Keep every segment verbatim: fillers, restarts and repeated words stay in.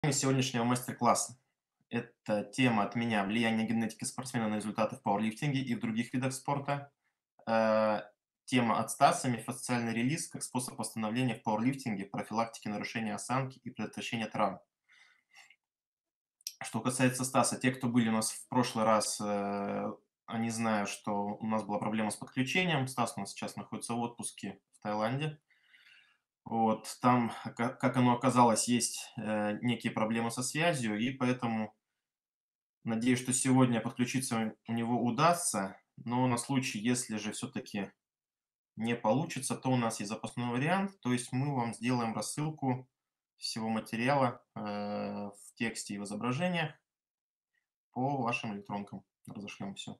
Тема сегодняшнего мастер-класса. Это тема от меня «Влияние генетики спортсмена на результаты в пауэрлифтинге и в других видах спорта». Э, Тема от Стаса «Миофасциальный релиз как способ восстановления в пауэрлифтинге, профилактики нарушения осанки и предотвращения травм». Что касается Стаса, те, кто были у нас в прошлый раз, э, они знают, что у нас была проблема с подключением. Стас у нас сейчас находится в отпуске в Таиланде. Вот, там, ка как оно оказалось, есть, э, некие проблемы со связью, и поэтому надеюсь, что сегодня подключиться у него удастся, но на случай, если же все-таки не получится, то у нас есть запасной вариант, то есть мы вам сделаем рассылку всего материала э, в тексте и в изображениях по вашим электронкам. Разошлем все.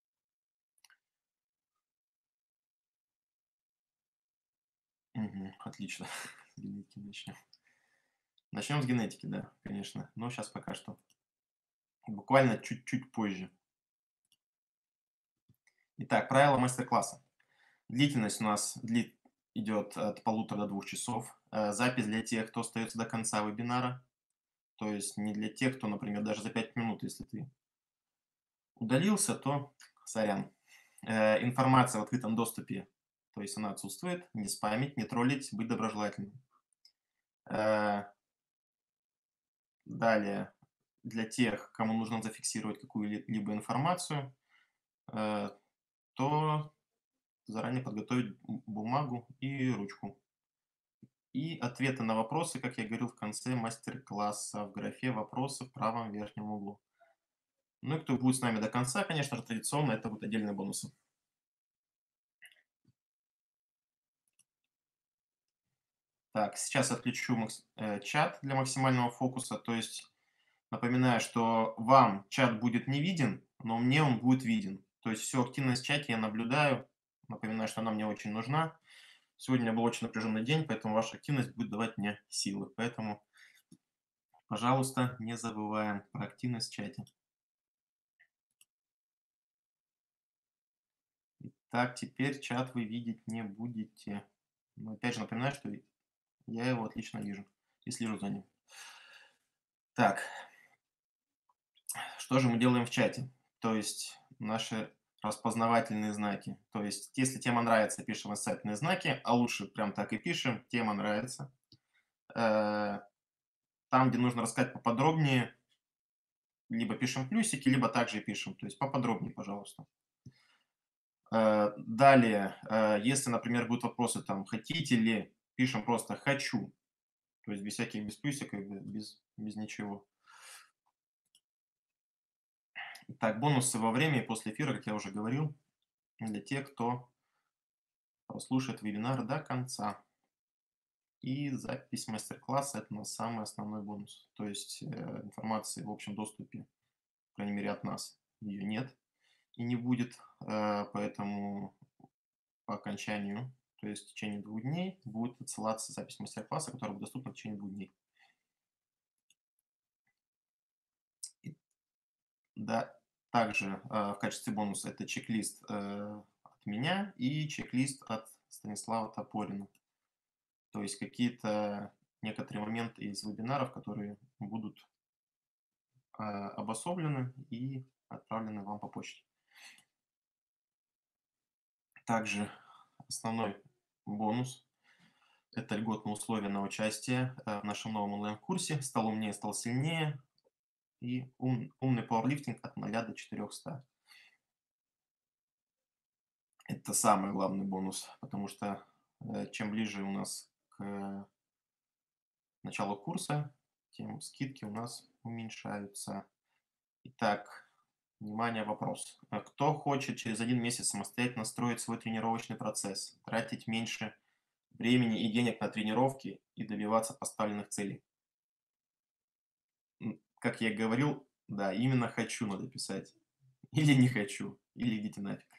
Мгм, отлично. С генетики начнем. Начнем с генетики, да, конечно. Но сейчас пока что. Буквально чуть-чуть позже. Итак, правила мастер-класса. Длительность у нас дли идет от полутора до двух часов. Э, запись для тех, кто остается до конца вебинара. То есть не для тех, кто, например, даже за пять минут, если ты удалился, то сорян. Э, информация в открытом доступе, то есть она отсутствует. Не спамить, не троллить, быть доброжелательным. Э, Далее, для тех, кому нужно зафиксировать какую-либо информацию, э, то заранее подготовить бу- бумагу и ручку. И ответы на вопросы, как я говорил в конце мастер-класса, в графе «Вопросы» в правом верхнем углу. Ну и кто будет с нами до конца, конечно же, традиционно, это будут отдельные бонусы. Так, сейчас отключу макс- э, чат для максимального фокуса. То есть напоминаю, что вам чат будет не виден, но мне он будет виден. То есть всю активность в чате я наблюдаю. Напоминаю, что она мне очень нужна. Сегодня у меня был очень напряженный день, поэтому ваша активность будет давать мне силы. Поэтому, пожалуйста, не забываем про активность в чате. Так, теперь чат вы видеть не будете. Но опять же напоминаю, что я его отлично вижу и слежу за ним. Так, что же мы делаем в чате? То есть наши распознавательные знаки. То есть, если тема нравится, пишем восклицательные знаки, а лучше прям так и пишем, тема нравится. Э, Там, где нужно рассказать поподробнее, либо пишем плюсики, либо также и пишем. То есть поподробнее, пожалуйста. Э, Далее, э, если, например, будут вопросы там, хотите ли, пишем просто хочу. То есть без всяких, без плюсиков, бе- без, без ничего. Так, бонусы во время и после эфира, как я уже говорил, для тех, кто прослушает вебинар до конца. И запись мастер-класса– это у нас самый основной бонус. То есть э, информации в общем доступе, по крайней мере от нас, ее нет и не будет. Э, поэтому по окончанию, то есть в течение двух дней, будет отсылаться запись мастер-класса, которая будет доступна в течение двух дней. И да, также э, в качестве бонуса это чек-лист э, от меня и чек-лист от Станислава Топорина. То есть какие-то некоторые моменты из вебинаров, которые будут а, обособлены и отправлены вам по почте. Также основной бонус– это льготные условия на участие э, в нашем новом онлайн-курсе «Стал умнее, стал сильнее» и ум- умный пауэрлифтинг от нуля до четырехсот. Это самый главный бонус, потому что э, чем ближе у нас к началу курса, тем скидки у нас уменьшаются. Итак, внимание, вопрос. А кто хочет через один месяц самостоятельно строить свой тренировочный процесс, тратить меньше времени и денег на тренировки и добиваться поставленных целей? М, Как я и говорил, да, именно хочу надо писать. Или не хочу, или идите нафиг.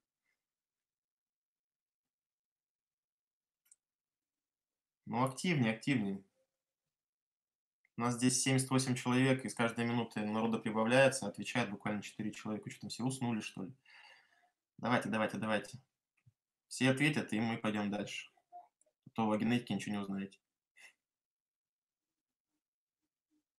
Ну, активнее, активнее. У нас здесь семьдесят восемь человек, и с каждой минуты народа прибавляется, отвечает буквально четыре человека. Что там, все уснули, что ли? Давайте, давайте, давайте. Все ответят, и мы пойдем дальше. А то вы о генетике ничего не узнаете.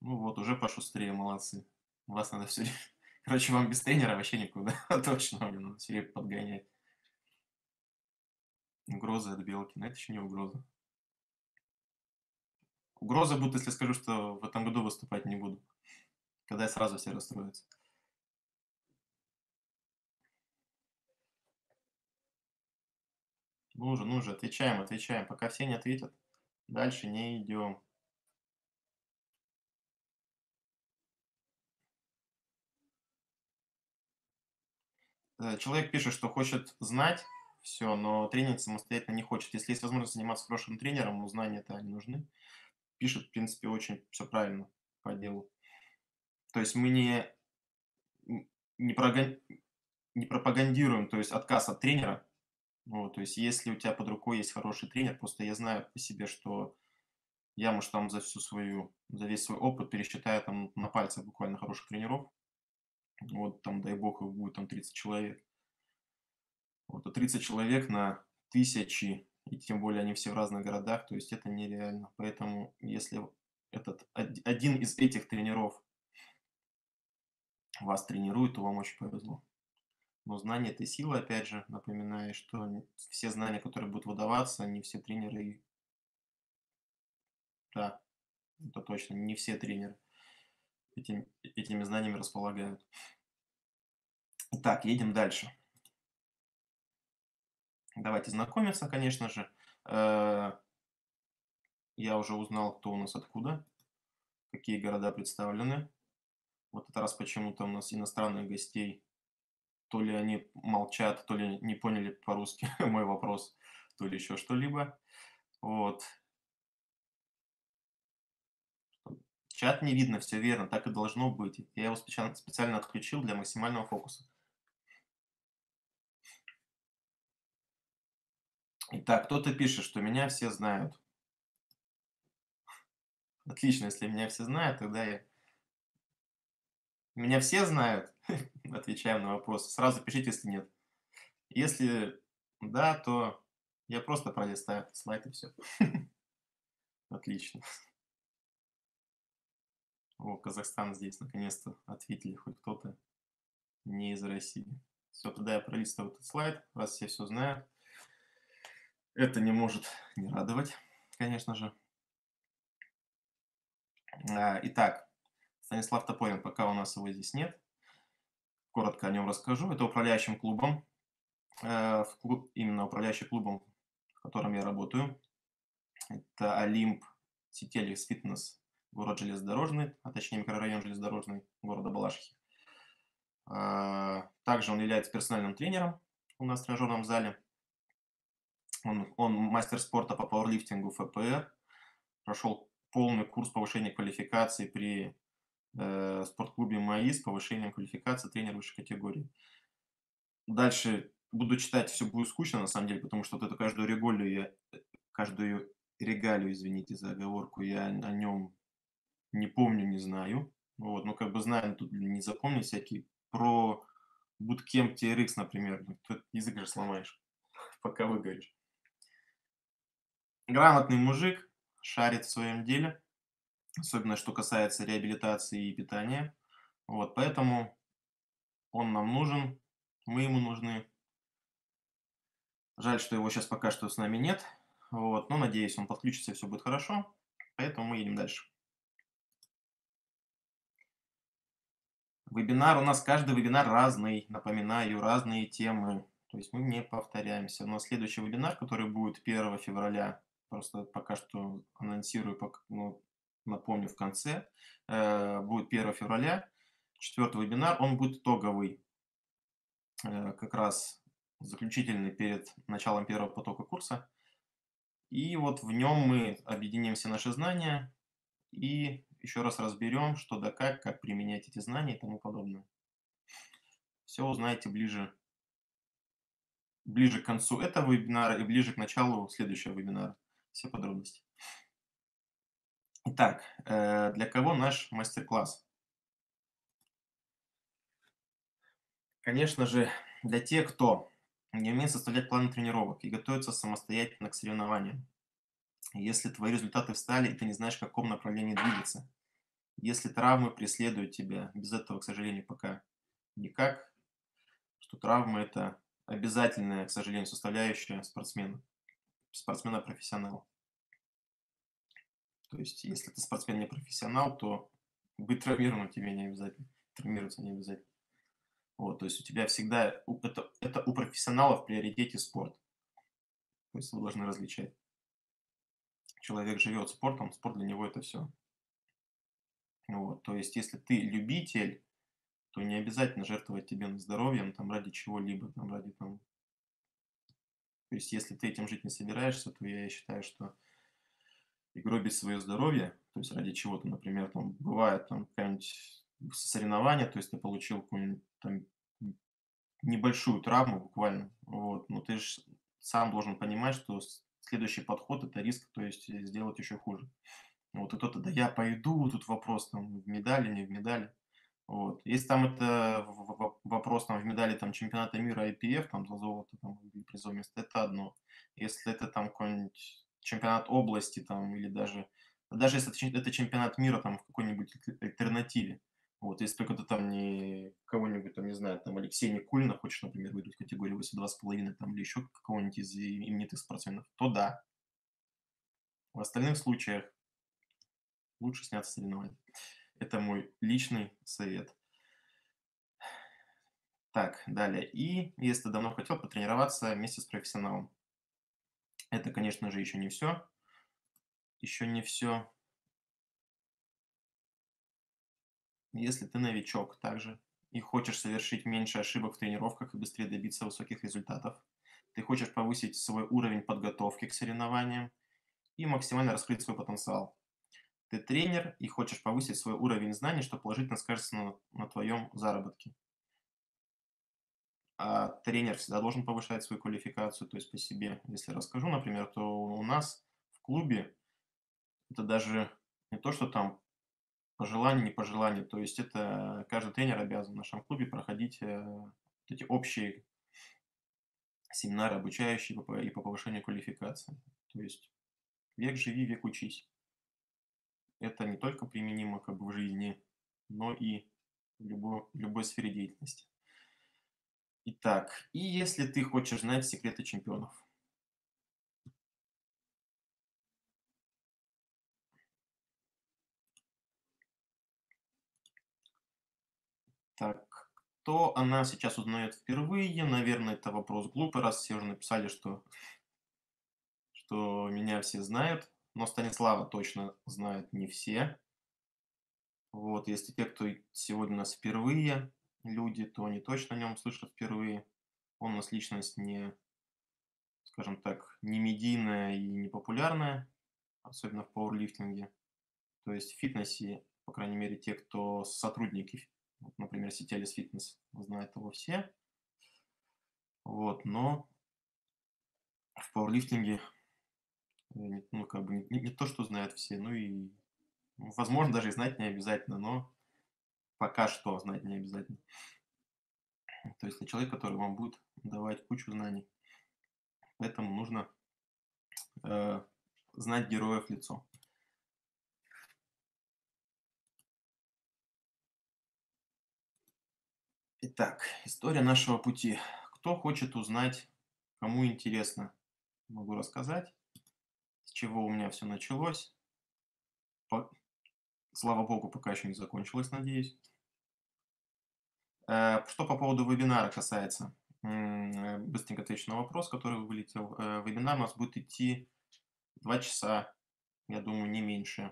Ну вот, уже пошустрее, молодцы. Вас надо все время короче, вам без тренера вообще никуда. Точно, мне надо всё время подгонять. Угроза от белки. Но это еще не угроза. Угроза будет, если скажу, что в этом году выступать не буду. Тогда сразу все расстроятся. Ну же, ну же, отвечаем, отвечаем. Пока все не ответят, дальше не идем. Э, человек пишет, что хочет знать все, но тренинг самостоятельно не хочет. Если есть возможность заниматься хорошим тренером, но знания-то не нужны. Пишет, в принципе, очень все правильно по делу. То есть мы не н не прогон не пропагандируем, то есть отказ от тренера. Вот, то есть если у тебя под рукой есть хороший тренер, просто я знаю по себе, что я, может, там за всю свою за весь свой опыт пересчитаю там на пальцах буквально хороших тренеров. Вот там, дай бог, их будет там тридцать человек. Вот, а тридцать человек на тысячи, и тем более они все в разных городах, то есть это нереально. Поэтому если этот од один из этих тренеров вас тренирует, то вам очень повезло. Но знание — это сила, опять же, напоминаю, что н все знания, которые будут выдаваться, не все тренеры. Да, это точно, не все тренеры этим этими знаниями располагают. Так, едем дальше. Давайте знакомиться, конечно же. Э, я уже узнал, кто у нас откуда, какие города представлены. Вот этот раз почему-то у нас иностранных гостей, то ли они молчат, то ли не поняли по-русски мой вопрос, то ли еще что-либо. Вот. Чат не видно, все верно, так и должно быть. Я его специально специально отключил для максимального фокуса. Итак, кто-то пишет, что меня все знают. Отлично, если меня все знают, тогда я меня все знают? Отвечаем на вопрос. Сразу пишите, если нет. Если да, то я просто пролистаю этот слайд и все. Отлично. О, Казахстан здесь наконец-то ответили хоть кто-то не из России. Все, тогда я пролистываю этот слайд, раз все все знают. Это не может не радовать, конечно же. А, итак, Станислав Тополин, пока у нас его здесь нет, коротко о нем расскажу. Это управляющим клубом, э, в клуб, именно управляющий клубом, в котором я работаю. Это Олимп Сителис Фитнес, город Железнодорожный, а точнее микрорайон Железнодорожный города Балашихи. А, Также он является персональным тренером у нас в тренажерном зале. Он, он мастер спорта по пауэрлифтингу эф пэ эр, прошел полный курс повышения квалификации при э, спортклубе МАИ с повышением квалификации тренера высшей категории. Дальше буду читать, все будет скучно, на самом деле, потому что вот эту каждую реголию, я, каждую регалию, извините за оговорку, я о нем не помню, не знаю. Вот, ну, как бы знаю, но тут не запомню всякие. Про Bootcamp ти эр икс, например, ну, тут язык же сломаешь, пока выговоришь. Грамотный мужик, шарит в своем деле, особенно что касается реабилитации и питания. Вот, поэтому он нам нужен, мы ему нужны. Жаль, что его сейчас пока что с нами нет. Вот, но надеюсь, он подключится, и все будет хорошо. Поэтому мы едем дальше. Вебинар у нас, каждый вебинар разный, напоминаю, разные темы. То есть мы не повторяемся. Но следующий вебинар, который будет первого февраля, просто пока что анонсирую, пок- ну, напомню в конце, э, будет первого февраля, четвертый вебинар, он будет итоговый, э, как раз заключительный перед началом первого потока курса. И вот в нем мы объединим все наши знания и еще раз разберем, что да как, как применять эти знания и тому подобное. Все узнаете ближе, ближе к концу этого вебинара и ближе к началу следующего вебинара. Все подробности. Итак, э, для кого наш мастер-класс? Конечно же, для тех, кто не умеет составлять планы тренировок и готовится самостоятельно к соревнованиям. Если твои результаты встали, и ты не знаешь, в каком направлении двигаться. Если травмы преследуют тебя, без этого, к сожалению, пока никак, что травмы- это обязательная, к сожалению, составляющая спортсмена, спортсмена-профессионала. То есть, если ты спортсмен не профессионал, то быть травмированным тебе не обязательно, травмироваться не обязательно. Вот, то есть у тебя всегда у это это у профессионалов в приоритете спорт. То есть вы должны различать. Человек живет спортом, спорт для него- это все. Вот, то есть если ты любитель, то не обязательно жертвовать тебе здоровьем там ради чего-либо, там ради там. То есть если ты этим жить не собираешься, то я считаю, что и гробить свое здоровье, то есть ради чего-то, например, там бывает там какая-нибудь соревнование, то есть ты получил какую-нибудь там н небольшую травму буквально, вот, но ты ж сам должен понимать, что с следующий подход- это риск, то есть, э, сделать еще хуже. Вот, и кто-то: "Да я пойду", тут вопрос там в медали, не в медали. Вот. Если там это в в вопрос там в медали там чемпионата мира I P F там за золото там или призовое место- это одно. Если это там какой-нибудь чемпионат области там или даже даже если это чем это чемпионат мира там в какой-нибудь альте альтернативе. Вот, если только ты там не кого-нибудь там, не знаю, там Алексея Никулина хочешь, например, выиграть в категории восемьдесят два с половиной там или еще кого-нибудь из и именитых спортсменов, то да. В остальных случаях лучше сняться с соревнований. Это мой личный совет. Так, далее. И если ты давно хотел потренироваться вместе с профессионалом. Это, конечно же, еще не все. Еще не все. Если ты новичок также и хочешь совершить меньше ошибок в тренировках и быстрее добиться высоких результатов, ты хочешь повысить свой уровень подготовки к соревнованиям и максимально раскрыть свой потенциал. Ты тренер и хочешь повысить свой уровень знаний, что положительно скажется на, на твоем заработке. А тренер всегда должен повышать свою квалификацию, то есть по себе. Если расскажу, например, то у нас в клубе это даже не то, что там по желанию, не по желанию. То есть это каждый тренер обязан в нашем клубе проходить э, вот эти общие семинары, обучающие по по- и по повышению квалификации. То есть век живи, век учись. Это не только применимо как бы в жизни, но и в любой, в любой сфере деятельности. Итак, и если ты хочешь знать секреты чемпионов. Так, кто она сейчас узнает впервые? Наверное, это вопрос глупый, раз все уже написали, что что меня все знают, но Станислава точно знают не все. Вот, если те, кто и сегодня у нас впервые люди, то они точно о нем слышат впервые. Он у нас личность не, скажем так, не медийная и не популярная, особенно в пауэрлифтинге. То есть в фитнесе, по крайней мере, те, кто сотрудники, фи- вот, например, Сителис Фитнес, знают его все. Вот, но в пауэрлифтинге, э, не- ну, как бы не, не то, что знают все, ну и, ну, возможно, даже и знать не обязательно, но пока что знать не обязательно. То есть это человек, который вам будет давать кучу знаний. Поэтому нужно э, знать героев в лицо. Итак, история нашего пути. Кто хочет узнать, кому интересно, могу рассказать, с чего у меня все началось. По- Слава богу, пока еще не закончилось, надеюсь. Э, Что по поводу вебинара касается, М, э, быстренько отвечу на вопрос, который вылетел. Э, Вебинар у нас будет идти два часа, я думаю, не меньше.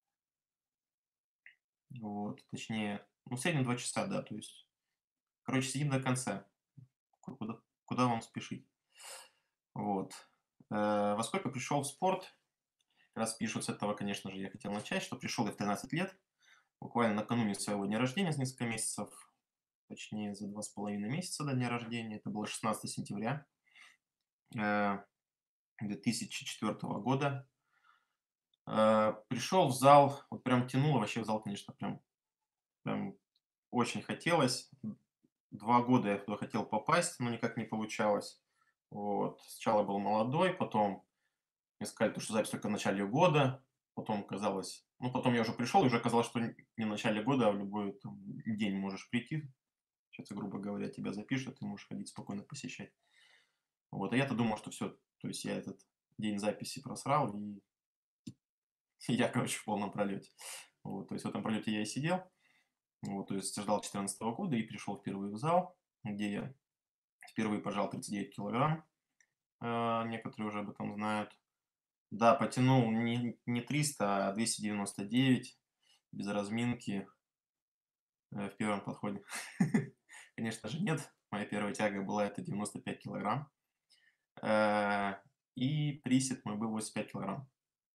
Вот, точнее, ну, в среднем два часа, да, то есть, короче, сидим до конца. Ку- Куда, куда вам спешить? Вот. Э, Во сколько пришел в спорт? Как раз пишут с этого, конечно же, я хотел начать, что пришел я в тринадцать лет, буквально накануне своего дня рождения, за несколько месяцев, точнее, за два с половиной месяца до дня рождения. Это было шестнадцатого сентября э, две тысячи четвёртого года. Э, Пришел в зал, вот прям тянуло вообще в зал, конечно, прям, прям очень хотелось. Два года я туда хотел попасть, но никак не получалось. Вот. Сначала был молодой, потом мне сказали, то, что запись только в начале года. потом казалось, ну, потом я уже пришел, и уже казалось, что н не в начале года, а в любой там день можешь прийти. Сейчас, грубо говоря, тебя запишут, ты можешь ходить спокойно посещать. Вот, а я-то думал, что все, то есть я этот день записи просрал, и я, короче, в полном пролете. Вот, то есть в этом пролете я и сидел, вот, то есть ждал четырнадцатого года и пришел впервые в зал, где я впервые пожал тридцать девять килограмм. Э, некоторые уже об этом знают. Да, потянул не, не триста, а двести девяносто девять без разминки э, в первом подходе. Конечно же, нет. Моя первая тяга была это девяносто пять килограмм. Э, И присед мой был восемьдесят пять килограмм.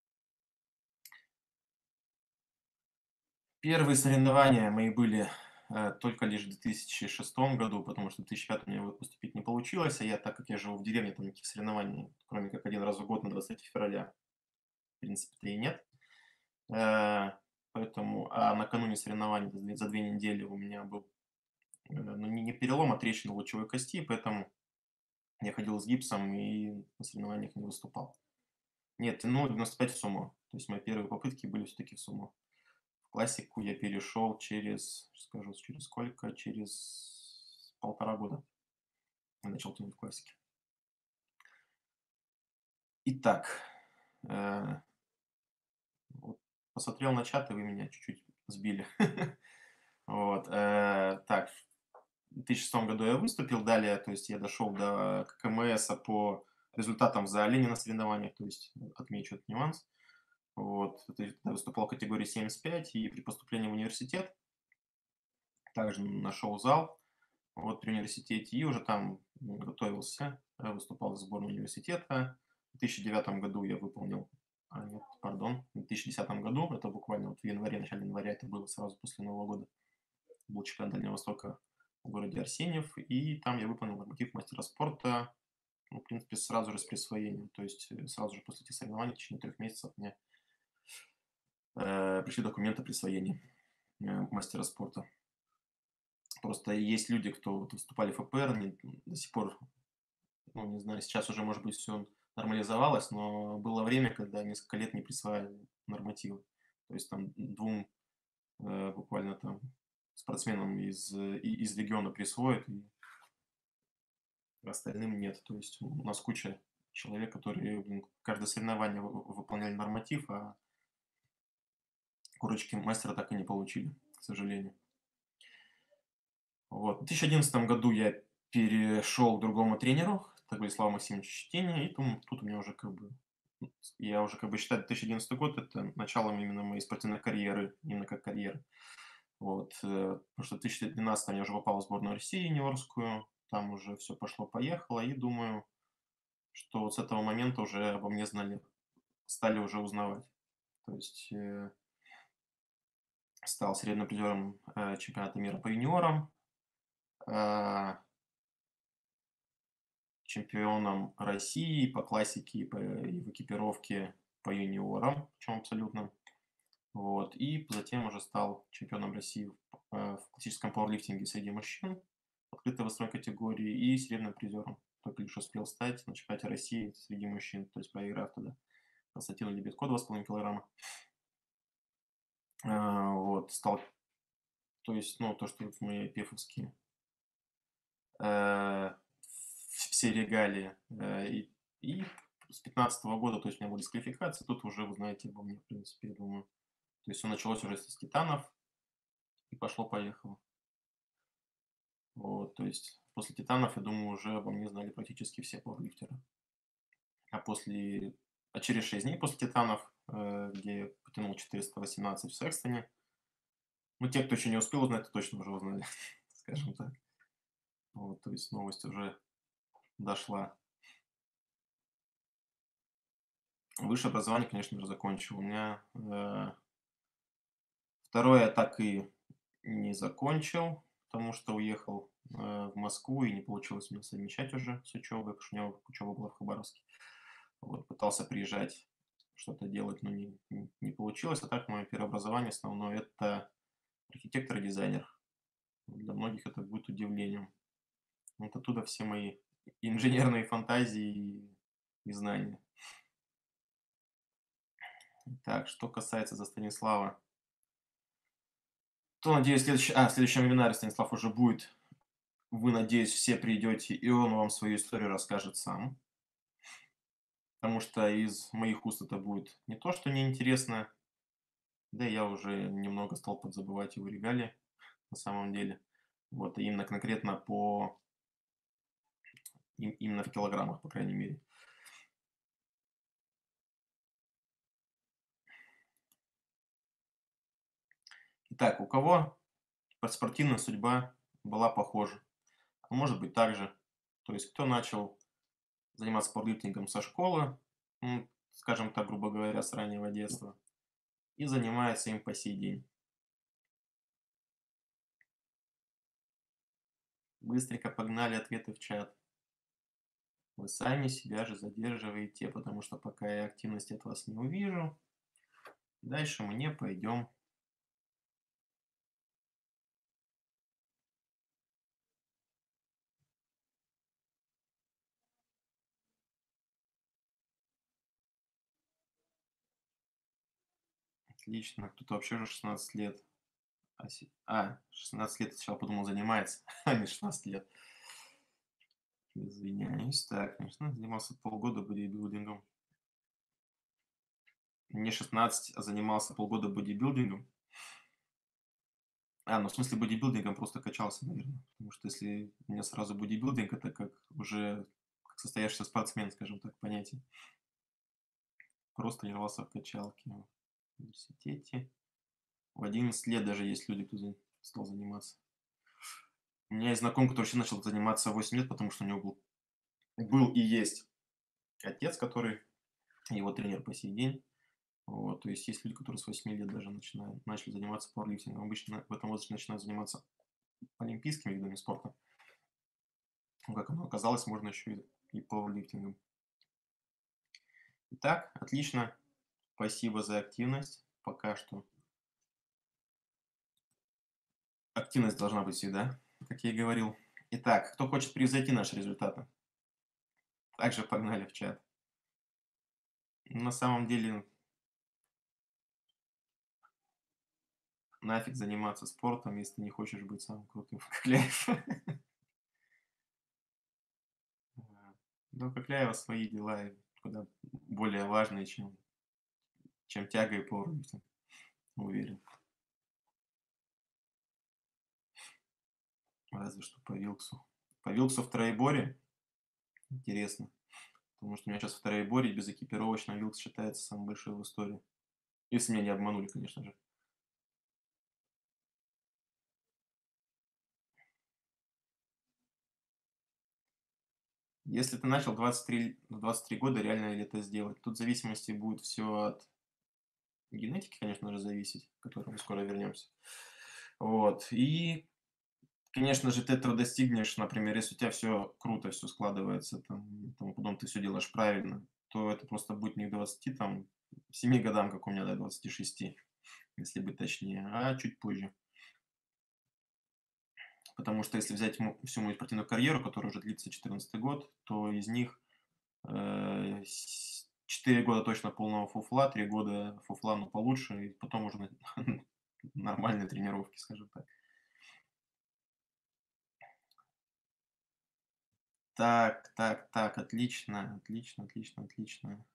Первые соревнования мои были э, только лишь в две тысячи шестом году, потому что в две тысячи пятом мне вот поступить не получилось, а я, так как я живу в деревне, там никаких соревнований, кроме как один раз в год на двадцать третьего февраля, в принципе-то и нет. Э, Поэтому, а накануне соревнований за две, за две недели у меня был, э, ну, не, не перелом, а трещина лучевой кости, поэтому я ходил с гипсом и на соревнованиях не выступал. Нет, ну, девяносто пять в сумо. То есть мои первые попытки были все-таки в сумо. В классику я перешел через, скажу, через сколько? Через полтора года я начал тянуть в классике. Итак, э, вот посмотрел на чат, и вы меня чуть-чуть сбили. Вот, э, так, в две тысячи шестом году я выступил, далее, то есть я дошел до КМСа по результатам в зале, не на соревнованиях, то есть отмечу этот нюанс. Вот, то есть я выступал в категории семьдесят пять, и при поступлении в университет также нашел зал, вот при университете, и уже там м, готовился, э, выступал в сборной университета. В две тысячи девятом году я выполнил, а нет, пардон, в две тысячи десятом году, это буквально вот в январе, начале января, это было сразу после Нового года, был чемпионат Дальнего Востока в городе Арсеньев, и там я выполнил норматив мастера спорта, ну, в принципе, сразу же с присвоением, то есть э, сразу же после этих соревнований, в течение трех месяцев мне э, пришли документы о присвоении э, мастера спорта. Просто есть люди, кто вот выступали в ФПР, они до сих пор, ну, не знаю, сейчас уже, может быть, все нормализовалось, но было время, когда несколько лет не присваивали нормативы. То есть там двум э, буквально там спортсменам из, э, и- из региона присвоят, и остальным нет. То есть у нас куча человек, которые, блин, каждое соревнование вы- выполняли норматив, а корочки мастера так и не получили, к сожалению. Вот. В две тысячи одиннадцатом году я перешел к другому тренеру, это Владислав Максимович Щетине, и тум- тут у меня уже как бы, м, я уже как бы считаю две тысячи одиннадцатый год это началом именно моей спортивной карьеры, именно как карьеры. Вот, э, потому что в две тысячи двенадцатом я уже попал в сборную России юниорскую, там уже все пошло-поехало, и думаю, что вот с этого момента уже обо мне знали, стали уже узнавать. То есть э, стал средним призером э, чемпионата мира по юниорам, э, чемпионом России по классике и, по, и в экипировке по юниорам, причем абсолютно. Вот. И затем уже стал чемпионом России в, э, в классическом пауэрлифтинге среди мужчин, открытой восьмой категории, и серебряным призером. Только лишь успел стать на чемпионате России среди мужчин, то есть проиграв тогда Константину Лебедко два с половиной килограмма. А, вот, стал, то есть, ну, то, что вот мои пефовские э, все регалии. Э, и, и с пятнадцатого года, то есть у меня была дисквалификация, тут уже вы знаете обо мне, в принципе, я думаю. То есть все началось уже с титанов, и пошло-поехало. Вот, то есть после титанов, я думаю, уже обо мне знали практически все пауэрлифтеры. А после, а через шесть дней после титанов, э, где я потянул четыреста восемнадцать в Секстоне, ну, те, кто еще не успел узнать, то точно уже узнали, скажем так. Вот, то есть новость уже дошла. Высшее образование, конечно же, закончил. У меня э, второе я так и не закончил, потому что уехал э, в Москву, и не получилось мне совмещать уже с учебой, потому что у меня учеба была в Хабаровске. Вот, пытался приезжать, что-то делать, но не, не, не получилось. А так мое первое образование основное это архитектор и дизайнер. Для многих это будет удивлением. Вот оттуда все мои инженерные фантазии и, и знания. Так, что касается за Станислава, то, надеюсь, следующий а, в следующем вебинаре Станислав уже будет. Вы, надеюсь, все придете, и он вам свою историю расскажет сам. Потому что из моих уст это будет не то, что неинтересно, да и я уже немного стал подзабывать его регалии на самом деле. Вот, и именно конкретно по им именно в килограммах, по крайней мере. Итак, у кого по спортивная судьба была похожа? А может быть также. То есть кто начал заниматься пауэрлифтингом со школы, м, скажем так, грубо говоря, с раннего детства, и занимается им по сей день. Быстренько погнали ответы в чат. Вы сами себя же задерживаете, потому что пока я активности от вас не увижу, дальше мы не пойдем. Отлично. Кто-то вообще уже шестнадцать лет. А, се- а, шестнадцать лет, я сначала подумал, занимается, а не шестнадцать лет. Извиняюсь. Так, конечно, занимался полгода бодибилдингом. Не шестнадцать, а занимался полгода бодибилдингом. А, ну в смысле бодибилдингом просто качался, наверное. Потому что если у меня сразу бодибилдинг, это как уже как состоявшийся спортсмен, скажем так, понятие. Просто тренировался в качалке в университете. В одиннадцать лет даже есть люди, кто за- стал заниматься. У меня есть знакомый, который вообще начал заниматься в восемь лет, потому что у него был, был и есть отец, который его тренер по сей день. Вот, то есть есть люди, которые с восьми лет даже начинают, начали заниматься пауэрлифтингом. Обычно в этом возрасте начинают заниматься олимпийскими видами спорта. Ну, как оно оказалось, можно еще и, и пауэрлифтингом. Итак, отлично. Спасибо за активность. Пока что активность должна быть всегда, как я и говорил. Итак, кто хочет превзойти наши результаты? Также погнали в чат. На самом деле, нафиг заниматься спортом, если ты не хочешь быть самым крутым в Кокляев. Но у Кокляева свои дела и куда более важные, чем, чем тяга и пауэрлифтинг, уверен. Разве что по Вилксу. По Вилксу в троеборе? Интересно. Потому что у меня сейчас в троеборе без экипировочного Вилкс считается самым большой в истории. Если меня не обманули, конечно же. Если ты начал двадцать три, в двадцать три года, реально ли это сделать? Тут в зависимости будет все от генетики, конечно же, зависеть, к которой мы скоро вернемся. Вот. И, конечно же, ты этого достигнешь, например, если у тебя все круто, все складывается, там, и тому потом ты все делаешь правильно, то это просто будет не к двадцати, там, семи годам, как у меня, до двадцати шести, если быть точнее, а чуть позже. Потому что если взять мо- всю мою спортивную карьеру, которая уже длится четырнадцатый год, то из них э, с- четыре года точно полного фуфла, три года фуфла, но получше, и потом уже на- нормальные тренировки, скажем так. Так, так, так, отлично, отлично, отлично, отлично.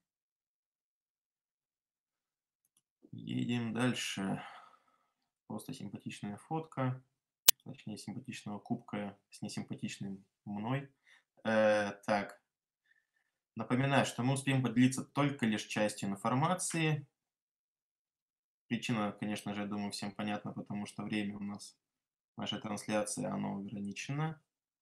Едем дальше. Просто симпатичная фотка, точнее, симпатичного кубка с несимпатичным мной. Э, так, напоминаю, что мы успеем поделиться только лишь частью информации. Причина, конечно же, я думаю, всем понятна, потому что время у нас нашей трансляции, оно ограничено.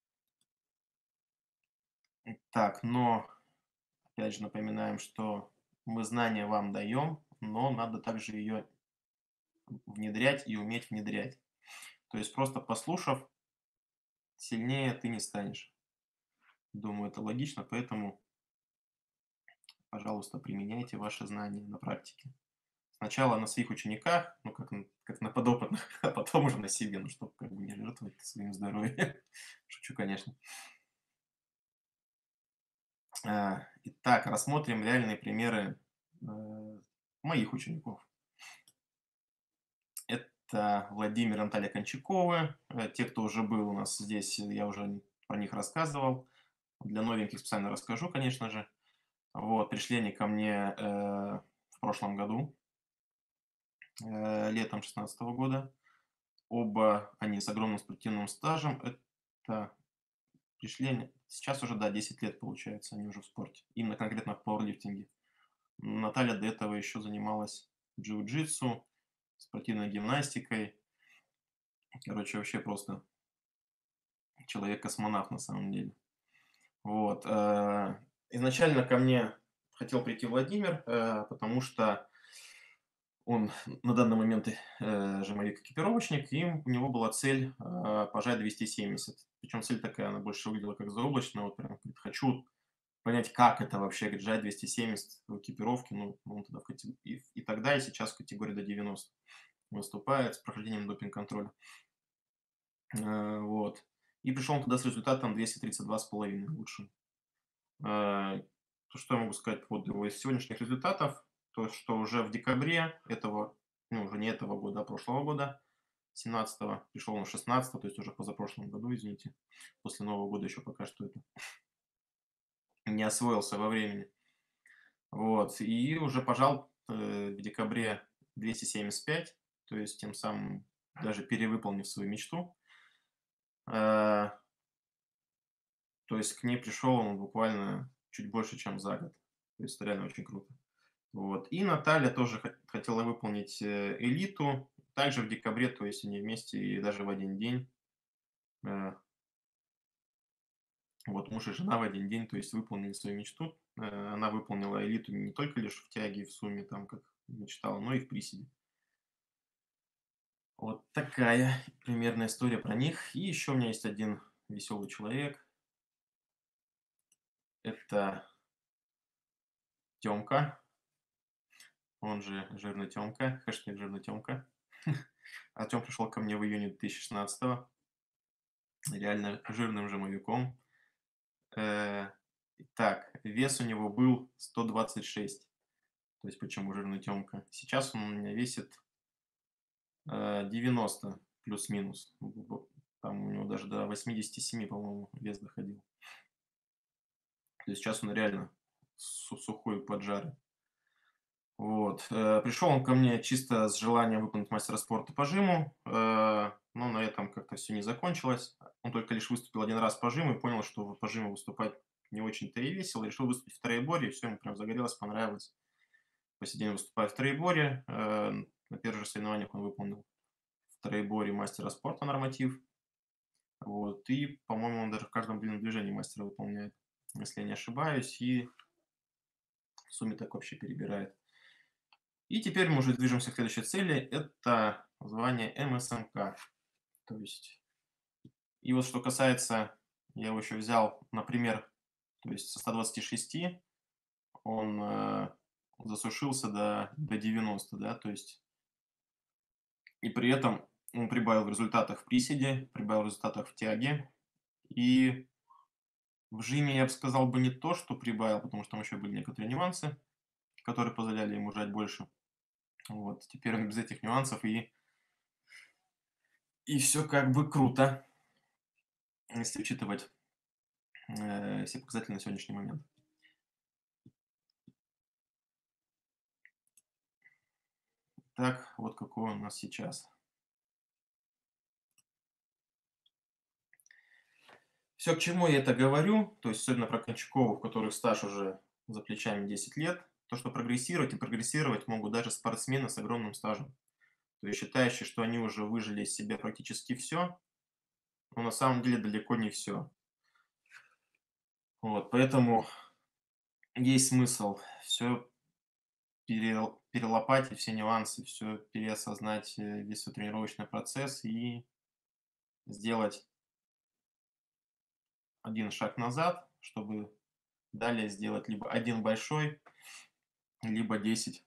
Так, но опять же напоминаем, что мы знания вам даем, но надо также ее внедрять и уметь внедрять. То есть просто послушав, сильнее ты не станешь. Думаю, это логично, поэтому, пожалуйста, применяйте ваши знания на практике. Сначала на своих учениках, ну, как, на- как на подопытных, а потом уже на себе, ну, чтобы как бы не жертвовать своим здоровьем. Шучу, конечно. А, Итак, рассмотрим реальные примеры э, моих учеников. Это Владимир и Наталья Кончаковы. Э, те, кто уже был у нас здесь, я уже про них рассказывал. Для новеньких специально расскажу, конечно же. Вот, пришли они ко мне э, в прошлом году, э, летом шестнадцатого года. Оба они с огромным спортивным стажем. Это пришли они, сейчас уже, да, десять лет получается, они уже в спорте. Именно конкретно в пауэрлифтинге. Наталья до этого еще занималась джиу-джитсу, спортивной гимнастикой. Короче, вообще просто человек-космонавт на самом деле. Вот. э, Изначально ко мне хотел прийти Владимир, э, потому что он на данный момент э, жимовик-экипировочник, и у него была цель э, пожать двести семьдесят. Причем цель такая, она больше выглядела как заоблачная. Вот прям говорит, хочу понять, как это вообще, говорит, жать двести семьдесят в экипировке. Ну, он тогда в кате- и, и тогда, и сейчас в категории до девяноста выступает с прохождением допинг-контроля. Э, вот. И пришел он туда с результатом двести тридцать два с половиной лучшим. Э, то, что я могу сказать по поводу его сегодняшних результатов, то, что уже в декабре этого, ну, уже не этого года, а прошлого года, семнадцатого, пришел он шестнадцатого, то есть уже позапрошлом году, извините, после Нового года еще пока что это не освоился во времени. Вот, и уже пожал э, в декабре двести семьдесят пять, то есть тем самым даже перевыполнив свою мечту. Э, То есть к ней пришел он буквально чуть больше, чем за год. То есть это реально очень круто. Вот. И Наталья тоже хот- хотела выполнить э, элиту. Также в декабре, то есть они вместе и даже в один день. э, Вот муж и жена в один день, то есть выполнили свою мечту. Э, Она выполнила элиту не только лишь в тяге и в сумме, там, как мечтала, но и в приседе. Вот такая примерная история про них. И еще у меня есть один веселый человек. Это Тёмка, он же Жирный Тёмка, хэштег Жирный Тёмка. Артем пришел ко мне в июне две тысячи шестнадцатого, реально жирным жимовиком. Э, так, вес у него был сто двадцать шесть, то есть почему жирный Тёмка. Сейчас он у меня весит э, девяносто плюс-минус. Б- Там у него даже до восьмидесяти семи, по-моему, вес доходил. То есть сейчас он реально су- сухой поджарый. Вот. Э, пришел он ко мне чисто с желанием выполнить мастера спорта по жиму, э, но на этом как-то все не закончилось. Он только лишь выступил один раз по жиму и понял, что по жиму выступать не очень-то и весело. Решил выступить в троеборье, и все ему прям загорелось, понравилось. По сей день выступает в троеборье. Э, на первых же соревнованиях он выполнил в троеборье мастера спорта норматив. Вот. И, по-моему, он даже в каждом длинном движении мастера выполняет, если я не ошибаюсь, и в сумме так вообще перебирает. И теперь мы уже движемся к следующей цели. Это звание эм эс эм ка. То есть, и вот что касается, я его еще взял, например, то есть со ста двадцати шести он э, засушился до, до девяноста, да, то есть, и при этом он прибавил в результатах в приседе, прибавил в результатах в тяге, и в жиме я бы сказал бы не то, что прибавил, потому что там еще были некоторые нюансы, которые позволяли ему жать больше. Вот, теперь он без этих нюансов, и, и все как бы круто, если учитывать э, все показатели на сегодняшний момент. Так, вот какой он у нас сейчас. Все, к чему я это говорю, то есть особенно про Кончакова, у которых стаж уже за плечами десять лет, то, что прогрессировать и прогрессировать могут даже спортсмены с огромным стажем. То есть считающие, что они уже выжили из себя практически все, но на самом деле далеко не все. Вот, поэтому есть смысл все перелопатить, все нюансы, все переосознать, э, весь свой тренировочный процесс и сделать один шаг назад, чтобы далее сделать либо один большой, либо десять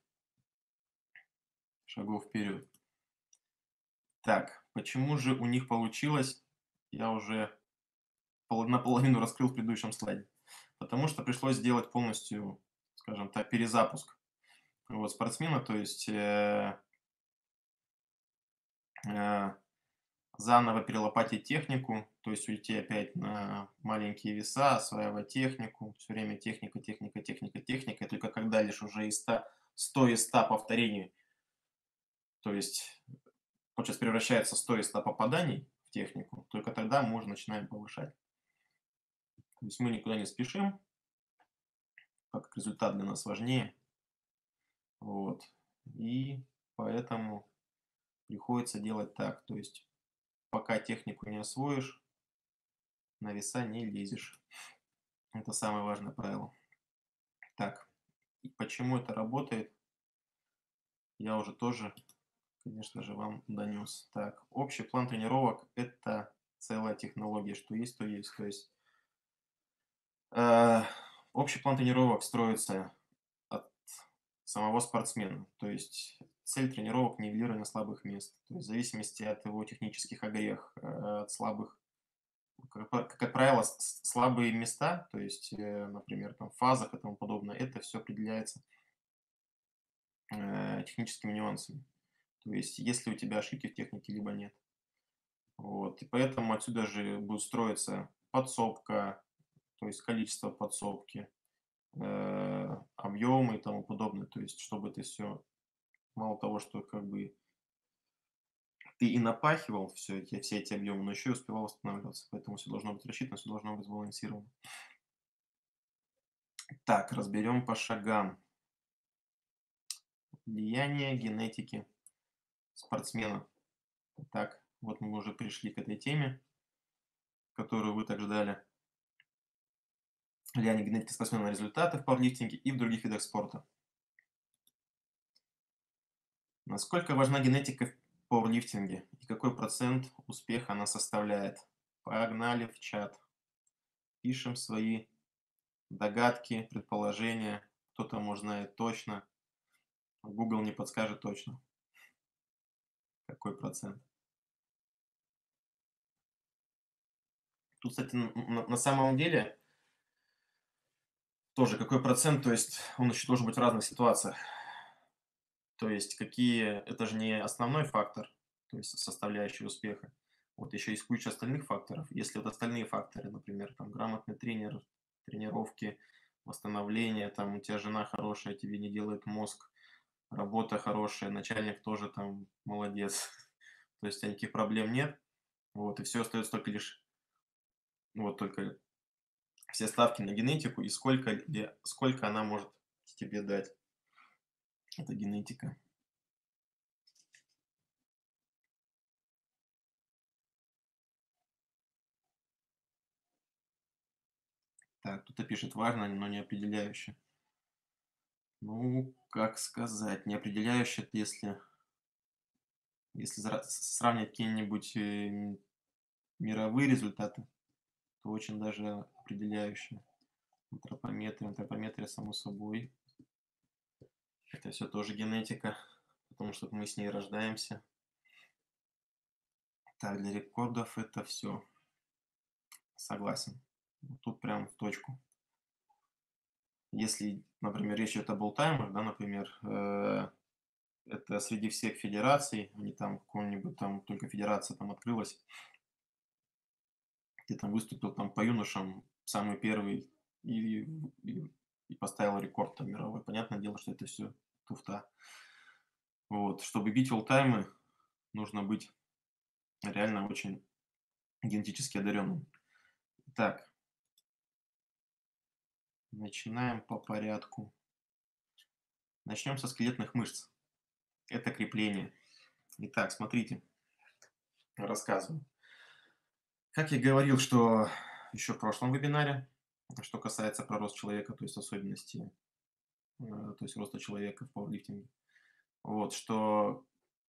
шагов вперед. Так, почему же у них получилось? Я уже пол- наполовину раскрыл в предыдущем слайде. Потому что пришлось сделать полностью, скажем так, перезапуск. вот, спортсмена, то есть э, э, заново перелопатить технику, то есть уйти опять на маленькие веса, осваивать технику, все время техника, техника, техника, техника, и только когда лишь уже из ста сто из ста повторений, то есть он сейчас превращается сто из ста попаданий в технику, только тогда мы уже начинаем повышать. То есть мы никуда не спешим, так как результат для нас важнее. Вот. И поэтому приходится делать так. То есть пока технику не освоишь, на веса не лезешь. Это самое важное правило. Так, и почему это работает, я уже тоже, конечно же, вам донес. Так, общий план тренировок– это целая технология. Что есть, то есть. То есть э, общий план тренировок строится от самого спортсмена. То есть цель тренировок– нивелирование слабых мест. То есть в зависимости от его технических огрех, э, от слабых, как, па- как правило, с- с- слабые места, то есть, э, например, там, в фазах и тому подобное, это все определяется э, техническими нюансами. То есть есть ли у тебя ошибки в технике, либо нет. Вот. И поэтому отсюда же будет строиться подсобка, то есть количество подсобки, э, объемы и тому подобное. То есть чтобы это все, мало того, что как бы ты и напахивал все эти, все эти объемы, но еще и успевал восстанавливаться. Поэтому все должно быть рассчитано, все должно быть сбалансировано. Так, разберем по шагам. Влияние генетики спортсмена. Так, вот мы уже пришли к этой теме, которую вы так ждали. Влияние генетики спортсмена на результаты в пауэрлифтинге и в других видах спорта. Насколько важна генетика в пауэрлифтинге и какой процент успеха она составляет? Погнали в чат. Пишем свои догадки, предположения. Кто-то, может, знает точно. Google не подскажет точно, какой процент. Тут, кстати, н- н- на самом деле тоже какой процент, то есть он еще должен быть в разных ситуациях. То есть какие, это же не основной фактор, то есть составляющий успеха. Вот еще есть куча остальных факторов. Если вот остальные факторы, например, там грамотный тренер, тренировки, восстановление, там у тебя жена хорошая, тебе не делает мозг, работа хорошая, начальник тоже там молодец, то есть у тебя никаких проблем нет, вот, и все остается только лишь, ну, вот только все ставки на генетику и сколько, ли- сколько она может тебе дать, эта генетика. Так, кто-то пишет важно, но не определяюще. Ну, как сказать, не определяюще, это если, если зра- с- сравнивать какие-нибудь э, м, мировые результаты, то очень даже определяющие. Антропометрия, антропометрия, само собой. Это все тоже генетика, потому что мы с ней рождаемся. Так, для рекордов это все. Согласен. Вот тут прям в точку. Если, например, речь идет об олтаймах, да, например, э, это среди всех федераций, не там какой-нибудь там, только федерация там открылась, ты там выступил там по юношам самый первый и, и, и поставил рекорд там мировой. Понятное дело, что это все туфта. Вот. Чтобы бить олтаймы, нужно быть реально очень генетически одаренным. Так, начинаем по порядку. Начнем со скелетных мышц. Это крепление. Итак, смотрите, рассказываю. Как я говорил, что еще в прошлом вебинаре, что касается про рост человека, то есть особенности, э, то есть роста человека в пауэрлифтинге, вот, что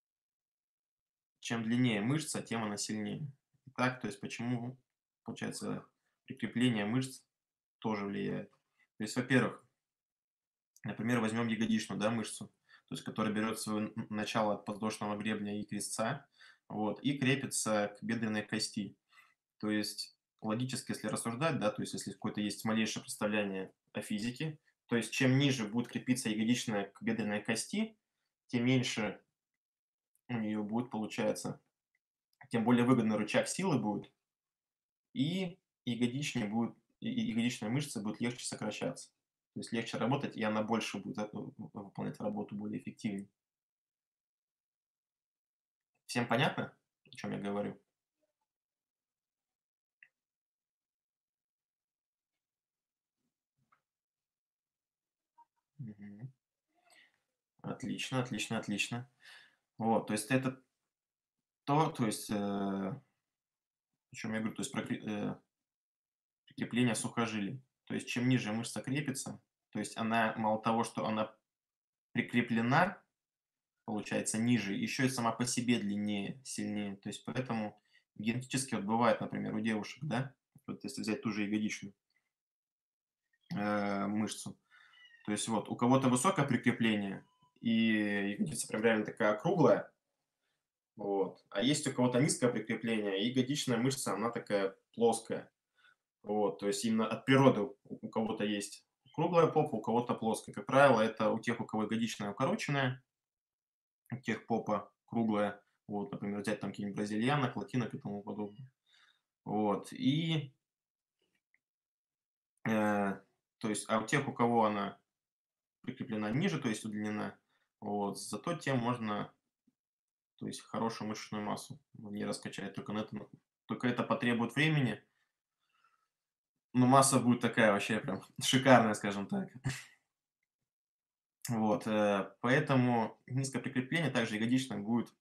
чем длиннее мышца, тем она сильнее. Так, то есть почему, получается, прикрепление мышц тоже влияет. То есть, во-первых, например, возьмем ягодичную, да, мышцу, то есть которая берет свое н- начало от подвздошного гребня и крестца, вот, и крепится к бедренной кости. То есть логически, если рассуждать, да, то есть если какое-то есть малейшее представление о физике, То есть чем ниже будет крепиться ягодичная к бедренной кости, тем меньше у нее будет, получается, тем более выгодный рычаг силы будет, и ягодичная будет, и и ягодичная мышца будет легче сокращаться. То есть легче работать, и она больше будет э, в выполнять работу более эффективнее. Всем понятно, о чем я говорю? Мгм. Отлично, отлично, отлично. Вот, то есть это то, то есть, э, о чём я говорю, то есть про кре э, прикрепление сухожилий. То есть чем ниже мышца крепится, то есть она мало того, что она прикреплена, получается, ниже, еще и сама по себе длиннее, сильнее. То есть поэтому генетически вот бывает, например, у девушек, да, вот если взять ту же ягодичную, э, мышцу, то есть вот у кого-то высокое прикрепление, и ягодица прям реально такая круглая, вот, а есть у кого-то низкое прикрепление, и ягодичная мышца, она такая плоская. Вот, то есть именно от природы у у кого-то есть круглая попа, у кого-то плоская. Как правило, это у тех, у кого ягодичная укороченная, у тех попа круглая. Вот, например, взять там какие-нибудь бразильянок, латинок и тому подобное. Вот, и, э, то есть, а у тех, у кого она прикреплена ниже, то есть удлинена, вот, зато тем можно, то есть, хорошую мышечную массу в ней раскачать. Только на это, ну, только это потребует времени, но масса будет такая вообще прям шикарная, скажем так. Вот, э, поэтому низкое прикрепление также ягодичной будет,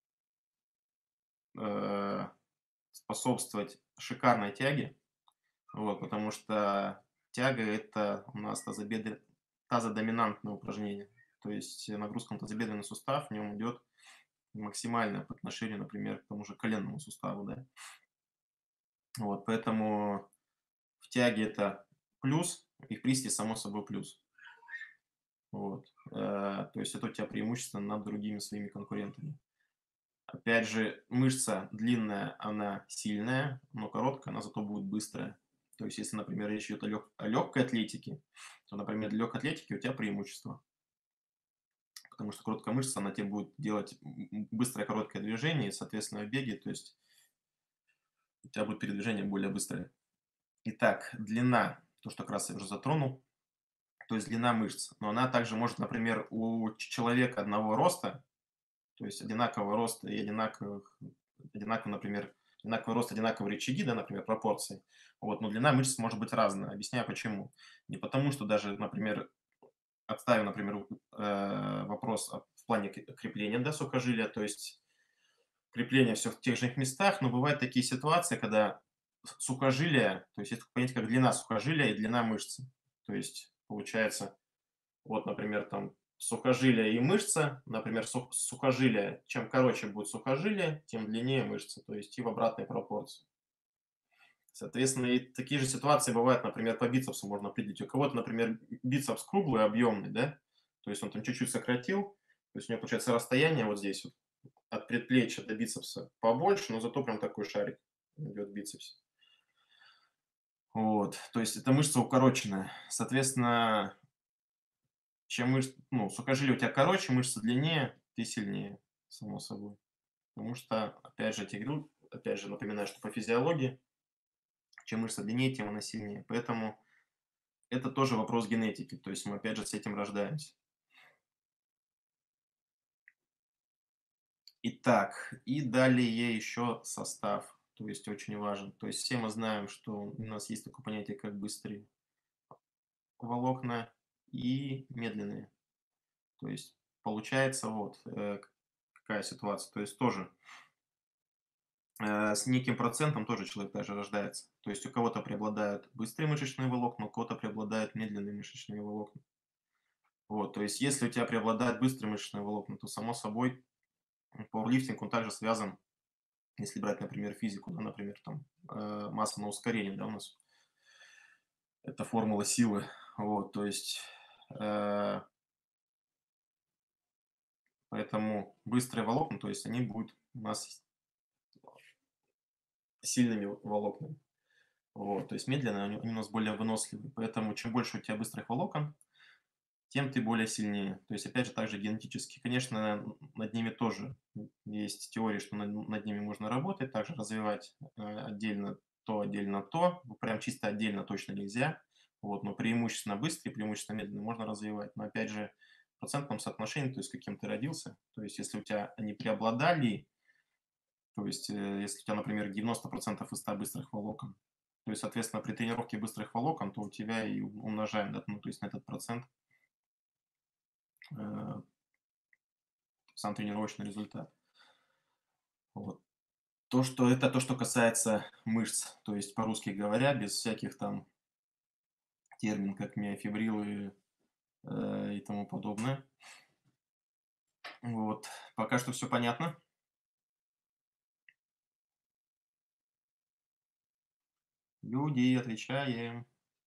э, способствовать шикарной тяге. Вот, потому что тяга — это у нас тазобедре тазодоминантное упражнение. То есть нагрузка на тазобедренный сустав в нем идет максимальная по отношению, например, к тому же коленному суставу, да. Вот, поэтому в тяге это плюс, и в приссе, само собой, плюс. Вот, э, то есть это у тебя преимущество над другими своими конкурентами. Опять же, мышца длинная, она сильная, но короткая, она зато будет быстрая. То есть, если, например, речь идет о, лег- о легкой атлетике, то, например, для легкой атлетики у тебя преимущество. Потому что короткая мышца, она тебе будет делать м- м- быстрое короткое движение, и, соответственно, в беге, то есть у тебя будет передвижение более быстрое. Итак, длина, то, что как раз я уже затронул, то есть длина мышц. Но она также может, например, у ч- человека одного роста, то есть одинакового роста и одинаковых, одинаково, например, одинаковый рост, одинаковые рычаги, да, например, пропорции. Вот, но длина мышц может быть разная. Объясняю почему. Не потому, что даже, например, отставим, например, э, вопрос о- в плане к- крепления, да, сухожилия, то есть крепление все в тех же местах, но бывают такие ситуации, когда с- сухожилия, то есть есть такое понятие, как длина сухожилия и длина мышцы. То есть получается, вот, например, там сухожилие и мышца, например, сух- сухожилие, чем короче будет сухожилие, тем длиннее мышца, то есть и в обратной пропорции. Соответственно, и такие же ситуации бывают, например, по бицепсу можно определить. У кого-то, например, бицепс круглый, объемный, да, то есть он там чуть-чуть сократил, то есть у него получается расстояние вот здесь вот от предплечья до бицепса побольше, но зато прям такой шарик идет в бицепсе. Вот, то есть это мышца укороченная. Соответственно, чем мышц ну, сухожилие у тебя короче, мышца длиннее, ты сильнее, само собой. Потому что, опять же, я тебе говорю, опять же, напоминаю, что по физиологии, чем мышца длиннее, тем она сильнее. Поэтому это тоже вопрос генетики. То есть мы, опять же, с этим рождаемся. Итак, и далее еще состав. То есть очень важен. То есть все мы знаем, что у нас есть такое понятие, как быстрые волокна и медленные. То есть получается вот э, к- какая ситуация. То есть тоже э, с неким процентом тоже человек даже рождается. То есть у кого-то преобладают быстрые мышечные волокна, у кого-то преобладают медленные мышечные волокна. Вот, то есть если у тебя преобладают быстрые мышечные волокна, то само собой м, пауэрлифтинг, он также связан, если брать, например, физику, да, например, там э, масса на ускорение, да, у нас это формула силы. Вот, то есть э, поэтому быстрые волокна, то есть они будут у нас сильными волокнами. Вот, то есть медленные, они, они у нас более выносливые. Поэтому чем больше у тебя быстрых волокон, тем ты более сильнее. То есть, опять же, также генетически. Конечно, н над ними тоже есть теория, что над над ними можно работать, также развивать, э, отдельно то, отдельно то. Ну, прям чисто отдельно точно нельзя. Вот, но преимущественно быстрый, преимущественно медленный можно развивать. Но опять же, в процентном соотношении, то есть каким ты родился. То есть если у тебя они преобладали, то есть, э, если у тебя, например, девяносто процентов из ста быстрых волокон, то есть, соответственно, при тренировке быстрых волокон, то у тебя и у умножаем, да, ну, то есть на этот процент, э, сам тренировочный результат. Вот. То, что это то, что касается мышц. То есть, по-русски говоря, без всяких там термин, как миофибрилы, э, и тому подобное. Вот. Пока что все понятно. Люди, отвечаем.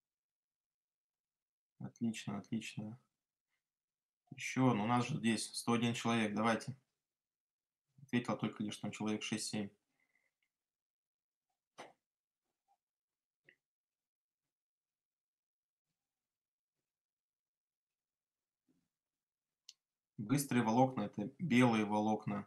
Отлично, отлично. Еще, ну, у нас же здесь сто один человек. Давайте. Ответил только лишь там человек шесть-семь. Быстрые волокна — это белые волокна.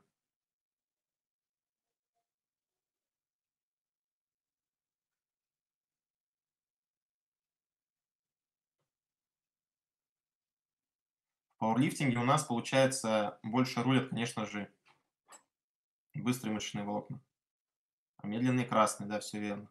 В пауэрлифтинге у нас, получается, больше рулят, конечно же, быстрые мышечные волокна, а медленные — красные, да, все верно.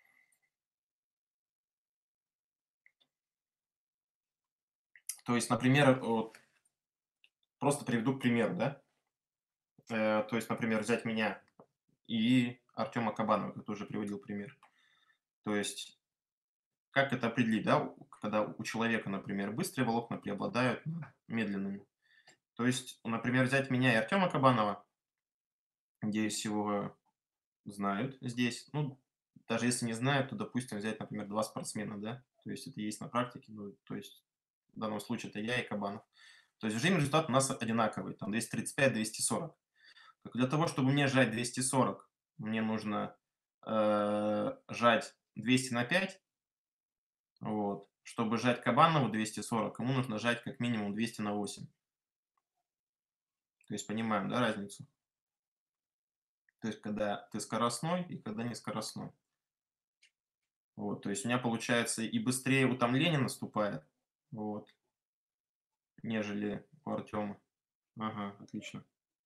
То есть, например, вот просто приведу к примеру, да. Э, то есть, например, взять меня и Артема Кабанова, как ты уже приводил пример. То есть, как это определить, да, у когда у человека, например, быстрые волокна преобладают над медленными. То есть, например, взять меня и Артема Кабанова, надеюсь, его знают здесь. Ну, даже если не знают, то, допустим, взять, например, два спортсмена, да. То есть это есть на практике. Ну, то есть в данном случае это я и Кабанов. То есть в жизни результат у нас одинаковый, там двести тридцать пять, двести сорок. Так для того, чтобы мне сжать двести сорок, мне нужно э, сжать двести на пять. Вот. Чтобы сжать Кабанову двести сорок, ему нужно сжать как минимум двести на восемь. То есть понимаем, да, разницу? То есть когда ты скоростной и когда не скоростной. Вот, то есть у меня получается и быстрее утомление наступает, вот, нежели у Артема. Ага, отлично.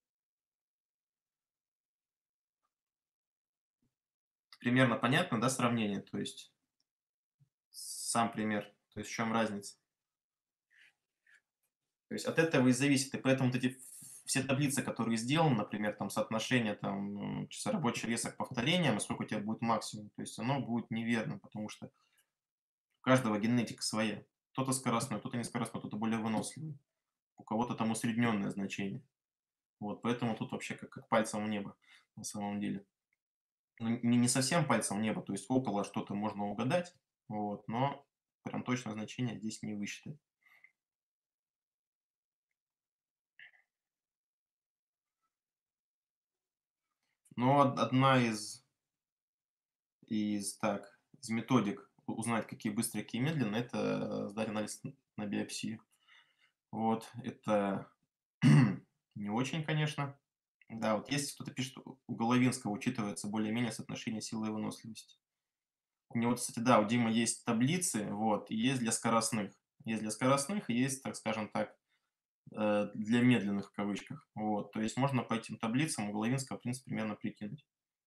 Примерно понятно, да, сравнение? То есть сам пример, то есть в чем разница? То есть от этого и зависит. И поэтому вот эти все таблицы, которые сделаны, например, там соотношение там, м, часа рабочего веса к повторениям, и сколько у тебя будет максимум, то есть оно будет неверно, потому что у каждого генетика своя. Кто-то скоростной, кто-то не скоростной, кто-то более выносливый. У кого-то там усредненное значение. Вот, поэтому тут вообще как, как пальцем в небо на самом деле. Ну, не, не совсем пальцем в небо, то есть около что-то можно угадать, вот, но прям точное значение здесь не высчитать. Но од- одна из, из, так, из методик у- узнать, какие быстрые, какие медленные, это сдать анализ н- на биопсию. Вот, это не очень, конечно. Да, вот если кто-то пишет, у у Головинского учитывается более-менее соотношение силы и выносливости. У него, кстати, да, у Димы есть таблицы, вот, и есть для скоростных. Есть для скоростных, и есть, так скажем так, э, для медленных в кавычках. Вот, то есть можно по этим таблицам у Головинского, в принципе, примерно прикинуть.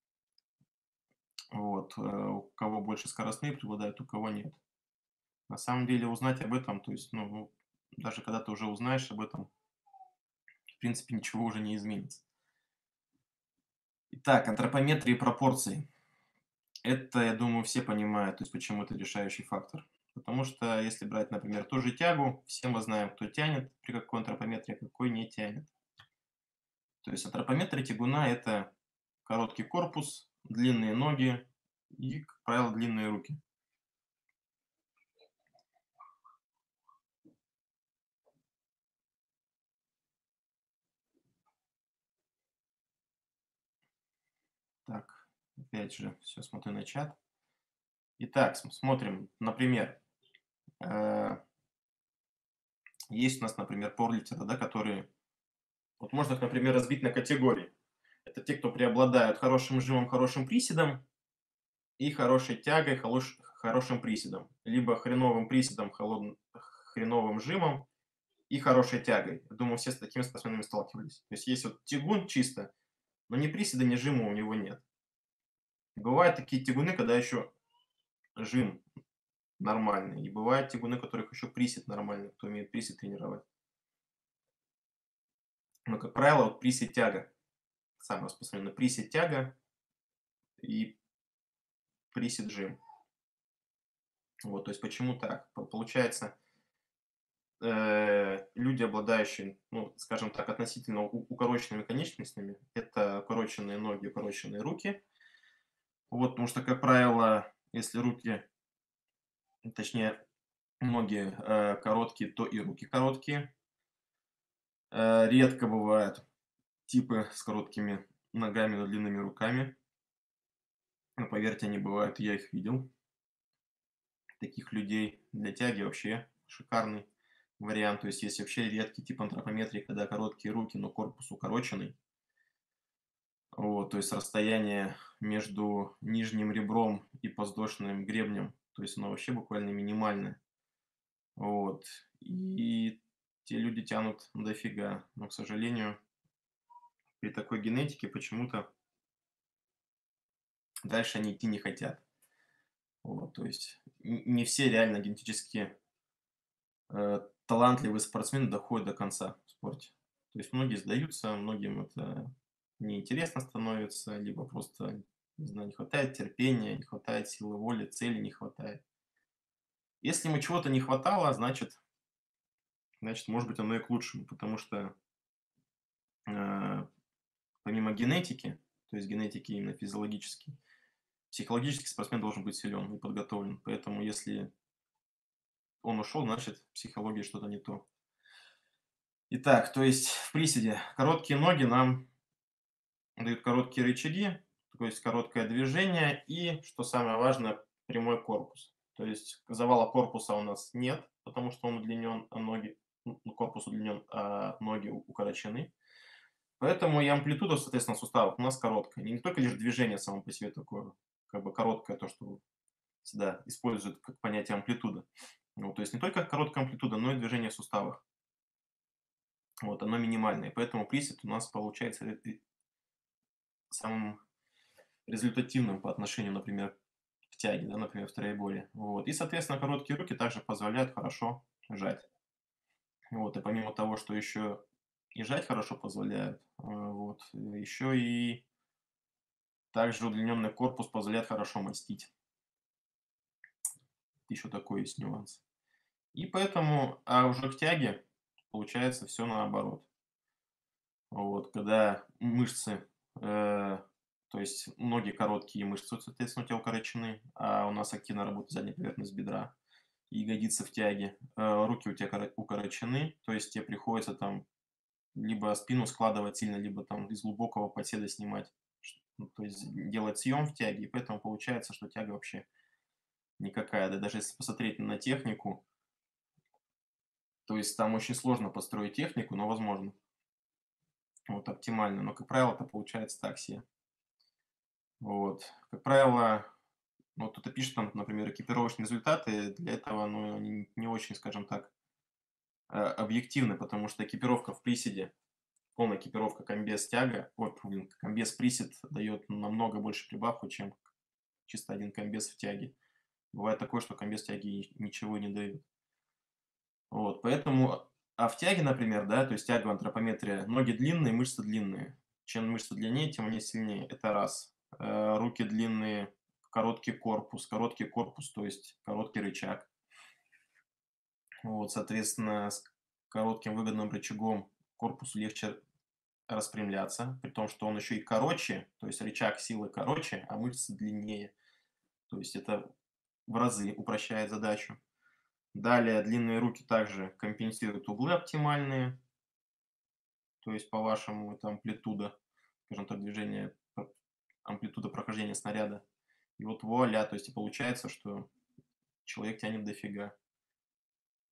Вот, э, у кого больше скоростные преобладают, у кого нет. На самом деле узнать об этом, то есть, ну, ну, даже когда ты уже узнаешь об этом, в принципе, ничего уже не изменится. Итак, антропометрия и пропорции. Это, я думаю, все понимают, то есть почему это решающий фактор. Потому что если брать, например, ту же тягу, все мы знаем, кто тянет, при какой антропометрии, а какой не тянет. То есть антропометрия тягуна — это короткий корпус, длинные ноги и, как правило, длинные руки. Так, опять же, все смотрю на чат. Итак, см- смотрим, например, э, Есть у нас, например, пауэрлифтеры, да, которые вот можно их, например, разбить на категории. Это те, кто преобладают хорошим жимом, хорошим приседом и хорошей тягой, холош хорошим приседом. Либо хреновым приседом, холодн хреновым жимом и хорошей тягой. Я думаю, все с такими спортсменами сталкивались. То есть есть вот тягун чисто, но ни приседа, ни жима у него нет. Бывают такие тягуны, когда еще жим нормальный, и бывают тягуны, у которых еще присед нормальный, кто умеет присед тренировать. Но, как правило, вот присед-тяга самое распространенное. Присед-тяга и присед-жим. Вот, то есть почему так? По получается, э, люди, обладающие, ну, скажем так, относительно у укороченными конечностями, это укороченные ноги, укороченные руки. Вот, потому что, как правило, если руки, точнее, ноги, э, короткие, то и руки короткие. Э, редко бывают типы с короткими ногами, но длинными руками. Но поверьте, они бывают, я их видел. Таких людей для тяги вообще шикарный вариант. То есть есть вообще редкий тип антропометрии, когда короткие руки, но корпус укороченный. Вот, то есть расстояние между нижним ребром и подвздошным гребнем, то есть оно вообще буквально минимальное. Вот. И те люди тянут дофига. Но, к сожалению, при такой генетике почему-то дальше они идти не хотят. Вот, то есть н не все реально генетически э, талантливые спортсмены доходят до конца в спорте. То есть многие сдаются, многим это неинтересно становится, либо просто, не знаю, не хватает терпения, не хватает силы воли, цели не хватает. Если ему чего-то не хватало, значит, значит, может быть, оно и к лучшему, потому что э, помимо генетики, то есть генетики именно физиологически, психологически спортсмен должен быть силен и подготовлен. Поэтому если он ушел, значит, в психологии что-то не то. Итак, то есть в приседе короткие ноги нам дают короткие рычаги, то есть короткое движение и, что самое важное, прямой корпус. То есть завала корпуса у нас нет, потому что он удлинен, а ноги, ну, корпус удлинен, а ноги у- укорочены. Поэтому и амплитуда, соответственно, суставов у нас короткая. Не только лишь движение само по себе такое, как бы короткое, то, что всегда используют как понятие амплитуда. Вот, то есть не только короткая амплитуда, но и движение в суставах. Вот, оно минимальное. Поэтому присед у нас получается э, э, самым результативным по отношению, например, к тяге, да, например, в троеборье. Вот. И, соответственно, короткие руки также позволяют хорошо жать. Вот. И помимо того, что еще и жать хорошо позволяют, э, вот, еще и также удлиненный корпус позволяет хорошо мастить. Еще такой есть нюанс. И поэтому, а уже к тяге получается все наоборот. Вот, когда мышцы, э, то есть ноги короткие, мышцы, соответственно, у тебя укорочены, а у нас активно работает задняя поверхность бедра, ягодицы в тяге, э, руки у тебя коро- укорочены, то есть тебе приходится там либо спину складывать сильно, либо там из глубокого подседа снимать, ш- ну, то есть делать съем в тяге, и поэтому получается, что тяга вообще никакая, да даже если посмотреть на технику, то есть там очень сложно построить технику, но возможно, вот оптимально, но, как правило, это получается так себе. Вот. Как правило, ну, вот кто-то пишет там, например, экипировочные результаты, для этого, ну, они не очень, скажем так, э, объективны, потому что экипировка в приседе, полная экипировка комбез тяга, вот, блин, комбез присед дает намного больше прибавку, чем чисто один комбез в тяге. Бывает такое, что комбез тяги ничего не дает. Вот, поэтому, а в тяге, например, да, то есть тяга антропометрия, ноги длинные, мышцы длинные. Чем мышцы длиннее, тем они сильнее. Это раз. Э, руки длинные, короткий корпус. Короткий корпус, то есть короткий рычаг. Вот, соответственно, с коротким выгодным рычагом корпусу легче распрямляться, при том, что он еще и короче, то есть рычаг силы короче, а мышцы длиннее. То есть это в разы упрощает задачу. Далее длинные руки также компенсируют углы оптимальные, то есть по-вашему это амплитуда, скажем так, движение, п- амплитуда прохождения снаряда. И вот вуаля, то есть и получается, что человек тянет дофига.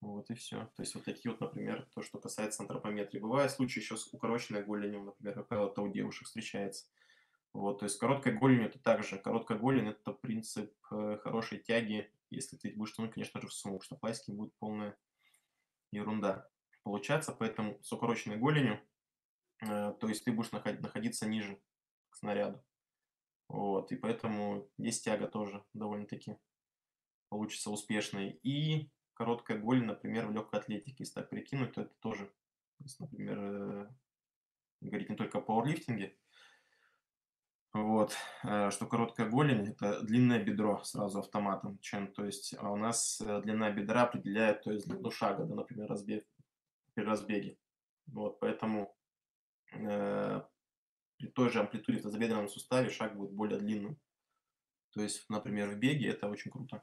Вот и все. То есть вот такие вот, например, то, что касается антропометрии. Бывают случаи еще с укороченной голенью, например, как правило, это у девушек встречается. Вот, то есть короткая голень это также, короткая голень это принцип э, хорошей тяги. Если ты будешь тянуть, конечно же, в сумку, что пластики будет полная ерунда получаться, поэтому с укороченной голенью, э, то есть ты будешь наход- находиться ниже к снаряду. Вот, и поэтому здесь тяга тоже довольно-таки получится успешной. И короткая голень, например, в легкой атлетике, если так прикинуть, то это тоже, если, например, э, говорить не только о пауэрлифтинге, вот, э, что короткая голень — это длинное бедро сразу автоматом, чем, то есть, а у нас э, длина бедра определяет, то есть длину шага, да, например, разбег, при разбеге. Вот, поэтому э, при той же амплитуде в тазобедренном суставе шаг будет более длинным. То есть, например, в беге это очень круто.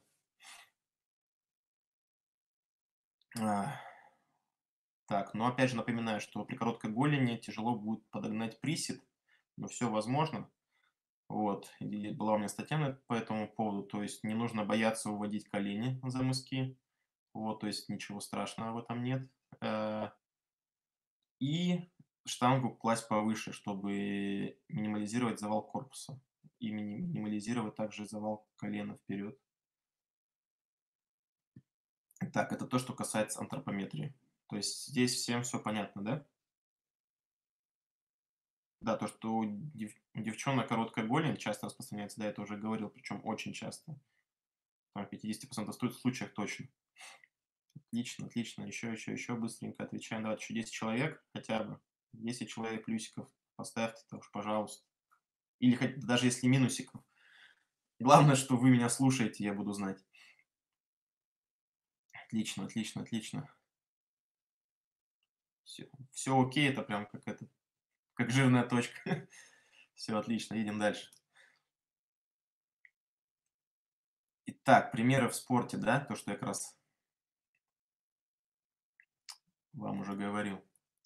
А, Так, но опять же напоминаю, что при короткой голени тяжело будет подогнать присед, но все возможно. Вот, и была у меня статья на по этому поводу, то есть не нужно бояться уводить колени за мыски, вот, то есть ничего страшного в этом нет. Э, и штангу класть повыше, чтобы минимализировать завал корпуса и мини минимализировать также завал колена вперед. Так, это то, что касается антропометрии. То есть здесь всем все понятно, да? Да, то, что у дев у девчонок короткая голень часто распространяется, да, я это уже говорил, причем очень часто. Там в пятидесяти процентах сто случаях точно. Отлично, отлично. Еще, еще, еще быстренько отвечаем. Давайте еще десять человек хотя бы. десять человек плюсиков поставьте-то уж, пожалуйста. Или хоть даже если минусиков. Главное, что вы меня слушаете, я буду знать. Отлично, отлично, отлично. Все, все окей, это прям как это, как жирная точка. Все отлично, едем дальше. Итак, примеры в спорте, да, то, что я как раз вам уже говорил.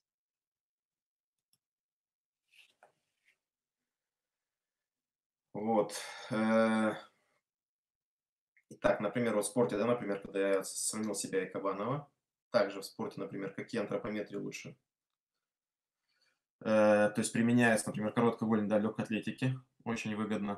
Вот. э, Итак, например, вот в спорте, да, например, когда я сравнил себя и Кабанова, также в спорте, например, какие антропометрии лучше. Э, то есть применяется, например, короткая голень для легкой атлетики, очень выгодно.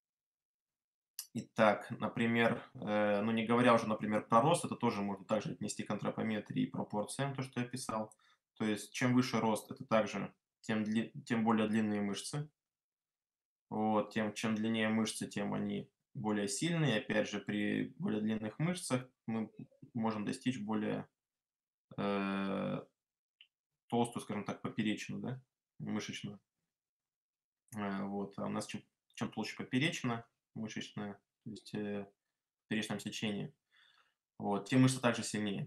Итак, например, э, ну не говоря уже, например, про рост, это тоже можно также отнести к антропометрии и пропорциям, то, что я писал. То есть чем выше рост, это также тем, дли- тем более длинные мышцы. Вот, тем, чем длиннее мышцы, тем они более сильные. Опять же, при более длинных мышцах мы можем достичь более э, толстую, скажем так, поперечину, да, мышечную. Э, вот, а у нас чем, чем толще поперечина мышечная, то есть э, в поперечном сечении, вот, тем мышцы также сильнее.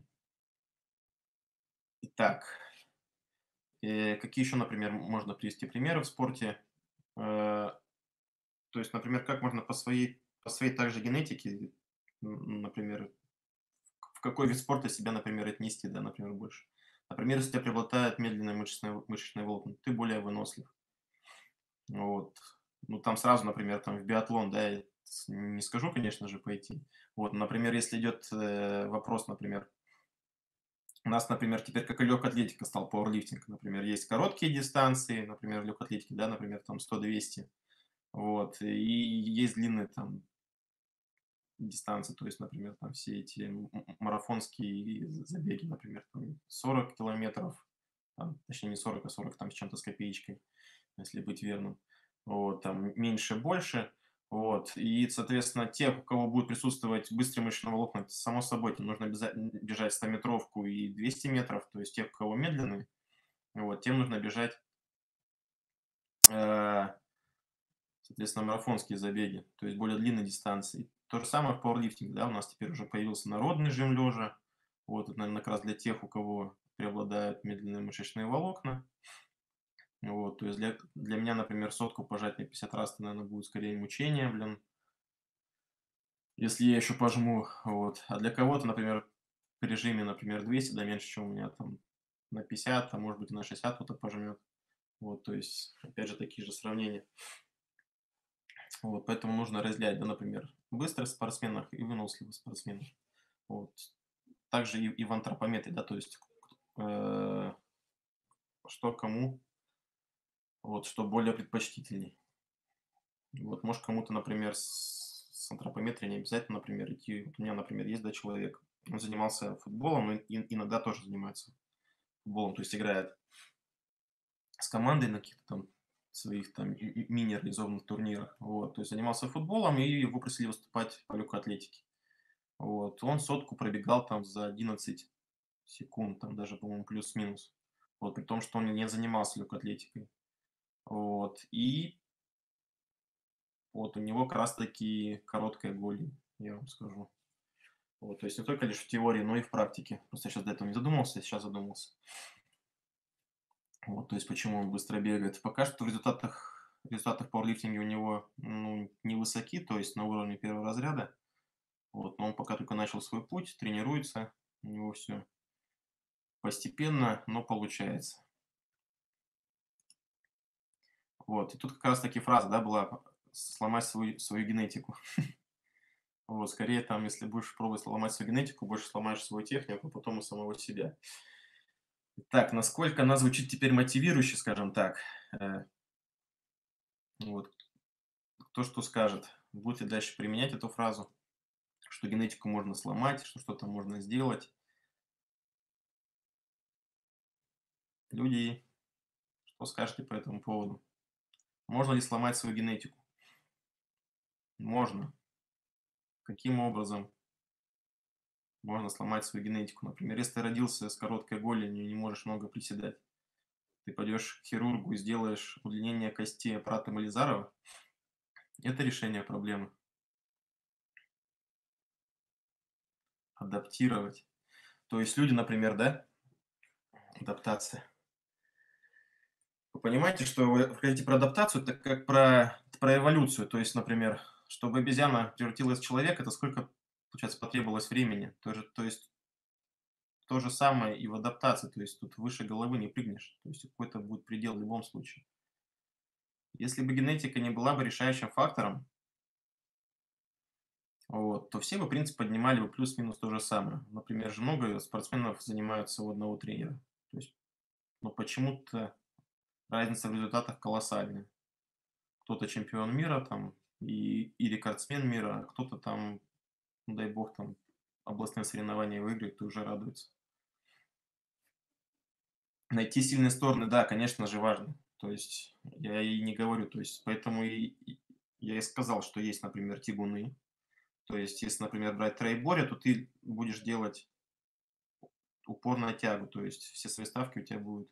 Итак, э, какие еще, например, можно привести примеры в спорте? Э, то есть, например, как можно по своей, по своей также генетике, м, например, в какой вид спорта себя, например, отнести, да, например, больше. Например, если у тебя преобладает медленные мышечные, мышечные волокна, ты более вынослив. Вот. Ну, там сразу, например, там в биатлон, да, я с- не скажу, конечно же, пойти. Вот, например, если идет э, вопрос, например, у нас, например, теперь как и легкая атлетика стал пауэрлифтинг, например, есть короткие дистанции, например, в легкой атлетике, да, например, там сто-двести, вот, и есть длинные там дистанции, то есть, например, там все эти м- м- марафонские забеги, например, там сорок километров, там, точнее не сорок, а сорок там с чем-то с копеечкой, если быть верным. Вот, там меньше, больше. Вот, и, соответственно, те, у кого будет присутствовать быстрые мышечные волокна, это само собой, тебе нужно обязательно бежать стометровку и двести метров, то есть те, у кого медленные, вот, тем нужно бежать, э, соответственно, марафонские забеги, то есть более длинные дистанции. То же самое в пауэрлифтинге, да, у нас теперь уже появился народный жим лежа. Вот, это, наверное, как раз для тех, у кого преобладают медленные мышечные волокна. Вот, то есть для, для меня, например, сотку пожать на пятьдесят раз, это, наверное, будет скорее мучение, блин, если я еще пожму. Вот. А для кого-то, например, при режиме, например, двести, да меньше, чем у меня там на пятьдесят, а может быть и на шестьдесят кто-то пожмет. Вот, то есть, опять же, такие же сравнения. Вот, поэтому нужно разделять, да, например, быстрых спортсменов и выносливых спортсменов. Вот. также и, и в антропометрии, да, то есть э, что кому, вот, что более предпочтительней. Вот, может, кому-то, например, с, с антропометрией не обязательно, например, идти. Вот у меня, например, есть, да, человек, он занимался футболом, но и- иногда тоже занимается футболом, то есть играет с командой на каких-то там своих там ми- ми- мини-организованных турнирах. Вот, то есть занимался футболом, и его просили выступать по легкой атлетике. Вот, он сотку пробегал там за одиннадцать секунд, там даже, по-моему, плюс-минус. Вот, при том, что он не занимался легкой атлетикой. Вот, и вот у него как раз-таки короткая голень, я вам скажу. Вот, то есть не только лишь в теории, но и в практике. Просто я сейчас до этого не задумался, сейчас задумался. Вот, то есть почему он быстро бегает. Пока что в результатах, в результатах пауэрлифтинга у него ну, невысоки, то есть на уровне первого разряда. Вот, но он пока только начал свой путь, тренируется, у него все постепенно, но получается. Вот, и тут как раз таки фраза, да, была сломать свою, свою генетику. Вот, скорее там, если будешь пробовать сломать свою генетику, больше сломаешь свою технику, потом и самого себя. Так, насколько она звучит теперь мотивирующе, скажем так. Э, вот, кто что скажет. Будете дальше применять эту фразу, что генетику можно сломать, что что-то можно сделать. Люди, что скажете по этому поводу? Можно ли сломать свою генетику? Можно. Каким образом можно сломать свою генетику? Например, если ты родился с короткой голенью и не можешь много приседать, ты пойдешь к хирургу и сделаешь удлинение кости аппаратом Элизарова, это решение проблемы. Адаптировать. То есть люди, например, да, адаптация. Вы понимаете, что вы говорите про адаптацию, это как про, про эволюцию. То есть, например, чтобы обезьяна превратилась в человека, это сколько, получается, потребовалось времени. То, же, то есть то же самое и в адаптации. То есть тут выше головы не прыгнешь. То есть какой-то будет предел в любом случае. Если бы генетика не была бы решающим фактором, вот, то все бы, в принципе, поднимали бы плюс-минус то же самое. Например, же много спортсменов занимаются у одного тренера. То есть, но почему-то разница в результатах колоссальная. Кто-то чемпион мира там и, и рекордсмен мира, а кто-то там, ну, дай бог, там областные соревнования выиграет и уже радуется. Найти сильные стороны, да, конечно же, важно. То есть я и не говорю, то есть поэтому и, и я и сказал, что есть, например, тягуны. То есть если, например, брать троеборье, то ты будешь делать упор на тягу, то есть все свои ставки у тебя будут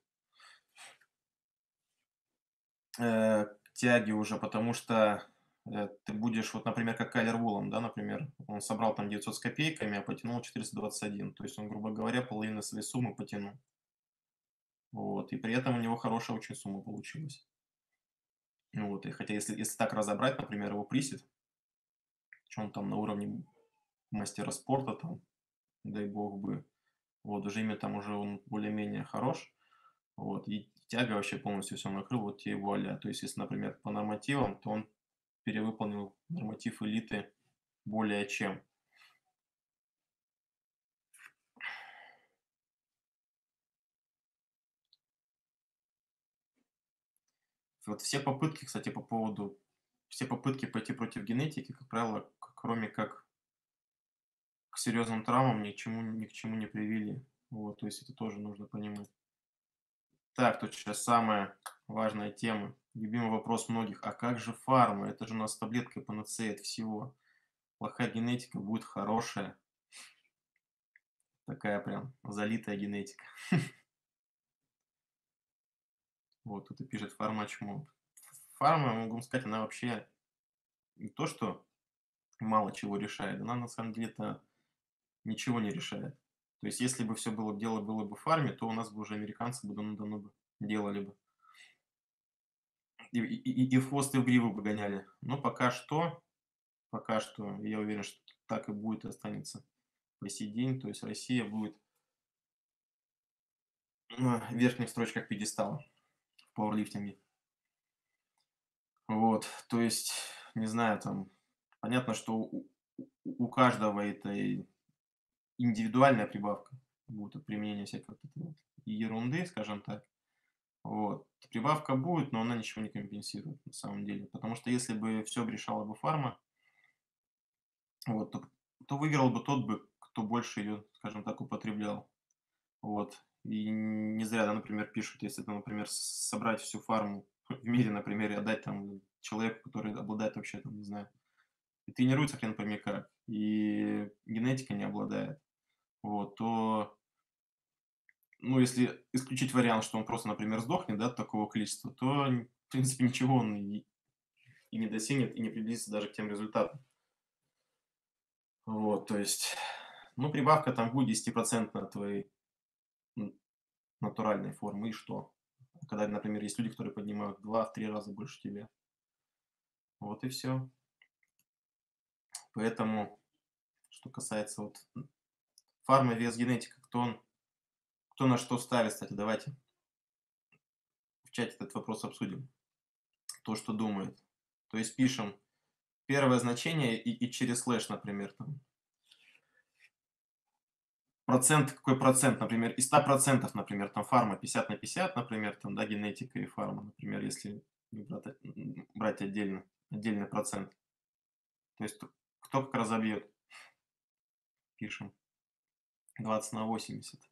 э, к тяге уже, потому что э, ты будешь, вот, например, как Кайлер Волом, да, например, он собрал там девятьсот с копейками, а потянул четыреста двадцать один, то есть он, грубо говоря, половину своей суммы потянул. Вот, и при этом у него хорошая очень сумма получилась. Ну вот, и хотя если, если так разобрать, например, его присед, что он там на уровне мастера спорта, там, дай бог бы, вот, уже имя там уже он более-менее хорош, вот, и тяга вообще полностью все накрыл, вот тебе и вуаля. То есть, если, например, по нормативам, то он перевыполнил норматив элиты более чем. Вот все попытки, кстати, по поводу, все попытки пойти против генетики, как правило, к- кроме как к серьезным травмам, ни к чему, ни к чему не привели. Вот, то есть это тоже нужно понимать. Так, тут сейчас самая важная тема. Любимый вопрос многих. А как же фарма? Это же у нас таблетка и панацея от всего. Плохая генетика будет хорошая. Такая прям залитая генетика. Вот, тут и пишет фарма чмо. Фарма, могу сказать, она вообще не то, что мало чего решает, она на самом деле-то ничего не решает. То есть, если бы все было, дело было бы в фарме, то у нас бы уже американцы бы давно-давно бы делали бы. И, и, и- и в хвост, и в гриву бы гоняли. Но пока что, пока что, я уверен, что так и будет и останется по сей день. То есть Россия будет на верхних строчках пьедестала в пауэрлифтинге. Вот, то есть, не знаю, там, понятно, что у, у- у каждого этой индивидуальная прибавка будет от применения всякой вот этой вот ерунды, скажем так. Вот. Прибавка будет, но она ничего не компенсирует на самом деле. Потому что если бы все решала бы фарма, вот, то, то выиграл бы тот бы, кто больше ее, скажем так, употреблял. Вот. И не зря, да, например, пишут, если, там, например, с- собрать всю фарму в мире, например, и отдать там человеку, который обладает вообще, там, не знаю, и тренируется хрен пойми как, и генетика не обладает, вот, то, ну, если исключить вариант, что он просто, например, сдохнет, да, от такого количества, то, н- в принципе, ничего он и, и не достигнет, и не приблизится даже к тем результатам. Вот, то есть, ну, прибавка там будет десятипроцентная от твоей м, натуральной формы, и что? Когда, например, есть люди, которые поднимают в два-три раза больше тебя. Вот и все. Поэтому, что касается вот м, фарма, вес, генетика, кто он, кто на что ставит, кстати, давайте в чате этот вопрос обсудим. Кто что думает. То есть пишем первое значение и, и через слэш, например, там. Процент, какой процент, например, из ста процентов, например, там фарма пятьдесят на пятьдесят, например, там, да, генетика и фарма, например, если не брать, м, брать отдельно, отдельный процент. То есть кто как разобьет, пишем. Двадцать на восемьдесят.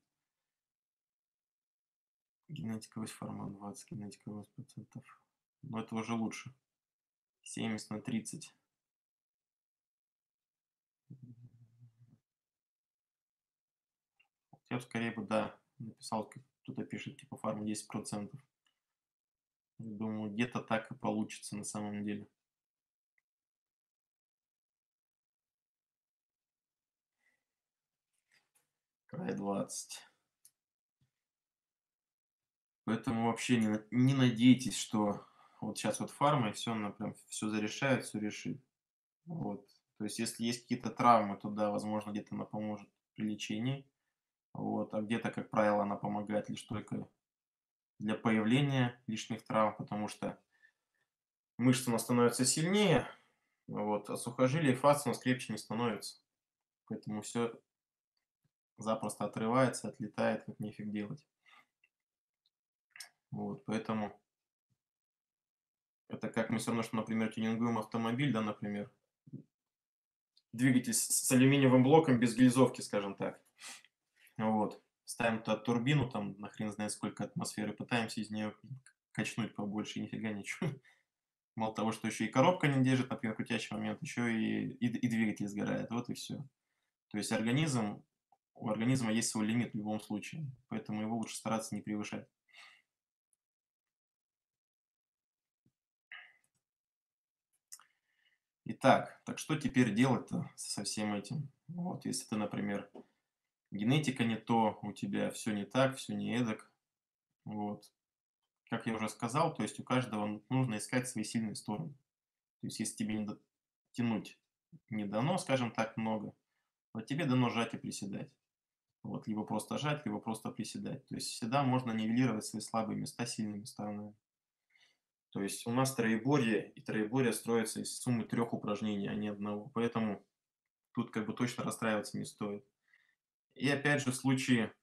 Генетика формат двадцать, генетика процентов. Но это уже лучше. Семьдесят на тридцать. Я бы скорее бы, да, написал, как кто-то пишет, типа фарма десять процентов. Думаю, где-то так и получится на самом деле. Край двадцать. Поэтому вообще не, на- не надейтесь, что вот сейчас вот фарма и все, она прям все зарешает, все решит. Вот. То есть, если есть какие-то травмы, то да, возможно, где-то она поможет при лечении. Вот. А где-то, как правило, она помогает лишь только для появления лишних травм, потому что мышцы у нас становятся сильнее, вот, а сухожилия и фасция у нас крепче не становятся. Поэтому все запросто отрывается, отлетает, как нефиг делать. Вот, поэтому это как мы все равно, что, например, тюнингуем автомобиль, да, например, двигатель с с алюминиевым блоком без гильзовки, скажем так. Вот. Ставим туда турбину, там, на хрен знает сколько атмосферы, пытаемся из нее качнуть побольше, и нифига ничего. Мало того, что еще и коробка не держит, например, крутящий момент, еще и, и, и двигатель сгорает. Вот и все. То есть организм, у организма есть свой лимит в любом случае, поэтому его лучше стараться не превышать. Итак, так что теперь делать-то со всем этим? Вот, если ты, например, генетика не то, у тебя все не так, все не эдак. Вот. Как я уже сказал, то есть у каждого нужно искать свои сильные стороны. То есть если тебе не до- тянуть не дано, скажем так, много, то тебе дано жать и приседать. Вот, либо просто жать, либо просто приседать. То есть всегда можно нивелировать свои слабые места сильными сторонами. То есть у нас троеборье, и троеборье строится из суммы трех упражнений, а не одного. Поэтому тут как бы точно расстраиваться не стоит. И опять же, в случае,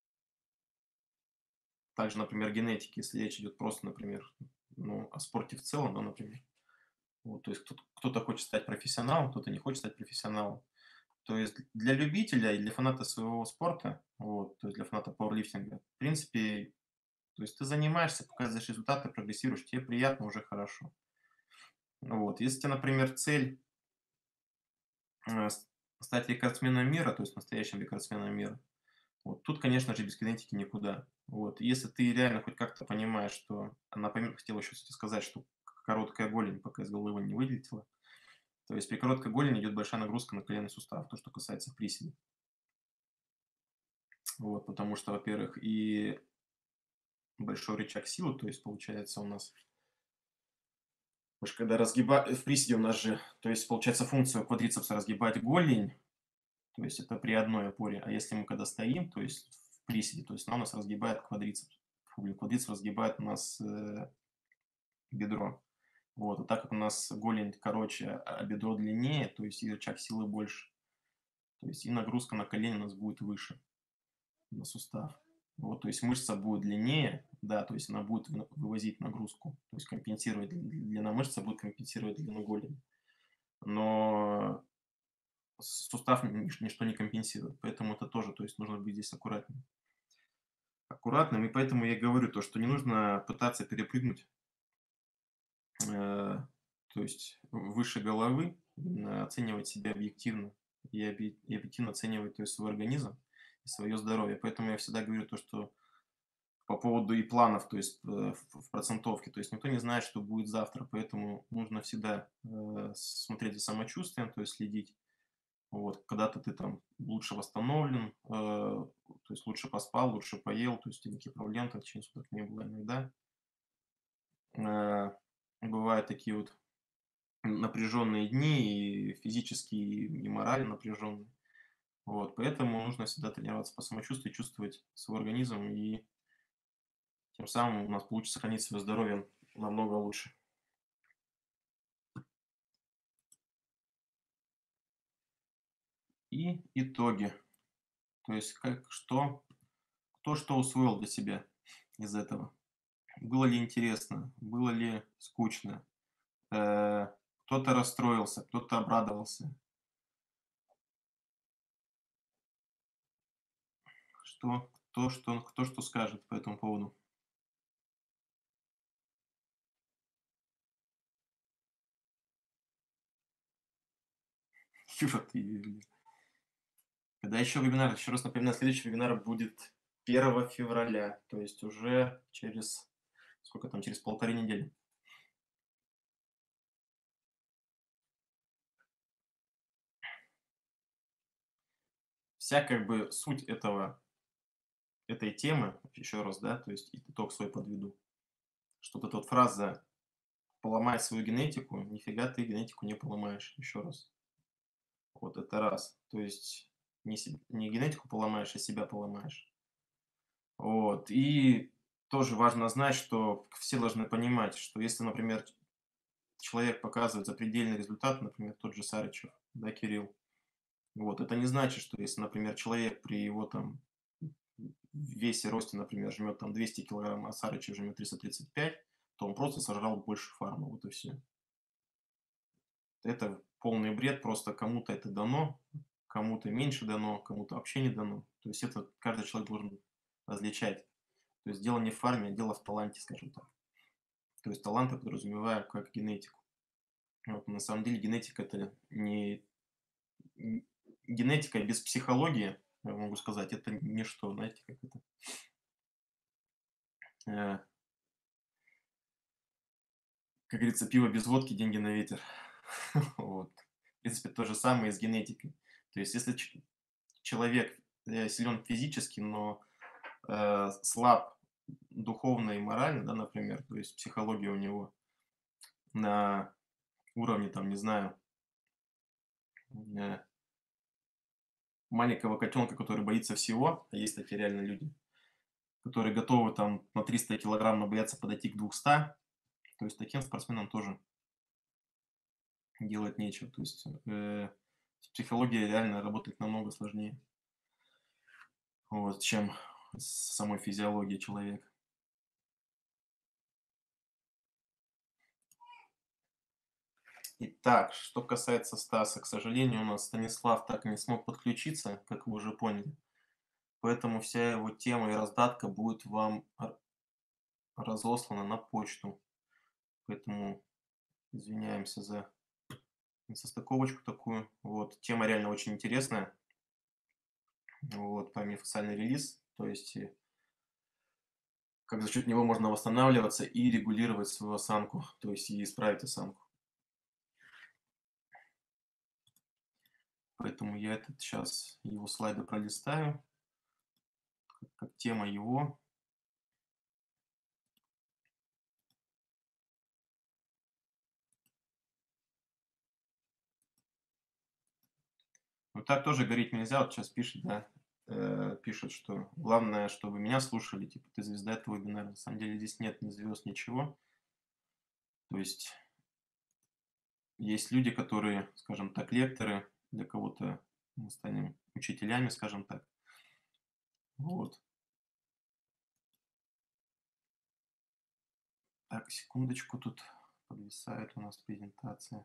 также, например, генетики, если речь идет просто, например, ну, о спорте в целом, да, например. Вот, то есть кто-то, кто-то хочет стать профессионалом, кто-то не хочет стать профессионалом. То есть для любителя и для фаната своего спорта, вот, то есть для фаната пауэрлифтинга, в принципе, то есть ты занимаешься, показываешь результаты, прогрессируешь, тебе приятно, уже хорошо. Вот. Если, тебе, например, цель э, с- стать рекордсменом мира, то есть настоящим рекордсменом мира, вот тут, конечно же, без генетики никуда. Вот. Если ты реально хоть как-то понимаешь, что... Она поймет, хотела еще, кстати, сказать, что короткая голень пока из головы не вылетела. То есть при короткой голени идет большая нагрузка на коленный сустав, то, что касается приседа. Вот, потому что, во-первых, и большой рычаг силы, то есть получается у нас, мы же когда разгибаем, в приседе у нас же, то есть получается функция квадрицепса разгибать голень, то есть это при одной опоре, а если мы когда стоим, то есть в приседе, то есть она у нас разгибает квадрицепс. Фу, блин, квадрицепс разгибает у нас э, бедро. Вот, а так как у нас голень короче, а бедро длиннее, то есть и рычаг силы больше. То есть и нагрузка на колени у нас будет выше, на сустав. Вот, то есть мышца будет длиннее, да, то есть она будет вы- вывозить нагрузку, то есть компенсировать, дли- длина мышцы будет компенсировать длину голени. Но с- сустав ни- нич- ничто не компенсирует, поэтому это тоже, то есть нужно быть здесь аккуратным. Аккуратным, и поэтому я и говорю то, что не нужно пытаться перепрыгнуть, э, то есть выше головы, именно оценивать себя объективно и, объ- и объективно оценивать, то есть свой организм и свое здоровье. Поэтому я всегда говорю то, что по поводу и планов, то есть, э, в в процентовке. То есть никто не знает, что будет завтра, поэтому нужно всегда, э, смотреть за самочувствием, то есть следить. Вот, когда-то ты там лучше восстановлен, э, то есть лучше поспал, лучше поел, то есть никаких проблем там в течение суток не было иногда. Э, бывают такие вот напряженные дни и физически, и и морально напряженные. Вот, поэтому нужно всегда тренироваться по самочувствию, чувствовать свой организм, и тем самым у нас получится сохранить свое здоровье намного лучше. И итоги. То есть как что кто что усвоил для себя из этого. Было ли интересно, было ли скучно, э, кто-то расстроился, кто-то обрадовался. Что кто что кто что скажет по этому поводу. Вот и когда еще вебинар, еще раз напоминаю, следующий вебинар будет первого февраля, то есть уже через сколько там, через полторы недели. Вся как бы суть этого этой темы, еще раз, да, то есть итог свой подведу, что вот эта вот фраза "поломай свою генетику", нифига ты генетику не поломаешь, еще раз. Вот это раз. То есть не себ не генетику поломаешь, а себя поломаешь. Вот. И тоже важно знать, что все должны понимать, что если, например, ч человек показывает запредельный результат, например, тот же Сарычев, да, Кирилл, вот, это не значит, что если, например, человек при его там весе, росте, например, жмет там двести килограмм, а Сарычев жмет триста тридцать пять, то он просто сожрал больше фарма, вот и все. Это полный бред, просто кому-то это дано, кому-то меньше дано, кому-то вообще не дано. То есть это каждый человек должен различать. То есть дело не в фарме, а дело в таланте, скажем так. То есть талант я подразумеваю как генетику. Вот, на самом деле генетика это не г- генетика без психологии, я могу сказать, это ничто, знаете, как это. Э, как говорится, пиво без водки, деньги на ветер. Вот. В принципе, то же самое и с генетикой. То есть, если ч- человек э, силен физически, но э, слаб духовно и морально, да, например, то есть психология у него на уровне, там, не знаю, э, маленького котенка, который боится всего, а есть такие реально люди, которые готовы там на триста килограмм, но боятся подойти к двухстам, то есть таким спортсменам тоже делать нечего. То есть э, психология реально работает намного сложнее, вот, чем с самой физиологией человека. Итак, что касается Стаса, к сожалению, у нас Станислав так и не смог подключиться, как вы уже поняли. Поэтому вся его тема и раздатка будет вам р- разослана на почту. Поэтому извиняемся за несостыковочку такую. Вот. Тема реально очень интересная. Вот, по официальный релиз. То есть, э, как за счет него можно восстанавливаться и регулировать свою осанку. То есть, и исправить осанку. Поэтому я этот сейчас его слайды пролистаю, как тема его. Ну, так тоже говорить нельзя. Вот сейчас пишет, да, э, пишет, что главное, чтобы меня слушали, типа, ты звезда этого вебинара. На самом деле здесь нет ни звезд, ничего. То есть есть люди, которые, скажем так, лекторы, для кого-то Мы станем учителями, скажем так. Вот. Так, секундочку, тут подвисает у нас презентация.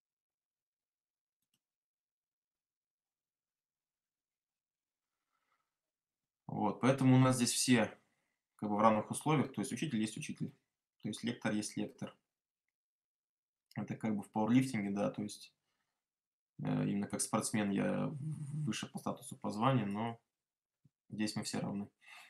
Вот, поэтому у нас здесь все как бы в равных условиях, то есть учитель есть учитель, то есть лектор есть лектор. Это как бы в пауэрлифтинге, да, то есть э, именно как спортсмен я в- выше по статусу, по званию, но здесь мы все равны.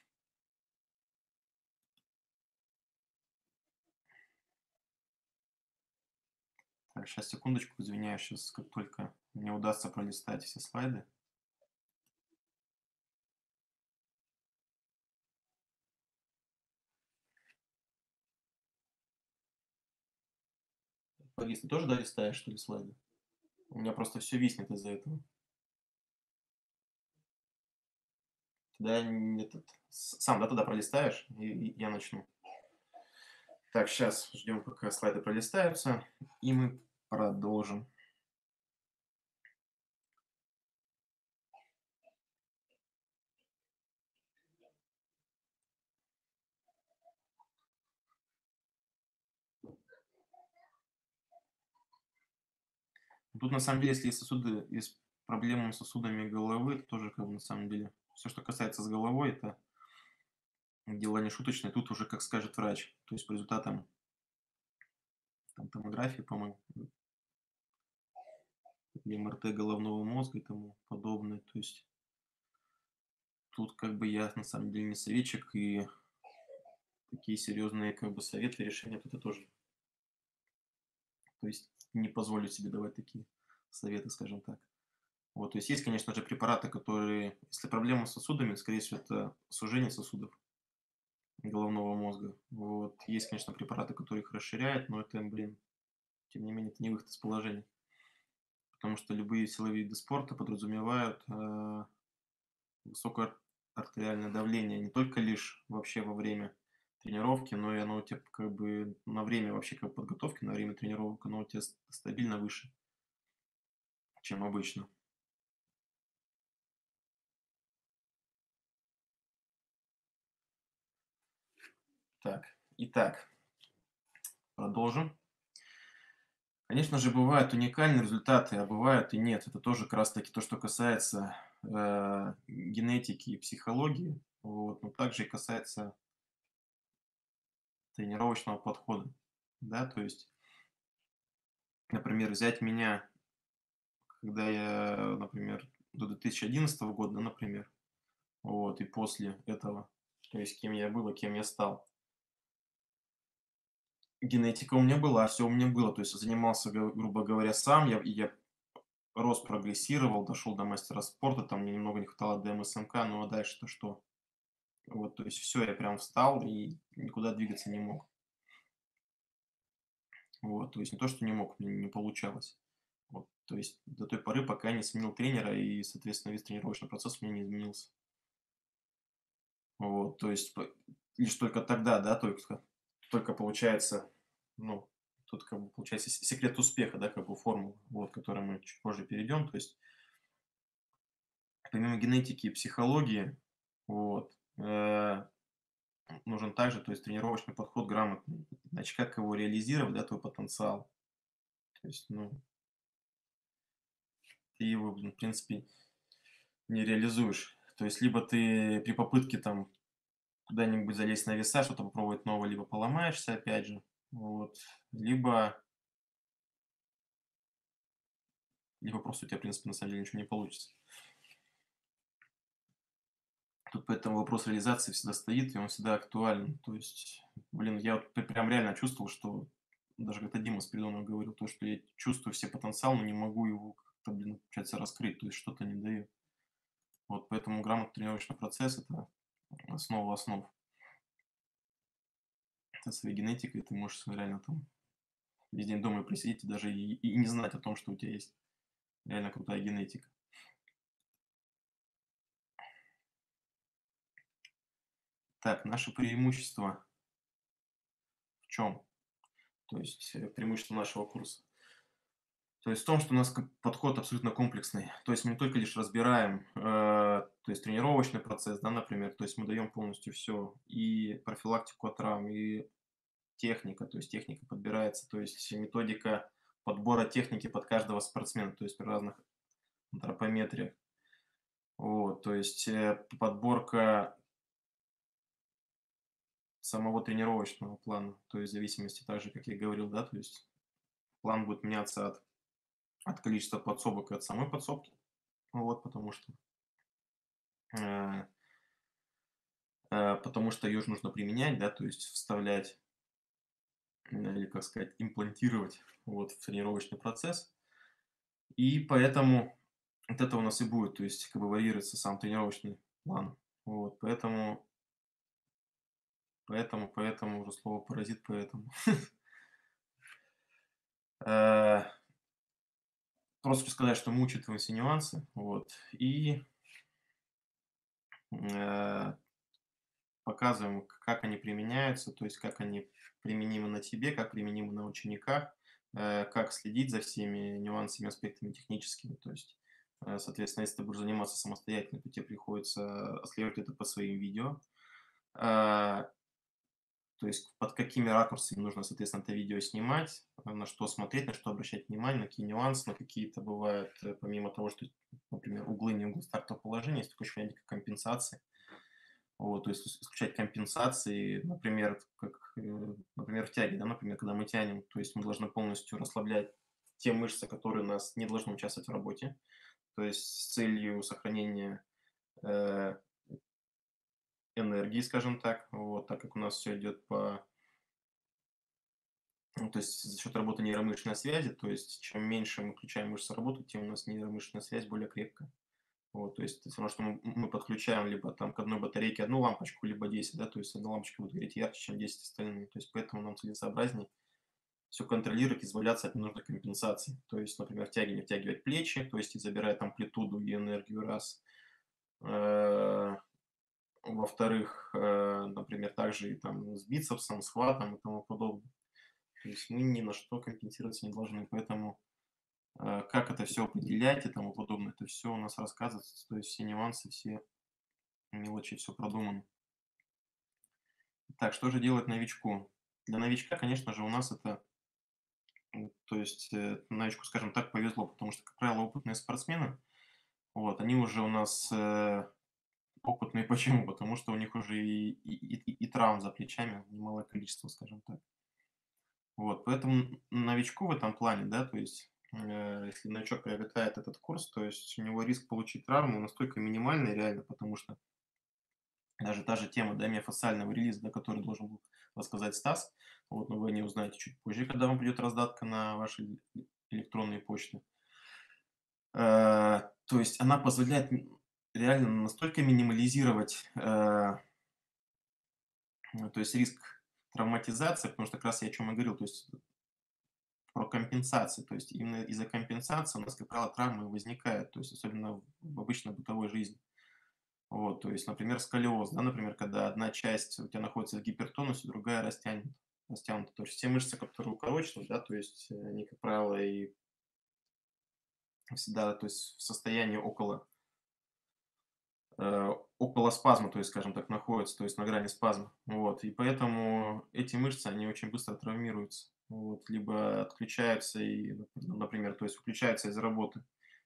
Так, сейчас, секундочку, извиняюсь, сейчас как только мне удастся пролистать все слайды. Повис, ты тоже, да, листаешь, что ли, слайды? У меня просто все виснет из-за этого. Тогда н- этот, с- сам, да, тогда пролистаешь, и, и я начну. Так, сейчас ждем, пока слайды пролистаются, и мы продолжим. Тут на самом деле, если есть сосуды, есть проблемы с сосудами головы, это тоже как бы на самом деле все, что касается с головой, это дело не шуточное. Тут уже как скажет врач. То есть по результатам там, томографии, по-моему, или эм эр тэ головного мозга и тому подобное. То есть тут как бы я на самом деле не советчик, и такие серьезные как бы советы, решения тут я тоже, то есть не позволю себе давать такие советы, скажем так. Вот, то есть есть, конечно же, препараты, которые, если проблема с сосудами, скорее всего, это сужение сосудов головного мозга. Вот. Есть, конечно, препараты, которые их расширяют, но это, блин, тем не менее, это не выход из положения. Потому что любые силовые виды спорта подразумевают э, высокое артериальное давление не только лишь вообще во время тренировки, но и оно у тебя как бы на время вообще как бы подготовки, на время тренировок, оно у тебя ст- стабильно выше, чем обычно. Так, итак, продолжим. Конечно же, бывают уникальные результаты, а бывают и нет. Это тоже как раз таки то, что касается э, генетики и психологии. Вот. Но также и касается тренировочного подхода. Да, то есть, например, взять меня, когда я, например, до две тысячи одиннадцатого года, например, вот, и после этого, то есть кем я был и кем я стал. Генетика у меня была, все у меня было, то есть я занимался, г- грубо говоря, сам, я, и я рос, прогрессировал, дошел до мастера спорта, там мне немного не хватало до эм эс эм ка, ну а дальше-то что? Вот, то есть все, я прям встал и никуда двигаться не мог. Вот, то есть не то, что не мог, мне не получалось. Вот, то есть до той поры, пока я не сменил тренера, и, соответственно, весь тренировочный процесс у меня не изменился. Вот, то есть п лишь только тогда, да, только только получается, ну, тут как бы получается се секрет успеха, да, как бы формула, вот, к которой мы чуть позже перейдем. То есть помимо генетики и психологии, вот, э, нужен также, то есть тренировочный подход грамотный. Значит, как его реализировать, да, твой потенциал. То есть, ну, ты его, блин, в принципе, не реализуешь. То есть либо ты при попытке там куда-нибудь залезть на веса, что-то попробовать новое, либо поломаешься опять же, вот, либо либо просто у тебя, в принципе, на самом деле ничего не получится. Тут поэтому вопрос реализации всегда стоит, и он всегда актуален. То есть, блин, я вот п прям реально чувствовал, что даже как-то Дима Спиридонов говорил, то, что я чувствую все потенциал, но не могу его как-то, блин, получается, раскрыть, то есть что-то не дает. Вот поэтому грамотный тренировочный процесс — это основа основ. Со своей генетикой ты можешь реально там весь день дома просидеть и даже и и не знать о том, что у тебя есть реально крутая генетика. Так, наше преимущество в чем? То есть, э, преимущество нашего курса. То есть в том, что у нас к подход абсолютно комплексный. То есть мы не только лишь разбираем, э, то есть тренировочный процесс, да, например, то есть мы даем полностью все и профилактику от травм, и техника, то есть техника подбирается, то есть методика подбора техники под каждого спортсмена, то есть при разных антропометриях. Вот, то есть, э, подборка самого тренировочного плана, то есть в зависимости также, как я говорил, да, то есть план будет меняться от от количества подсобок и от самой подсобки. Вот, потому что, э, э, потому что ее же нужно применять, да, то есть вставлять, э, или, как сказать, имплантировать вот в тренировочный процесс. И поэтому от этого у нас и будет, то есть как бы варьируется сам тренировочный план. Вот, поэтому поэтому поэтому уже слово "паразит", поэтому. Э, Просто хочу сказать, что мы учитываем все нюансы, вот, и, э, показываем, к как они применяются, то есть как они применимы на тебе, как применимы на учениках, э, как следить за всеми нюансами, аспектами техническими. То есть, э, соответственно, если ты будешь заниматься самостоятельно, то тебе приходится отслеживать это по своим видео. Э, то есть под какими ракурсами нужно, соответственно, это видео снимать, э, на что смотреть, на что обращать внимание, на какие нюансы, на какие-то бывают, э, помимо того, что, например, углы, не углы стартового положения, есть такое еще понятие, как компенсации. Вот, то есть ис исключать компенсации, например, как, э, например, в тяге, да, например, когда мы тянем, то есть мы должны полностью расслаблять те мышцы, которые у нас не должны участвовать в работе, то есть с целью сохранения, э, энергии, скажем так. Вот, так как у нас все идет по ну, то есть за счет работы нейромышечной связи, то есть чем меньше мы включаем мышцы работать, тем у нас нейромышечная связь более крепкая. Вот, то есть все равно, что мы мы подключаем либо там к одной батарейке одну лампочку, либо десять, да, то есть одна лампочка будет гореть ярче, чем десять остальные. То есть поэтому нам целесообразнее все контролировать, избавляться от ненужных компенсаций. То есть, например, в тяге не втягивать плечи, то есть и забирает амплитуду и энергию, раз. Э, Во-вторых, э, например, также и там с бицепсом, с хватом и тому подобное. То есть мы ни на что компенсироваться не должны. Поэтому э, как это все определять и тому подобное, это все у нас рассказывается, то есть все нюансы, все мелочи, все продумано. Так, что же делать новичку? Для новичка, конечно же, у нас это, м, то есть, э, новичку, скажем так, повезло, потому что, как правило, опытные спортсмены, вот, они уже у нас, э, опытные. Почему? Потому что у них уже и и и и травм за плечами немалое количество, скажем так. Вот, поэтому н новичку в этом плане, да, то есть, э, если новичок приобретает этот курс, то есть у него риск получить травму настолько минимальный реально, потому что даже та же тема, да, миофасциального релиза, да, который должен был рассказать Стас, вот, но вы о ней узнаете чуть позже, когда вам придет раздатка на ваши эле электронные почты. Э, то есть она позволяет м реально настолько минимализировать, э, ну, то есть риск травматизации, потому что как раз я о чем и говорил, то есть про компенсации. То есть именно из-за компенсации у нас, как правило, травмы возникают, то есть особенно в в обычной бытовой жизни. Вот, то есть, например, сколиоз, да, например, когда одна часть у тебя находится в гипертонусе, другая растянута. растянута. То есть все мышцы, которые укорочены, да, то есть э, они, как правило, и всегда, то есть в состоянии около, э, около спазма, то есть, скажем так, находятся, то есть на грани спазма. Вот, и поэтому эти мышцы, они очень быстро травмируются. Вот, либо отключаются и, нап- например, то есть включаются из работы.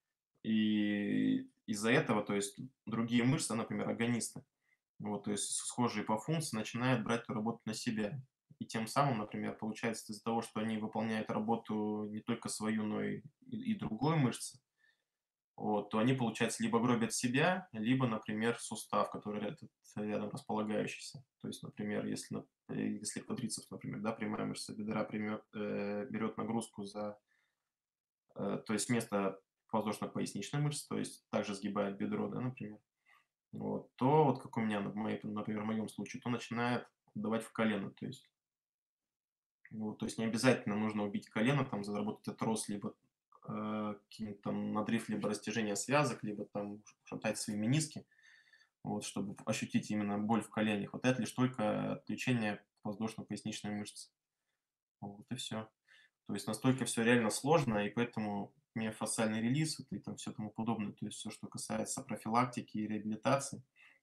И из-за этого, то есть другие мышцы, например, агонисты, вот, то есть схожие по функции, начинают брать эту работу на себя. И тем самым, например, получается из-за того, что они выполняют работу не только свою, но и, и, и другой мышцы, вот, то они, получается, либо гробят себя, либо, например, сустав, который рядом, рядом располагающийся. То есть, например, если, на- э, если квадрицепс, например, да, прямая мышца бедра примет, э, берет нагрузку за, э, то есть место воздушно-поясничной мышцы, то есть также сгибает бедро, да, например, вот, то вот как у меня, на моей, например, в моем случае, то начинает давать в колено. То есть, вот, то есть не обязательно нужно убить колено, там, заработать атероз, либо э, каким-то там надрыв, либо растяжение связок, либо там шатать свои мениски, вот, чтобы ощутить именно боль в коленях. Хватает лишь только отключения воздушно-поясничной мышцы. Вот и все. То есть настолько все реально сложно, и поэтому миофасциальный релиз вот и там все тому подобное, то есть все, что касается профилактики и реабилитации,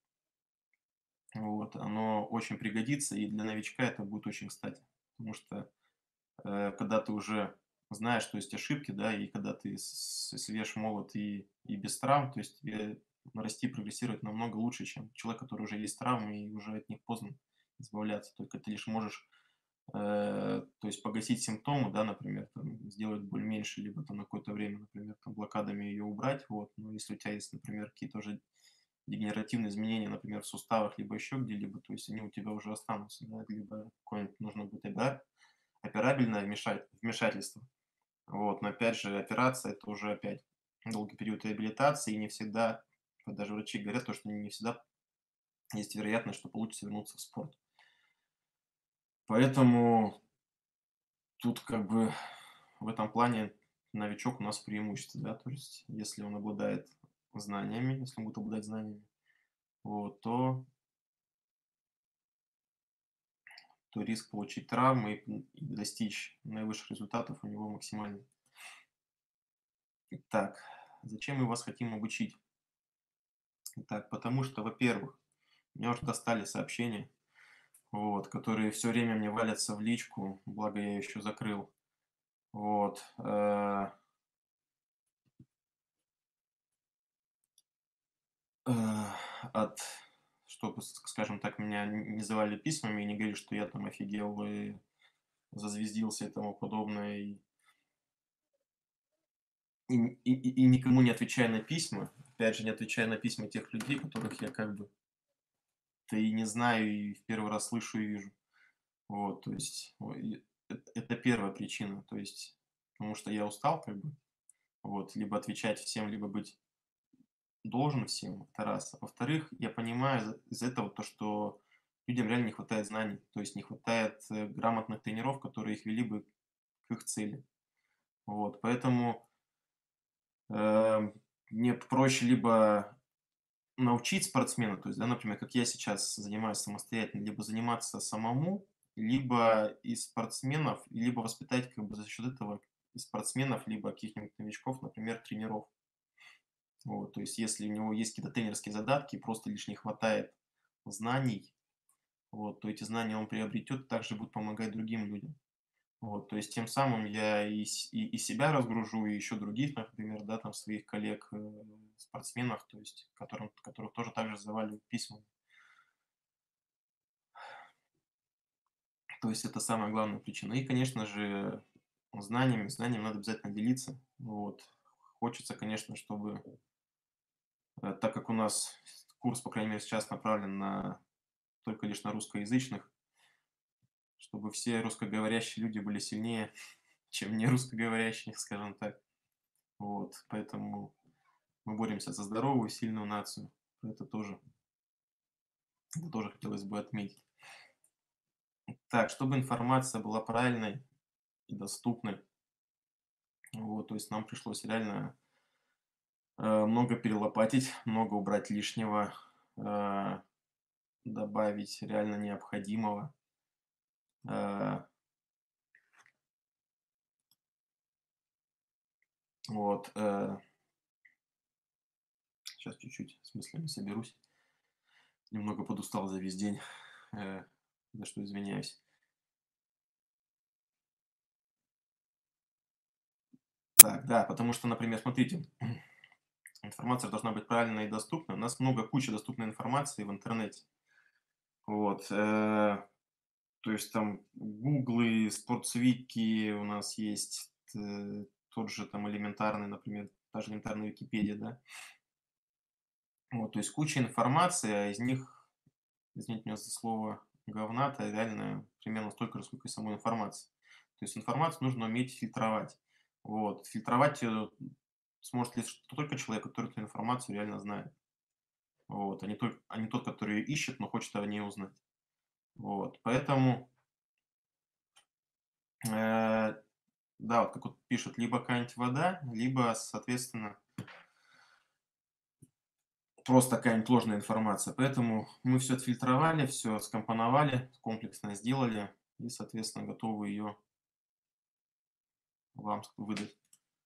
вот, оно очень пригодится, и для новичка это будет очень кстати. Потому что, э, когда ты уже знаешь, что есть ошибки, да, и когда ты с свеж, молод и и без травм, то есть тебе расти, прогрессировать намного лучше, чем человек, который уже есть травмы, и уже от них поздно избавляться. Только ты лишь можешь, э, то есть погасить симптомы, да, например, там, сделать боль меньше, либо там на какое-то время, например, там, блокадами ее убрать, вот. Но если у тебя есть, например, какие-то уже дегенеративные изменения, например, в суставах, либо еще где-либо, то есть они у тебя уже останутся, да, либо какое-нибудь нужно будет опера- операбельное вмешать- вмешательство. Вот, но опять же, операция — это уже опять долгий период реабилитации, и не всегда, вот даже врачи говорят, то, что не всегда есть вероятность, что получится вернуться в спорт. Поэтому тут как бы в этом плане новичок у нас в преимуществе, да, то есть если он обладает знаниями, если он будет обладать знаниями, вот, то, то риск получить травмы и, и достичь наивысших результатов у него максимальный. Так, зачем мы вас хотим обучить? Так, потому что, во-первых, меня уже достали сообщения, вот, которые все время мне валятся в личку, благо я еще закрыл. Вот, э, э, от, чтобы, с- скажем так, меня н- не завалили письмами и не говорили, что я там офигел и зазвездился и тому подобное, и, и, и- и- и никому не отвечая на письма, опять же, не отвечая на письма тех людей, которых я как бы то и не знаю, и в первый раз слышу и вижу. Вот, то есть, о, и эт- это первая причина, то есть, потому что я устал, как бы, вот, либо отвечать всем, либо быть должен всем, это раз. А во-вторых, я понимаю из из этого то, что людям реально не хватает знаний, то есть не хватает э, грамотных тренеров, которые их вели бы к их цели. Вот, поэтому э, мне проще либо научить спортсмена, то есть, да, например, как я сейчас занимаюсь самостоятельно, либо заниматься самому, либо из спортсменов, либо воспитать как бы за счет этого из спортсменов, либо каких-нибудь новичков, например, тренеров. Вот, то есть, если у него есть какие-то тренерские задатки, просто лишь не хватает знаний, вот, то эти знания он приобретет, также будет помогать другим людям. Вот, то есть тем самым я и, с- и, и себя разгружу, и еще других, например, да, там своих коллег, э, спортсменов, то есть которым, которых тоже также заваливают письмами. То есть это самая главная причина. И, конечно же, знаниями, знаниями надо обязательно делиться. Вот. Хочется, конечно, чтобы, э, так как у нас курс, по крайней мере, сейчас направлен на только лишь на русскоязычных, чтобы все русскоговорящие люди были сильнее, чем не русскоговорящие, скажем так. Вот, поэтому мы боремся за здоровую, сильную нацию. Это тоже, это тоже хотелось бы отметить. Так, чтобы информация была правильной и доступной, вот, то есть нам пришлось реально э, много перелопатить, много убрать лишнего, э, добавить реально необходимого. Э, вот, э, сейчас чуть-чуть с мыслями соберусь. Немного подустал за весь день, э, за что извиняюсь. Так, да, потому что, например, смотрите, информация должна быть правильной и доступной. У нас много, куча доступной информации в интернете. Вот, э, то есть там гуглы, спортсвики у нас есть, э, тот же там элементарный, например, та же элементарная Википедия, да. Вот, то есть куча информации, а из них, извините меня за слово, говна-то реально примерно столько же, сколько и самой информации. То есть информацию нужно уметь фильтровать. Вот. Фильтровать ее сможет лишь только человек, который эту информацию реально знает. Вот. А не, только, а не тот, который ее ищет, но хочет о ней узнать. Вот. Поэтому, э, да, вот как вот пишут, либо какая-нибудь вода, либо, соответственно, просто какая-нибудь ложная информация. Поэтому мы все отфильтровали, все скомпоновали, комплексно сделали и, соответственно, готовы ее вам выдать.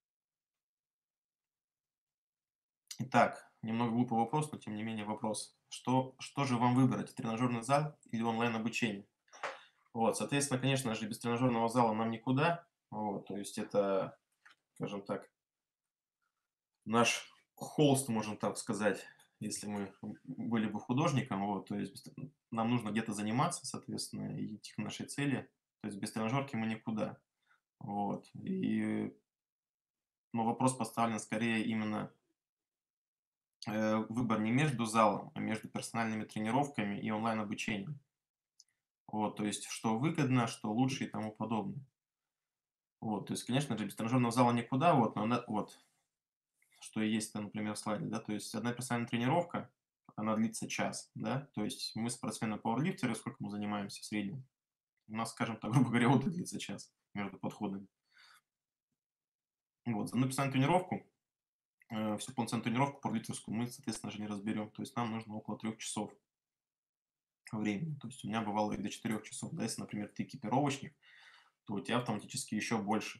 Итак, немного глупый вопрос, но тем не менее вопрос. Что, что же вам выбрать, тренажерный зал или онлайн-обучение? Вот, соответственно, конечно же, без тренажерного зала нам никуда. Вот, то есть это, скажем так, наш холст, можно так сказать, если мы были бы художником. Вот, то есть без тр- нам нужно где-то заниматься, соответственно, и идти к нашей цели. То есть без тренажерки мы никуда. Вот. И, ну, вопрос поставлен скорее именно э, выбор не между залом, а между персональными тренировками и онлайн-обучением. Вот, то есть что выгодно, что лучше и тому подобное. Вот, то есть, конечно же, без тренажерного зала никуда, вот, но на- вот, что и есть, там, например, в слайде, да, то есть одна персональная тренировка, она длится час, да, то есть мы спортсмены-пауэрлифтеры, сколько мы занимаемся в среднем, у нас, скажем так, грубо говоря, отдых длится час между подходами. Вот, за одну персональную тренировку, э, всю полноценную тренировку пауэрлифтерскую мы, соответственно же, не разберем, то есть нам нужно около трех часов времени, то есть у меня бывало и до четырех часов, да, если, например, ты экипировочник, то у тебя автоматически еще больше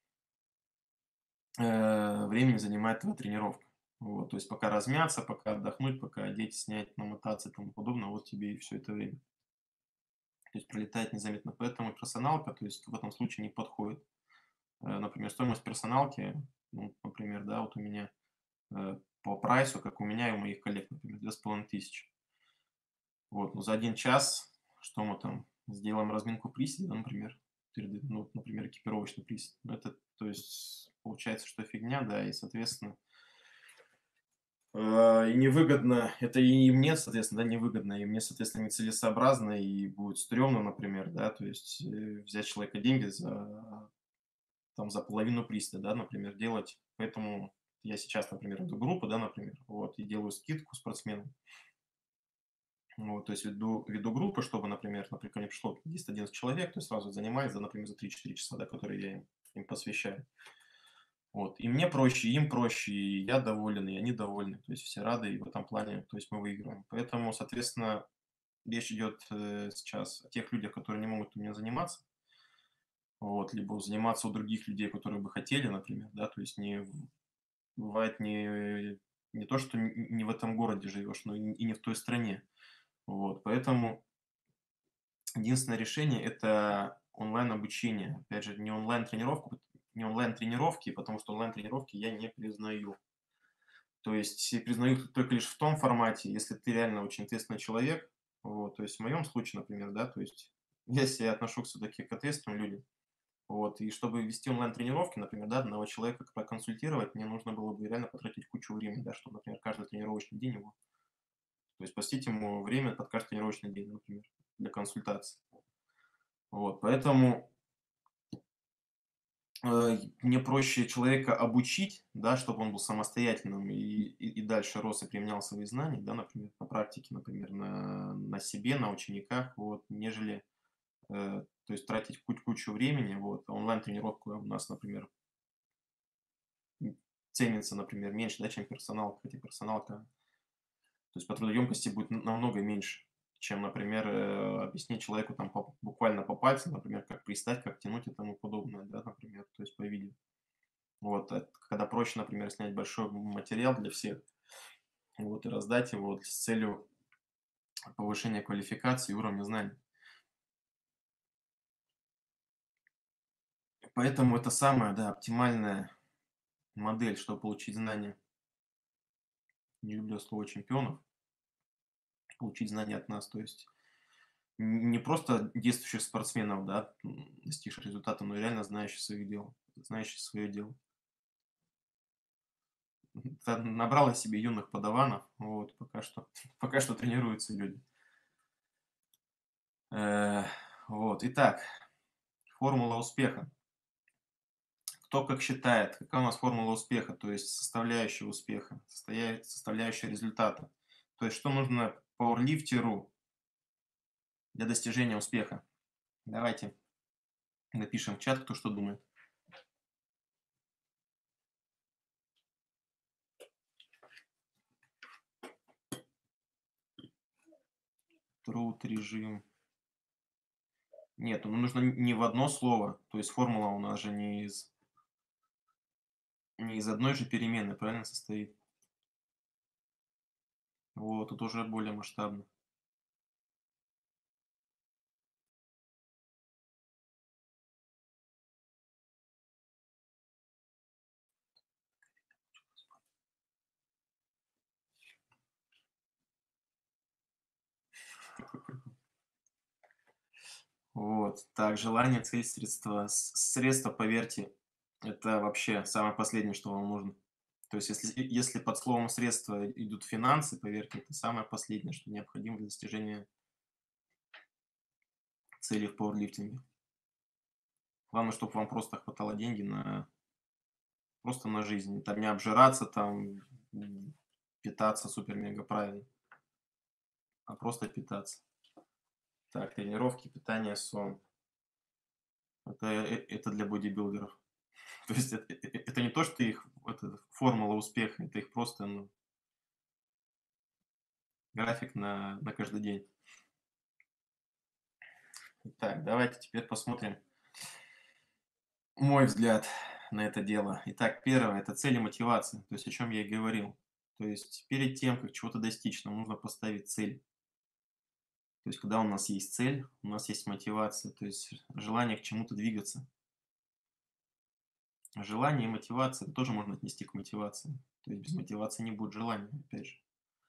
э, времени занимает твоя тренировка. Вот, то есть пока размяться, пока отдохнуть, пока одеть, снять, намотаться и тому подобное, вот тебе и все это время. То есть пролетает незаметно. Поэтому персоналка, то есть в этом случае не подходит. Э, Например, стоимость персоналки, ну, например, да, вот у меня э, по прайсу, как у меня и у моих коллег, например, две с половиной тысячи. Вот, но за один час, что мы там сделаем разминку в приседе, да, например, перед, ну, вот, например, экипировочный присед. Ну, это, то есть, получается, что фигня, да, и, соответственно, э, и невыгодно, это и мне, соответственно, да, невыгодно, и мне, соответственно, нецелесообразно, и будет стрёмно, например, да, то есть э, взять человека деньги за, там, за половину приседа, да, например, делать. Поэтому я сейчас, например, иду группу, да, например, вот, и делаю скидку спортсменам. Вот, то есть веду, веду группы, чтобы, например, например, ко мне пришло десять одиннадцать человек, то есть сразу занимаюсь, за, например, за три-четыре часа, да, которые я им, им посвящаю. Вот. И мне проще, и им проще, и я доволен, и они довольны. То есть все рады, и в этом плане, то есть мы выигрываем. Поэтому, соответственно, речь идет э, сейчас о тех людях, которые не могут у меня заниматься, вот, либо заниматься у других людей, которые бы хотели, например, да, то есть не в- бывает не, не то, что н- не в этом городе живешь, но и и не в той стране. Вот, поэтому единственное решение — это онлайн-обучение. Опять же, не онлайн-тренировка, не онлайн-тренировки, потому что онлайн-тренировки я не признаю. То есть и признаю их только лишь в том формате, если ты реально очень ответственный человек. Вот, то есть в моем случае, например, да, то есть я себя отношу все-таки к ответственным людям. Вот, и чтобы вести онлайн-тренировки, например, да, одного человека проконсультировать, мне нужно было бы реально потратить кучу времени, да, чтобы, например, каждый тренировочный день его, то есть посвятить ему время под каждый тренировочный день, например, для консультации. Вот, поэтому Э, мне проще человека обучить, да, чтобы он был самостоятельным и, и, и дальше рос и применял свои знания, да, например, на практике, например, на, на себе, на учениках, вот, нежели, э, то есть тратить кучу, кучу времени, вот, а онлайн-тренировка у нас, например, м, ценится, например, меньше, да, чем персоналка, хотя персоналка, то есть по трудоемкости будет н- намного меньше, чем, например, э, объяснить человеку там по- буквально по пальцам, например, как пристать, как тянуть и тому подобное, да, например, то есть по видео. Вот, э, когда проще, например, снять большой материал для всех, вот, и раздать его вот с целью повышения квалификации и уровня знаний. Поэтому это самая, да, оптимальная модель, чтобы получить знания. Не люблю слово чемпионов, получить знания от нас. То есть н- не просто действующих спортсменов, да, м, достигших результата, но и реально знающих свое дело, знающих свое дело. Та- Набрала себе юных подаванов, вот, пока что, пока что тренируются люди. Э, Вот, итак, формула успеха. Кто как считает, какая у нас формула успеха, то есть составляющая успеха, состоя- составляющая результата. То есть что нужно пауэрлифтеру для достижения успеха. Давайте напишем в чат, кто что думает. Труд, режим. Нет, ну нужно не в одно слово. То есть формула у нас же не из из одной же переменной, правильно, состоит. Вот, тут уже более масштабно. Вот. Так, желание, цель, средства. С средства, поверьте, это вообще самое последнее, что вам нужно. То есть если если под словом "средства" идут финансы, поверьте, это самое последнее, что необходимо для достижения цели в пауэрлифтинге. Главное, чтобы вам просто хватало деньги на просто на жизнь. Там не обжираться, там, м, питаться супер-мега правильно, а просто питаться. Так, тренировки, питание, сон. Это э это для бодибилдеров. То есть это э это не то, что их это формула успеха, это их просто, ну, график на на каждый день. Итак, давайте теперь посмотрим мой взгляд на это дело. Итак, первое это цель и мотивация, то есть о чем я и говорил. То есть перед тем, как чего-то достичь, нам нужно поставить цель. То есть когда у нас есть цель, у нас есть мотивация, то есть желание к чему-то двигаться. Желание и мотивация тоже можно отнести к мотивации. То есть без мотивации не будет желания, опять же.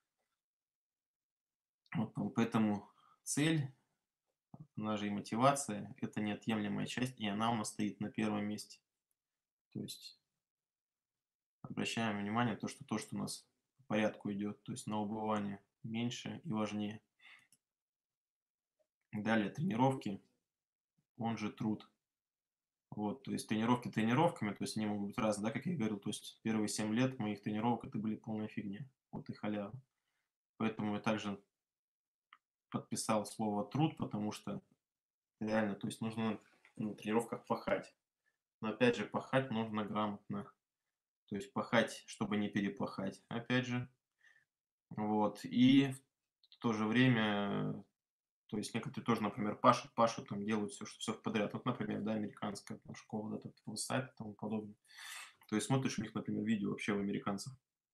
Вот по поэтому цель, она же и мотивация — это неотъемлемая часть, и она у нас стоит на первом месте. То есть обращаем внимание, то, что то, что у нас по порядку идет, то есть на убывание меньше и важнее. Далее тренировки, он же труд. Вот, то есть тренировки тренировками, то есть они могут быть разные, да, как я и говорил, то есть первые семь лет моих тренировок это были полная фигня, вот и халява. Поэтому я также подписал слово труд, потому что реально, то есть нужно на тренировках пахать. Но опять же, пахать нужно грамотно. То есть пахать, чтобы не перепахать, опять же. Вот. И в то же время, то есть некоторые тоже, например, пашут, пашут, там делают все, что все подряд. Вот, например, да, американская там школа, да, тут сайт и тому подобное. То есть смотришь у них, например, видео вообще у американцев.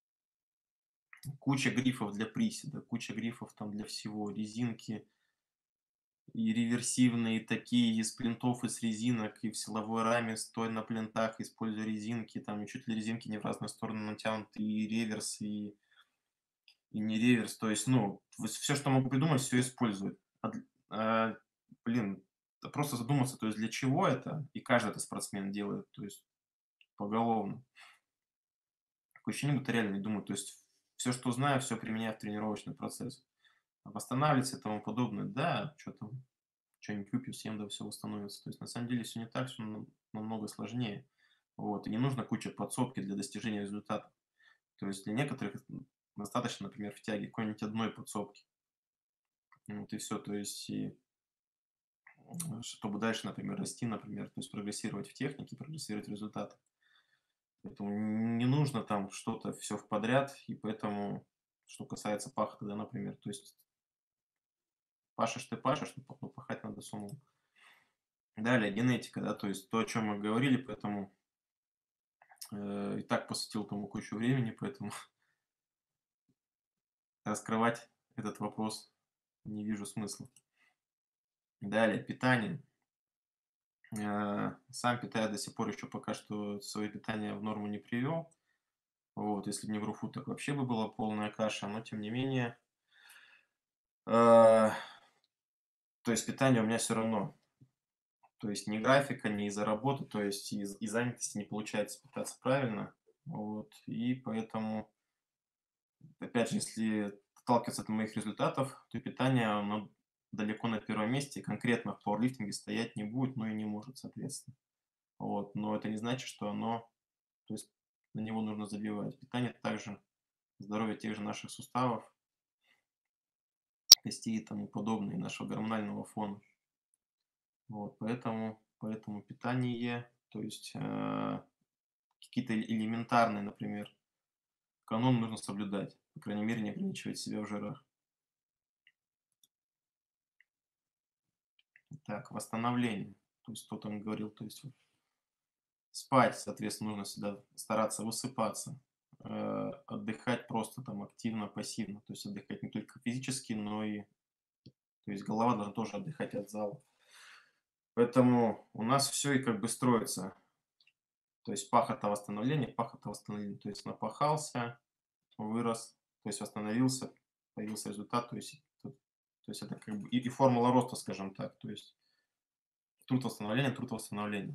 Куча грифов для приседа, куча грифов там для всего, резинки и реверсивные, и такие, из плинтов, из резинок, и в силовой раме, стоя на плинтах, используя резинки, там и чуть ли резинки не в разные стороны натянуты, и реверс, и И не реверс. То есть, ну, все, что могу придумать, все используют. А дл а, блин, да просто задуматься, то есть для чего это, и каждый это спортсмен делает, то есть поголовно. Такое ощущение, будто реально не думают. То есть все, что знаю, все применяю в тренировочный процесс. А восстанавливаться и тому подобное, да, что там, чё-нибудь выпью, съем, да всё восстановится. То есть на самом деле все не так, все намного сложнее. Вот, и не нужно куча подсобки для достижения результата. То есть для некоторых, м, достаточно, например, в тяге какой-нибудь одной подсобки. Вот и все. То есть и, м, чтобы дальше, например, расти, например, то есть прогрессировать в технике, прогрессировать в результатах. Поэтому не нужно там что-то все в подряд. И поэтому, что касается пахоты, да, например, то есть пашешь ты пашешь, но п но пахать надо с умом. Далее генетика, да, то есть то, о чем мы говорили, поэтому, э, и так посвятил этому кучу времени, поэтому раскрывать этот вопрос не вижу смысла. Далее питание. Э, сам питаюсь до сих пор еще пока что свое питание в норму не привел. Вот, если бы не ГРУ так вообще бы была полная каша, но тем не менее, э, то есть питание у меня все равно, то есть ни графика, ни из-за работы, то есть из из занятости не получается питаться правильно. Вот, и поэтому, опять же, если отталкиваться от моих результатов, то питание, оно далеко на первом месте, конкретно в пауэрлифтинге стоять не будет, но и не может, соответственно. Вот, но это не значит, что оно, то есть на него нужно забивать. Питание также здоровье тех же наших суставов, костей и тому подобное, и нашего гормонального фона. Вот, поэтому, поэтому питание, то есть э, какие-то эле- элементарные, например, каноны нужно соблюдать. По крайней мере, не ограничивать себя в жирах. Так, восстановление. То есть кто там говорил, то есть вот Спать, соответственно, нужно всегда стараться высыпаться, э, отдыхать просто там активно, пассивно. То есть отдыхать не только физически, но и то есть голова должна тоже отдыхать от зала. Поэтому у нас все и как бы строится. То есть пахота восстановления, пахота восстановления. То есть напахался, вырос, то есть восстановился, появился результат. То есть, то, то есть это как бы и, и формула роста, скажем так. То есть труд восстановления, труд восстановления.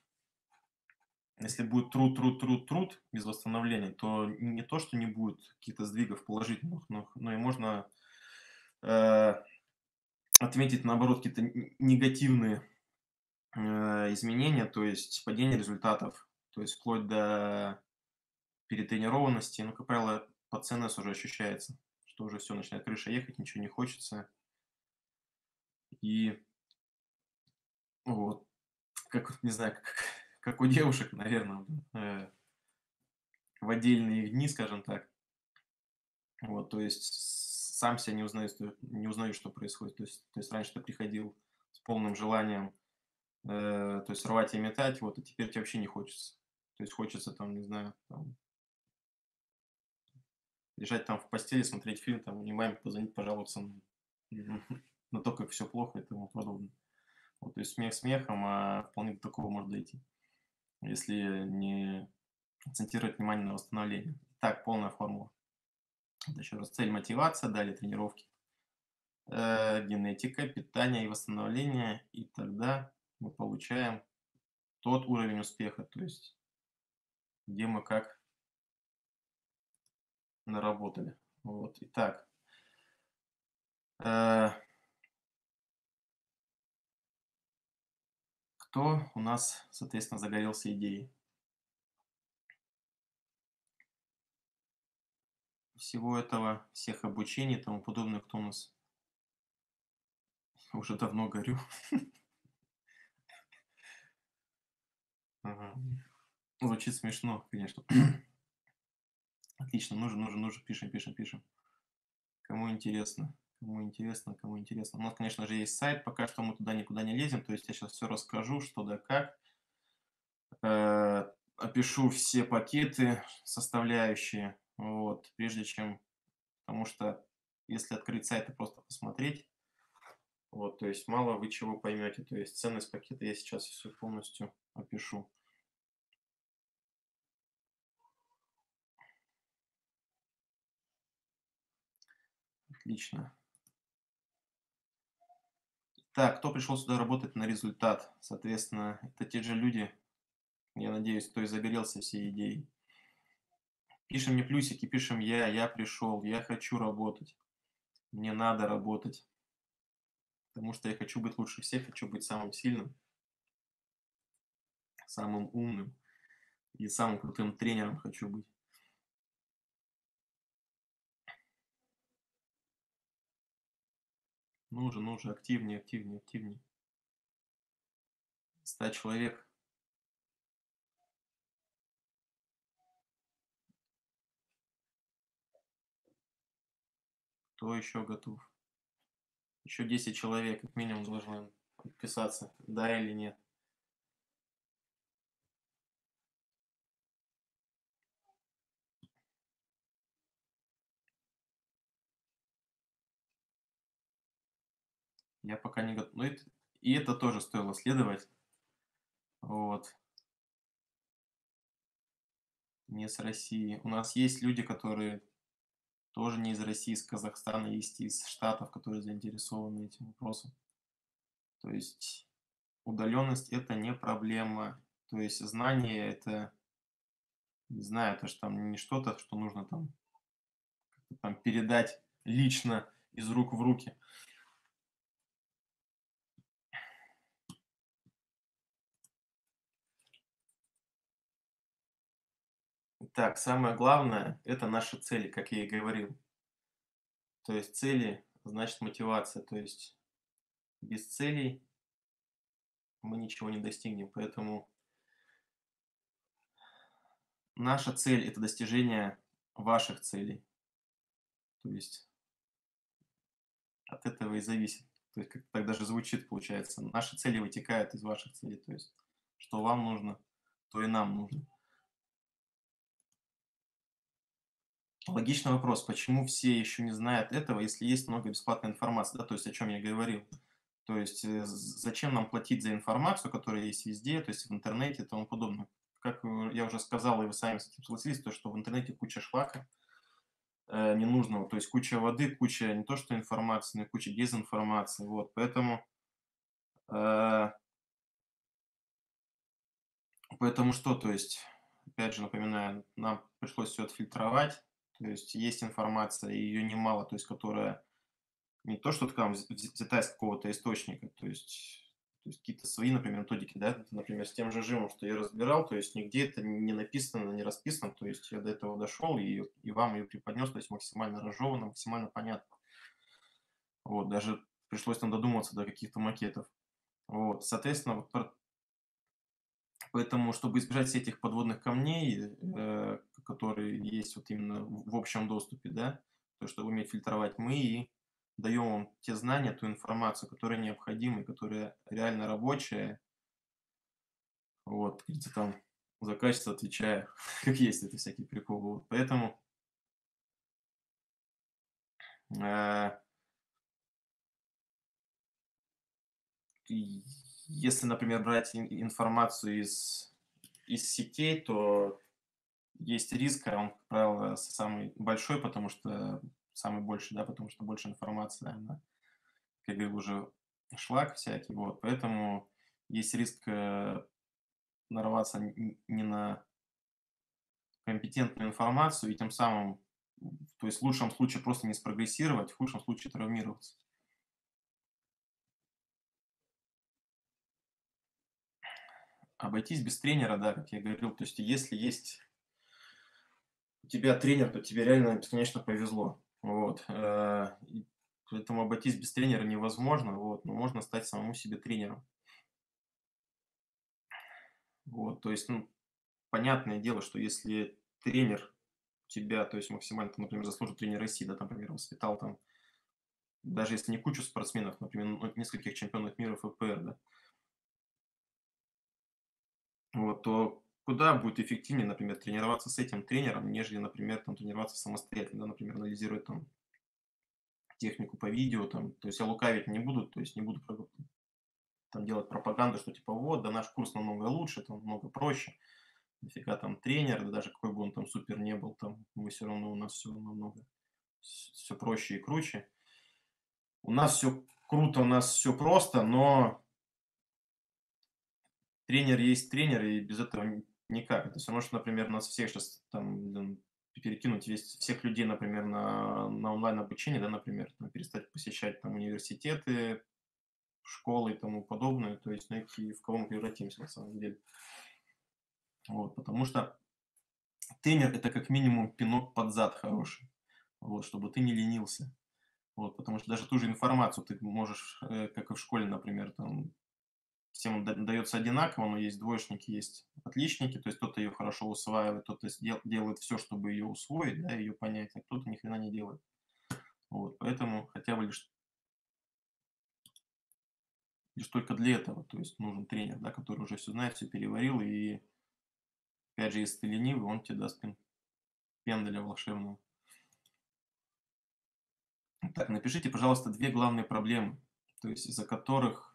Если будет труд, труд, труд, труд без восстановления, то не то, что не будет каких-то сдвигов положительных, но, но и можно э, отметить, наоборот, какие-то н- негативные э, изменения, то есть падение результатов, то есть вплоть до перетренированности. Ну, как правило, по цэ эн эс уже ощущается, что уже все начинает крыша ехать, ничего не хочется. И вот, как, вот, не знаю, как, как у девушек, наверное, э, в отдельные их дни, скажем так. Вот, то есть с сам себя не узнаю, что не узнаю, что происходит. То есть то есть раньше ты приходил с полным желанием, э, то есть рвать и метать, вот, а теперь тебе вообще не хочется. То есть хочется там, не знаю, там лежать там в постели, смотреть фильм, там, и маме позвонить, пожаловаться на на то, как все плохо и тому подобное. Вот, то есть смех смехом, а вполне до такого может дойти, если не акцентировать внимание на восстановлении. Так, полная формула. Вот еще раз: цель — мотивация, далее тренировки, э, генетика, питание и восстановление, и тогда мы получаем тот уровень успеха, то есть где мы как наработали. Вот. Итак, э, кто у нас, соответственно, загорелся идеей всего этого, всех обучений и тому подобное, кто у нас уже давно горю. Ага. Звучит смешно, конечно. Отлично, нужно, нужно, нужно, пишем, пишем, пишем. Кому интересно, кому интересно, кому интересно. У нас, конечно же, есть сайт, пока что мы туда никуда не лезем, то есть я сейчас все расскажу, что да как. Э, опишу все пакеты, составляющие, вот, прежде чем, потому что если открыть сайт и просто посмотреть, вот, то есть мало вы чего поймете, то есть ценность пакета я сейчас все полностью опишу. Отлично. Так, кто пришел сюда работать на результат? Соответственно, это те же люди, я надеюсь, кто и загорелся всей идеей. Пишем мне плюсики, пишем я, я пришел, я хочу работать, мне надо работать, потому что я хочу быть лучше всех, хочу быть самым сильным, самым умным и самым крутым тренером хочу быть. Ну уже, ну уже, активнее, активнее, активнее. Ста человек, кто еще готов? Еще десять человек как минимум должны подписаться, да или нет. Я пока не готов. Ну, это, и это тоже стоило следовать. Вот. Не с России. У нас есть люди, которые тоже не из России, из Казахстана, есть из Штатов, которые заинтересованы этим вопросом. То есть удаленность — это не проблема. То есть знание — это, не знаю, это же там не что-то, что нужно там, там передать лично из рук в руки. Так, самое главное — это наши цели, как я и говорил. То есть цели — значит мотивация. То есть без целей мы ничего не достигнем. Поэтому наша цель — это достижение ваших целей. То есть от этого и зависит. То есть как так даже звучит, получается. Наши цели вытекают из ваших целей. То есть что вам нужно, то и нам нужно. Логичный вопрос, почему все еще не знают этого, если есть много бесплатной информации, да, то есть о чем я говорил. То есть э, з- зачем нам платить за информацию, которая есть везде, то есть в интернете и тому подобное. Как э, я уже сказал, и вы сами с этим согласились, то, что в интернете куча шлака э, ненужного, то есть куча воды, куча не то что информации, но и куча дезинформации. Вот, поэтому, э, поэтому что, то есть, опять же напоминаю, нам пришлось все отфильтровать, то есть есть информация, и ее немало, то есть которая не то, что там вз вз взята из какого-то источника, то есть то есть какие-то свои, например, методики, да. Например, с тем же жимом, что я разбирал, то есть нигде это не написано, не расписано, то есть я до этого дошел и и вам ее преподнес, то есть максимально разжеванно, максимально понятно. Вот, даже пришлось там додуматься до каких-то макетов. Вот, соответственно, вот пр поэтому, чтобы избежать всех этих подводных камней, э, которые есть вот именно в в общем доступе, да, то, чтобы уметь фильтровать, мы и даем вам те знания, ту информацию, которая необходима, и которая реально рабочая. Вот, как говорится, там за качество отвечаю, как есть, это всякие приколы. Вот, поэтому, э, и если, например, брать ин информацию из из сетей, то есть риск, а он, как правило, самый большой, потому что самый больший, да, потому что больше информации, она, как я говорил, уже шлак всякий, вот. Поэтому есть риск, э, нарваться н не на компетентную информацию и тем самым, м, то есть в лучшем случае просто не спрогрессировать, в худшем случае травмироваться. Обойтись без тренера, да, как я говорил, то есть если есть у тебя тренер, то тебе реально бесконечно повезло. Вот, э, и поэтому обойтись без тренера невозможно, вот, но можно стать самому себе тренером. Вот, то есть, ну, понятное дело, что если тренер тебя, то есть максимально, там, например, заслуженный тренер России, да, там, например, воспитал там, даже если не кучу спортсменов, например, ну, нескольких чемпионов мира эф пэ эр, да, вот, то куда будет эффективнее, например, тренироваться с этим тренером, нежели, например, там, тренироваться самостоятельно, да, например, анализируя там технику по видео, там, то есть я лукавить не буду, то есть не буду про- там делать пропаганду, что типа вот, да наш курс намного лучше, там намного проще, нафига там тренер, да даже какой бы он там супер не был, там мы все равно, у нас все намного, все проще и круче. У нас все круто, у нас все просто, но тренер есть тренер, и без этого н- никак. Это все равно, что, например, нас всех сейчас там блин, перекинуть весь, всех людей, например, на, на онлайн-обучение, да, например, там, перестать посещать там университеты, школы и тому подобное, то есть найти, в кого мы превратимся на самом деле. Вот, потому что тренер — это как минимум пинок под зад хороший, вот, чтобы ты не ленился. Вот, потому что даже ту же информацию ты можешь, э, как и в школе, например, там всем да дается одинаково, но есть двоечники, есть отличники, то есть кто-то ее хорошо усваивает, кто-то сдел делает все, чтобы ее усвоить, да, ее понять, а кто-то ни хрена не делает. Вот, поэтому хотя бы лишь лишь только для этого, то есть нужен тренер, да, который уже все знает, все переварил, и опять же, если ты ленивый, он тебе даст пин пенделя волшебного. Так, напишите, пожалуйста, две главные проблемы, то есть из-за которых,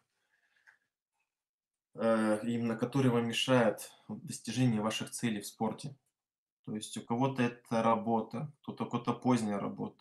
э, именно которые вам мешают в достижении ваших целей в спорте. То есть у кого-то это работа, кто-то у кого-то поздняя работа.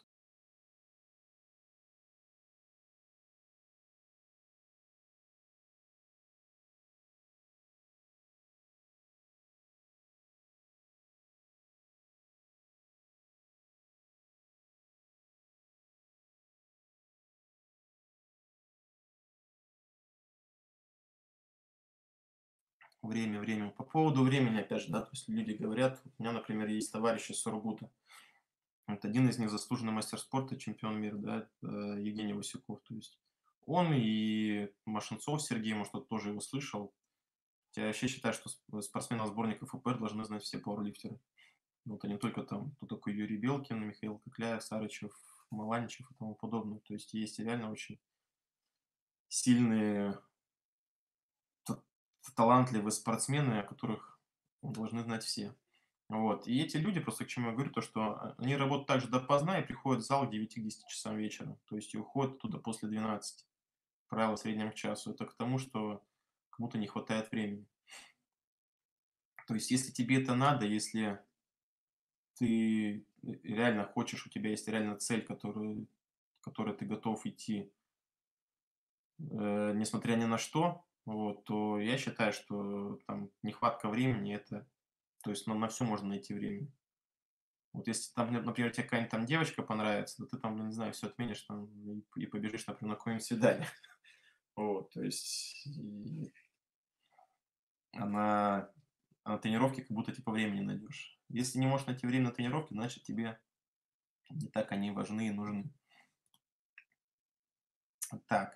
Время, время. По поводу времени, опять же, да, то есть люди говорят, вот у меня, например, есть товарищ из Сургута. Вот один из них заслуженный мастер спорта, чемпион мира, да, э, Евгений Васюков. То есть он и Машинцов Сергей, может, кто-то тоже его слышал. Я вообще считаю, что сп- спортсменов сборников эф пэ эр должны знать все пауэрлифтеры. Вот, а не только там, кто такой Юрий Белкин, Михаил Кокляев, Сарычев, Маланичев и тому подобное. То есть есть реально очень сильные, та- талантливые спортсмены, о которых Должны знать все. Вот. И эти люди, просто к чему я говорю, то что а, они работают также допоздна и приходят в зал к девяти к десяти часам вечера. То есть и уходят оттуда после двенадцати. Правило в среднем к часу. Это к тому, что кому-то не хватает времени. То есть если тебе это надо, если ты э, реально хочешь, у тебя есть реально цель, которую, к которой ты готов идти, э, несмотря ни на что, вот, то я считаю, что там нехватка времени это, то есть ну, на все можно найти время. Вот если там, нап например, тебе какая-нибудь там девочка понравится, то ты там, ну, не знаю, все отменишь там и и побежишь, например, на какое-нибудь свидание. Вот, то есть и она а на тренировке как будто типа времени найдешь. Если не можешь найти время на тренировки, значит, тебе не так они важны и нужны. Так,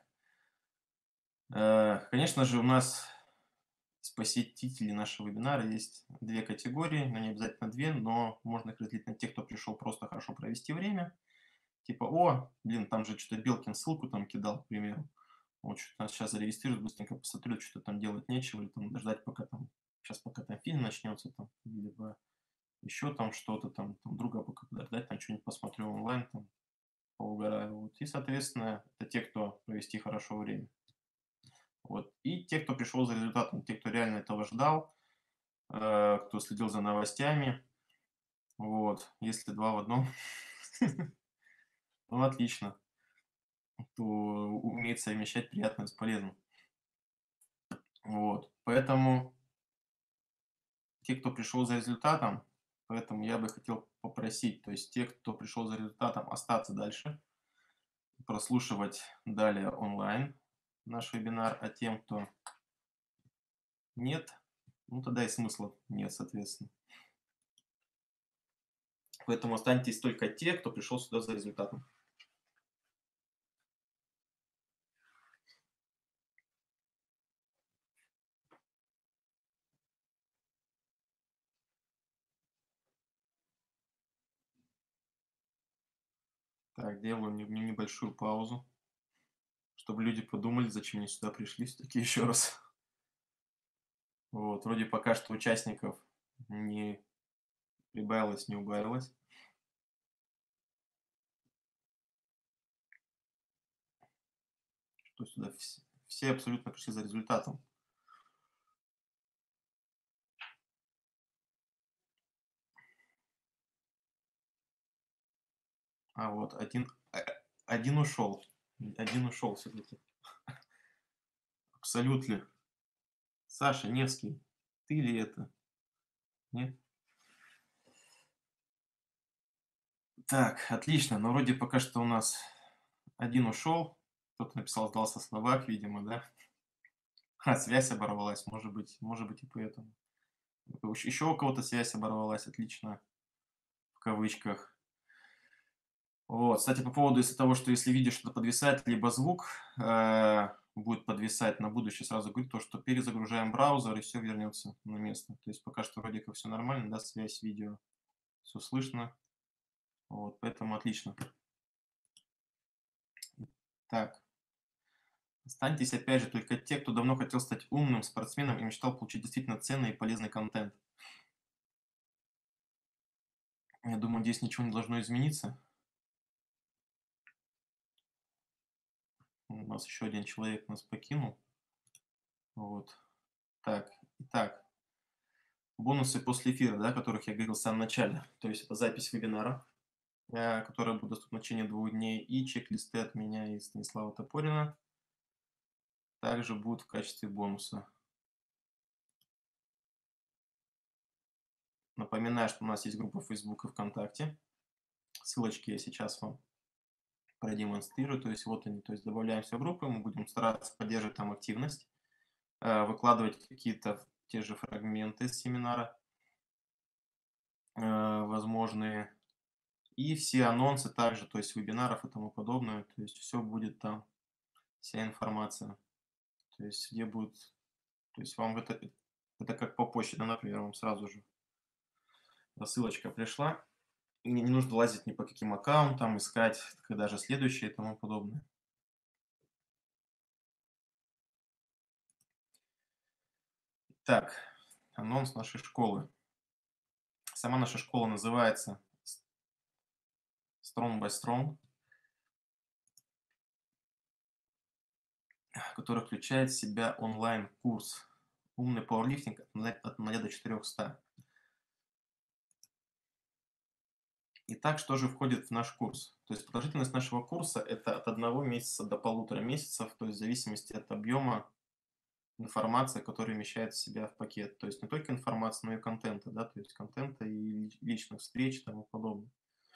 э, конечно же, у нас из посетителей нашего вебинара есть две категории, но не обязательно две, но можно их разделить на тех, кто пришел просто хорошо провести время. Типа: "О, блин, там же что то Белкин ссылку там кидал", к примеру. Вот что-то сейчас зарегистрируюсь, быстренько посмотрю, что то там делать нечего, или там ждать, пока там сейчас пока там фильм начнется там, либо еще там что-то там, там друга пока подождать, там что нибудь посмотрю онлайн, там поугараю. Вот. И, соответственно, это те, кто провести хорошо время. Вот. И те, кто пришел за результатом, те, кто реально этого ждал, э, кто следил за новостями. Вот. Если два в одном, ну, отлично. Кто умеет совмещать приятное с полезным. Вот. Поэтому те, кто пришел за результатом, поэтому я бы хотел попросить, то есть те, кто пришел за результатом, остаться дальше, прослушивать далее онлайн наш вебинар, а тем, кто нет, ну тогда и смысла нет, соответственно. Поэтому останьтесь только те, кто пришел сюда за результатом. Так, делаю не- не- небольшую паузу, чтобы люди подумали, зачем они сюда пришли все-таки еще раз. Вот, вроде пока что участников не прибавилось, не убавилось. Что сюда вс- все абсолютно пришли за результатом. А вот один, а, один ушел. Один ушел все-таки. Абсолютно. Саша Невский, ты ли это? Нет? Так, отлично. Но вроде пока что у нас один ушел. Кто-то написал, сдался словак, видимо, да? А, связь оборвалась, может быть, может быть и поэтому. Еще у кого-то связь оборвалась, отлично, в кавычках. Вот, кстати, по поводу если того, что если видишь, что подвисает, либо звук э, будет подвисать на будущее, сразу говорю то, что перезагружаем браузер и все вернется на место. То есть пока что вроде как все нормально, да, связь, видео, все слышно. Вот, поэтому отлично. Так, останьтесь опять же только те, кто давно хотел стать умным спортсменом и мечтал получить действительно ценный и полезный контент. Я думаю, здесь ничего не должно измениться. У нас еще один человек нас покинул. Вот. Так, итак, бонусы после эфира, да, о которых я говорил в самом начале. То есть это запись вебинара, э, которая будет доступна в течение двух дней, и чек-листы от меня и Станислава Топорина также будут в качестве бонуса. Напоминаю, что у нас есть группа в Facebook и ВКонтакте. Ссылочки я сейчас вам продемонстрирую. То есть вот они. То есть добавляемся в группы, мы будем стараться поддерживать там активность, э, выкладывать какие-то те же фрагменты с семинара, э, возможные. И все анонсы также, то есть вебинаров и тому подобное. То есть все будет там, вся информация. То есть где будет, то есть вам это, это как по почте, да, например, вам сразу же рассылочка пришла. И не, не нужно лазить ни по каким аккаунтам, искать, когда же следующее и тому подобное. Так, анонс нашей школы. Сама наша школа называется С Strong by Strong, который включает в себя онлайн-курс "Умный пауэрлифтинг от нуля от нуля до четырёхсот". Итак, что же входит в наш курс? То есть продолжительность нашего курса — это от одного месяца до полутора месяцев, то есть в зависимости от объема информации, которая вмещает в себя в пакет. То есть не только информация, но и контента, да, то есть контента и ли личных встреч и тому подобное.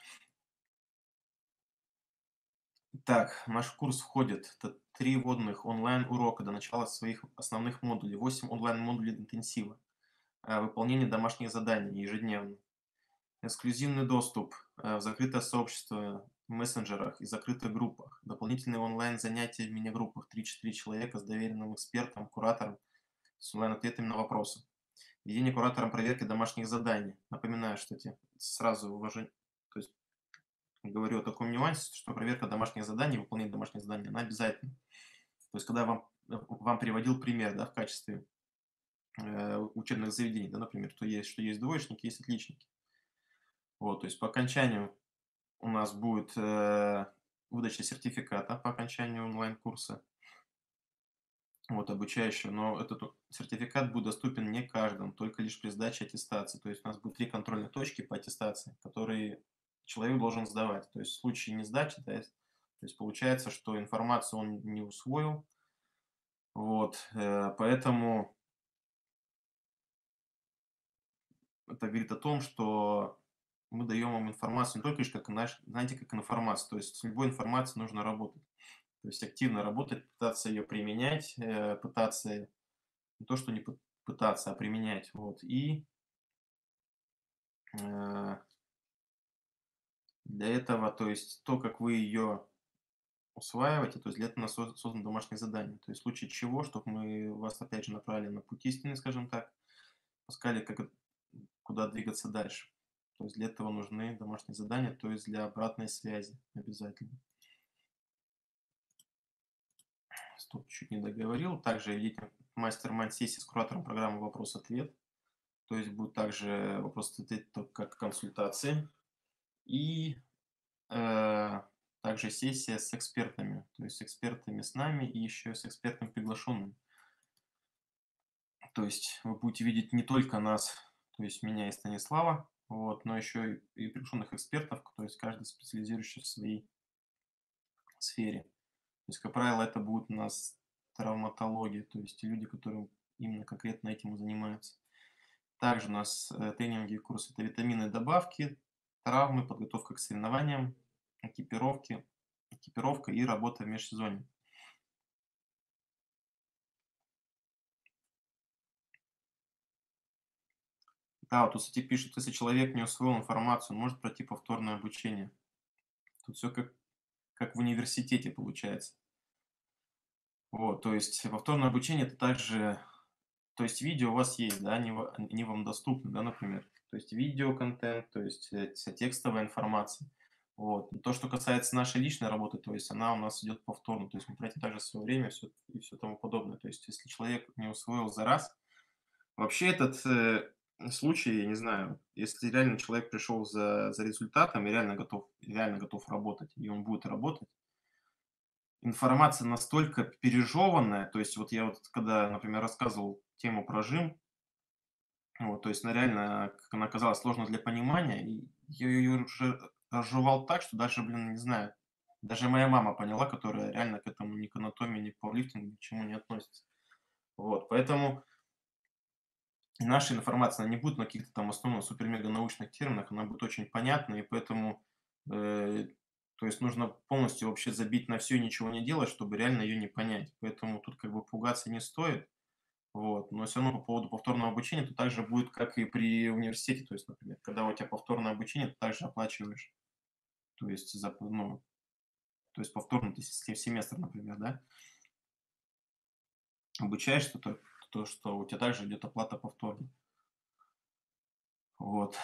Итак, в наш курс входит т три вводных онлайн-урока до начала своих основных модулей, восемь онлайн-модулей интенсива, а, выполнение домашних заданий ежедневно, эксклюзивный доступ, э, в закрытое сообщество в мессенджерах и закрытых группах, дополнительные онлайн-занятия в мини-группах три-четыре человека с доверенным экспертом, куратором, с онлайн-ответами на вопросы. Ведение куратором проверки домашних заданий. Напоминаю, что эти сразу уважение, то есть говорю о таком нюансе, что проверка домашних заданий, выполнение домашних заданий, она обязательна. То есть когда вам, э, вам приводил пример, да, в качестве э, учебных заведений, да, например, что есть, что есть двоечники, есть отличники. Вот, то есть по окончанию у нас будет э, выдача сертификата по окончанию онлайн-курса, вот, обучающего, но этот у- сертификат будет доступен не каждому, только лишь при сдаче аттестации. То есть у нас будет три контрольных точки по аттестации, которые человек должен сдавать. То есть в случае не сдачи, да, то есть получается, что информацию он не усвоил, вот, э, поэтому это говорит о том, что мы даем вам информацию не только лишь как, знаешь, знаете, как информацию, то есть с любой информацией нужно работать. То есть активно работать, пытаться ее применять, э, пытаться не то, что не пы- пытаться, а применять. Вот. И э, для этого, то есть то, как вы ее усваиваете, то есть для этого у нас со- создано домашнее задание. То есть в случае чего, чтобы мы вас опять же направили на путь истины, скажем так, сказали, как, это- куда двигаться дальше. То есть для этого нужны домашние задания, то есть для обратной связи обязательно. Стоп, чуть не договорил. Также ведите мастер-майнд сессии с куратором программы «Вопрос-ответ». То есть будет также вопрос-ответ только как консультации. И э, также сессия с экспертами. То есть с экспертами с нами и еще с экспертами приглашенными. То есть вы будете видеть не только нас, то есть меня и Станислава, вот, но еще и, и приглашенных экспертов, то есть каждый специализирующий в своей сфере. То есть, как правило, это будет у нас травматология, то есть люди, которые именно конкретно этим и занимаются. Также у нас э, тренинги и курсы — это витамины, добавки, травмы, подготовка к соревнованиям, экипировки, экипировка и работа в межсезонье. Да, вот тут, кстати, пишут, если человек не усвоил информацию, он может пройти повторное обучение. Тут все как, как в университете получается. Вот, то есть повторное обучение — это также, то есть видео у вас есть, да, они, ва- они вам доступны, да, например. То есть видеоконтент, то есть э, вся текстовая информация. Вот. Но то, что касается нашей личной работы, то есть она у нас идет повторно, то есть мы тратим также свое время всё, и все тому подобное. То есть если человек не усвоил за раз, вообще этот э, случай, я не знаю, если реально человек пришел за, за результатом и реально готов, реально готов работать, и он будет работать, информация настолько пережеванная, то есть вот я вот когда, например, рассказывал тему про жим, вот, то есть она реально, как она оказалась, сложно для понимания, и я ее уже разжевал так, что даже, блин, не знаю, даже моя мама поняла, которая реально к этому ни к анатомии, ни к пауэрлифтингу, ни к чему не относится. Вот, поэтому наша информация, она не будет на каких-то там основных супер-мега-научных терминах, она будет очень понятна, и поэтому, э, то есть нужно полностью вообще забить на все и ничего не делать, чтобы реально ее не понять. Поэтому тут как бы пугаться не стоит. Вот. Но все равно по поводу повторного обучения, то так же будет, как и при университете. То есть, например, когда у тебя повторное обучение, ты также оплачиваешь. То есть, за, ну, то есть повторно ты се- семестр, например, да, обучаешься, то, то, что у тебя также идет оплата повторно. Вот.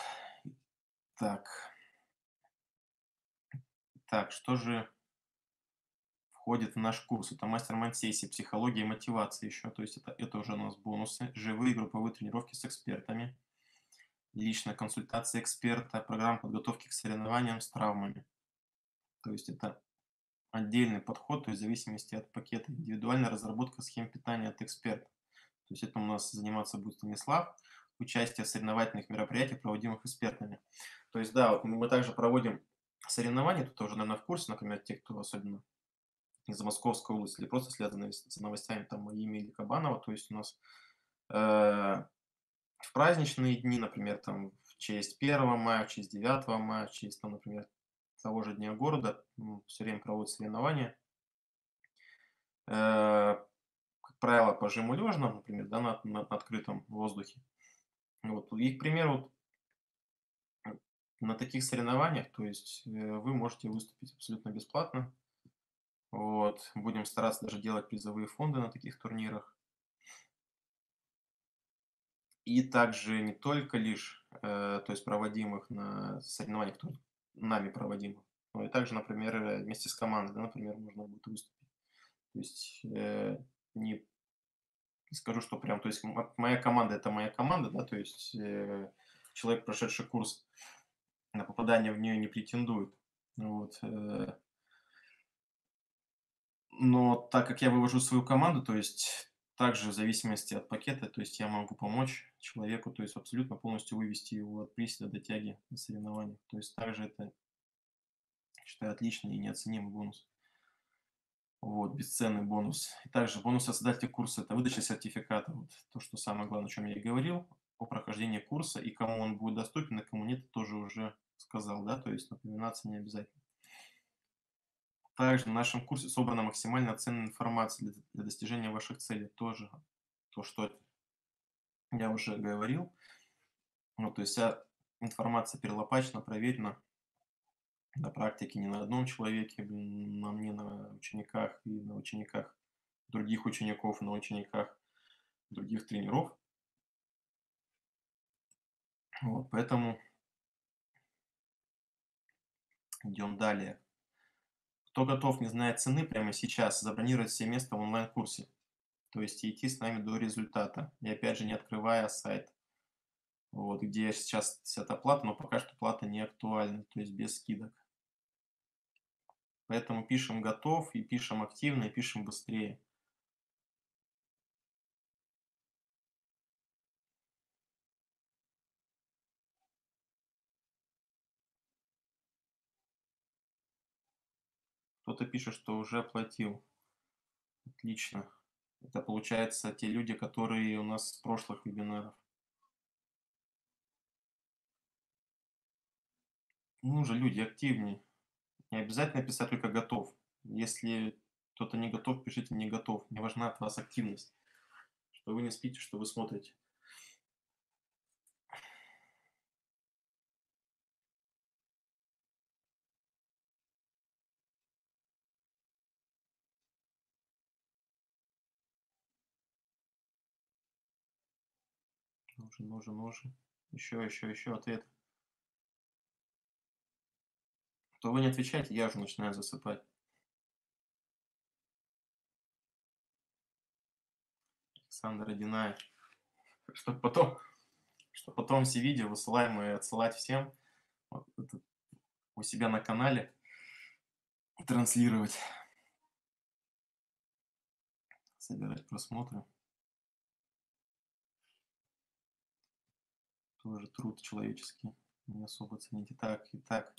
Так. Так, что же входит в наш курс. Это мастер-майнд сессии, психология и мотивация еще. То есть это, это уже у нас бонусы. Живые групповые тренировки с экспертами. Личная консультация эксперта. Программа подготовки к соревнованиям с травмами. То есть это отдельный подход, то есть в зависимости от пакета. Индивидуальная разработка схем питания от эксперта. То есть это у нас заниматься будет Станислав. Участие в соревновательных мероприятиях, проводимых экспертами. То есть, да, вот мы также проводим соревнования, тут тоже, наверное, в курсе, например, те, кто особенно из Московской области или просто связаны с с новостями там моими или Кабанова. То есть у нас э, в праздничные дни, например, там в честь первого мая, в честь девятого мая, в честь, там, например, того же Дня города, все время проводят соревнования. Э, как правило, по жиму лежному, например, да, на, на- на открытом воздухе. Вот. И, к примеру, на таких соревнованиях, то есть э, вы можете выступить абсолютно бесплатно. Вот. Будем стараться даже делать призовые фонды на таких турнирах. И также не только лишь, э, то есть проводимых на соревнованиях, которые нами проводимых, но и также, например, э, вместе с командой, да, например, можно будет выступить. То есть э, не не скажу, что прям, то есть м- моя команда это моя команда, да, то есть э, человек, прошедший курс, на попадание в нее не претендует. Вот. э, Но так как я вывожу свою команду, то есть также в зависимости от пакета, то есть я могу помочь человеку, то есть абсолютно полностью вывести его от приседа до тяги на соревнованиях. То есть также это, считаю, отличный и неоценимый бонус. Вот, бесценный бонус. И также бонус создателя курса– это выдача сертификата. Вот то, что самое главное, о чем я и говорил, о прохождении курса, и кому он будет доступен, а кому нет, тоже уже сказал, да, то есть напоминаться не обязательно. Также в нашем курсе собрана максимально ценная информация для, для достижения ваших целей. Тоже то, что я уже говорил. Ну, то есть вся информация перелопачена, проверена на практике, не на одном человеке, блин, на мне, на учениках и на учениках других учеников, на учениках других тренеров. Вот, поэтому идем далее. Кто готов, не зная цены, прямо сейчас забронировать себе место в онлайн-курсе, то есть идти с нами до результата. И опять же, не открывая сайт, вот, где сейчас вся эта плата, но пока что плата не актуальна, то есть без скидок. Поэтому пишем готов, и пишем активно, и пишем быстрее. Кто-то пишет, что уже оплатил. Отлично. Это получается те люди, которые у нас с прошлых вебинаров. Ну же, люди, активнее. Не обязательно писать только готов. Если кто-то не готов, пишите не готов. Мне важна от вас активность. Что вы не спите, что вы смотрите. Нужен, нужен, нужен. Еще, еще, еще ответ. То вы не отвечаете, я уже начинаю засыпать. Александр Одинаев. Чтобы потом, чтобы потом все видео высылаемые отсылать всем вот это у себя на канале, транслировать, собирать просмотры. Тоже труд человеческий. Не особо ценить. Итак, итак.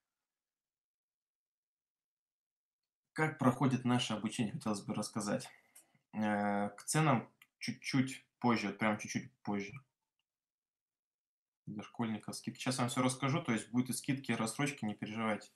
Как проходит наше обучение, хотелось бы рассказать. Э, К ценам чуть-чуть позже, вот прям чуть-чуть позже. Для школьников скидки. Сейчас я вам все расскажу, то есть будут и скидки, и рассрочки, не переживайте.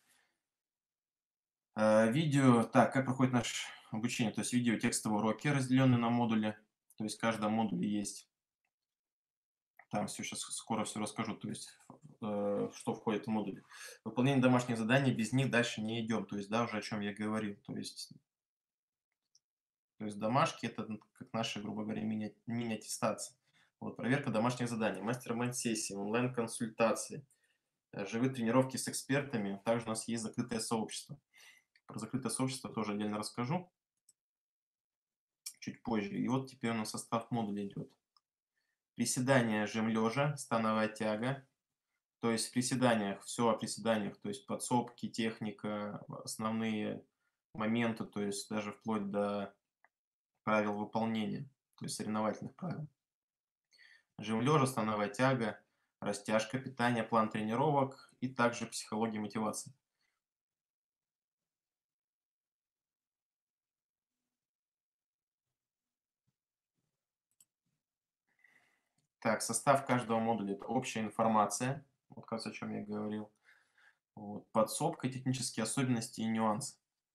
Э, Видео, так, как проходит наше обучение? То есть видео текстовые уроки, разделенные на модули. То есть в каждом модуле есть, там все сейчас скоро все расскажу, то есть э, что входит в модули. Выполнение домашних заданий, без них дальше не идем. То есть, да, уже о чем я говорил. То есть То есть домашки– это, н как наши, грубо говоря, мини мини-аттестации. Вот, проверка домашних заданий, мастер-майнд сессии, онлайн-консультации, э, живые тренировки с экспертами. Также у нас есть закрытое сообщество. Про закрытое сообщество тоже отдельно расскажу чуть позже. И вот теперь у нас состав модуля идет. Приседания, жим лежа, становая тяга. То есть в приседаниях, все о приседаниях, то есть подсобки, техника, основные моменты, то есть даже вплоть до правил выполнения, то есть соревновательных правил. Жим лежа, становая тяга, растяжка, питание, план тренировок и также психология мотивации. Так, состав каждого модуля — это общая информация, вот как раз о чем я говорил. Вот, подсобка, технические особенности и нюансы.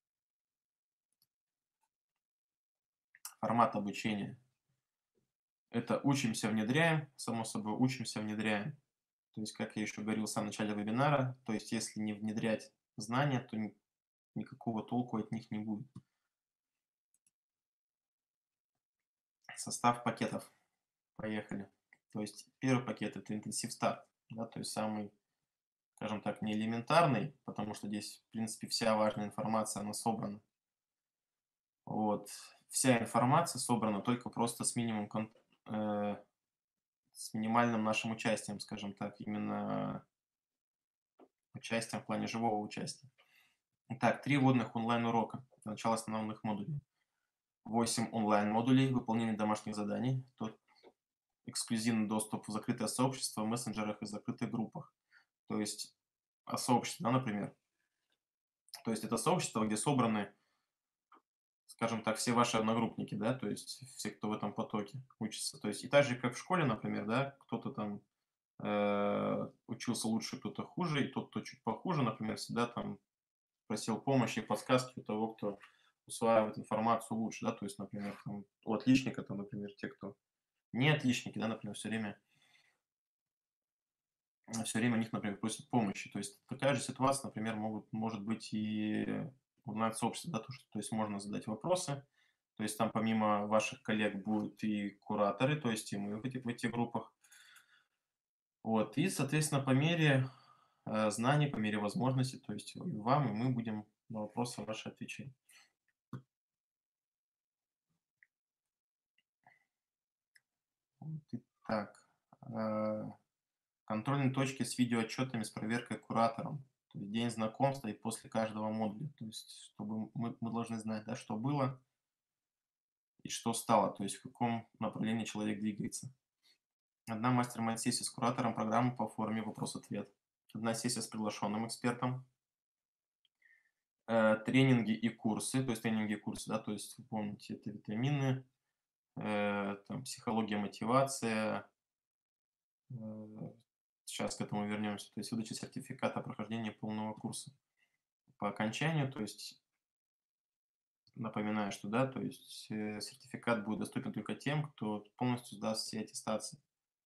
Формат обучения — это учимся, внедряем, само собой, учимся, внедряем. То есть, как я еще говорил в самом начале вебинара, то есть если не внедрять знания, то ни- никакого толку от них не будет. Состав пакетов. Поехали. То есть первый пакет — это интенсив старт, да, то есть самый, скажем так, не элементарный, потому что здесь, в принципе, вся важная информация, она собрана. Вот. Вся информация собрана только просто с минимум кон- э, с минимальным нашим участием, скажем так, именно участием в плане живого участия. Итак, три вводных онлайн-урока для начала основных модулей. восемь онлайн-модулей, выполнение домашних заданий, тот эксклюзивный доступ в закрытое сообщество, в мессенджерах и закрытых группах. То есть, а сообщество, да, например. То есть это сообщество, где собраны, скажем так, все ваши одногруппники, да, то есть все, кто в этом потоке учится. То есть и так же, как в школе, например, да, кто-то там э, учился лучше, кто-то хуже, и тот, кто чуть похуже, например, всегда там просил помощи, подсказки у того, кто усваивает информацию лучше, да, то есть, например, там, у отличника, там, например, те, кто не отличники, да, например, все время, все время у них, например, просят помощи. То есть такая же ситуация, например, могут, может быть и в онлайн-сообществе, да, то, что, то есть можно задать вопросы, то есть там помимо ваших коллег будут и кураторы, то есть и мы в этих, в этих группах. Вот, и, соответственно, по мере э, знаний, по мере возможностей, то есть и вам, и мы будем на вопросы ваши отвечать. Вот, итак, э, контрольные точки с видеоотчетами, с проверкой куратором. То есть день знакомства и после каждого модуля. То есть чтобы мы, мы должны знать, да, что было и что стало, то есть в каком направлении человек двигается. Одна мастер-майнд-сессия с куратором программы по форме вопрос-ответ. Одна сессия с приглашенным экспертом. Э, тренинги и курсы, то есть тренинги и курсы, да, то есть вы помните, это витамины, э, там, психология, мотивация. Сейчас к этому вернемся. То есть выдача сертификата о прохождении полного курса. По окончанию, то есть напоминаю, что да, то есть э, сертификат будет доступен только тем, кто полностью сдаст все аттестации.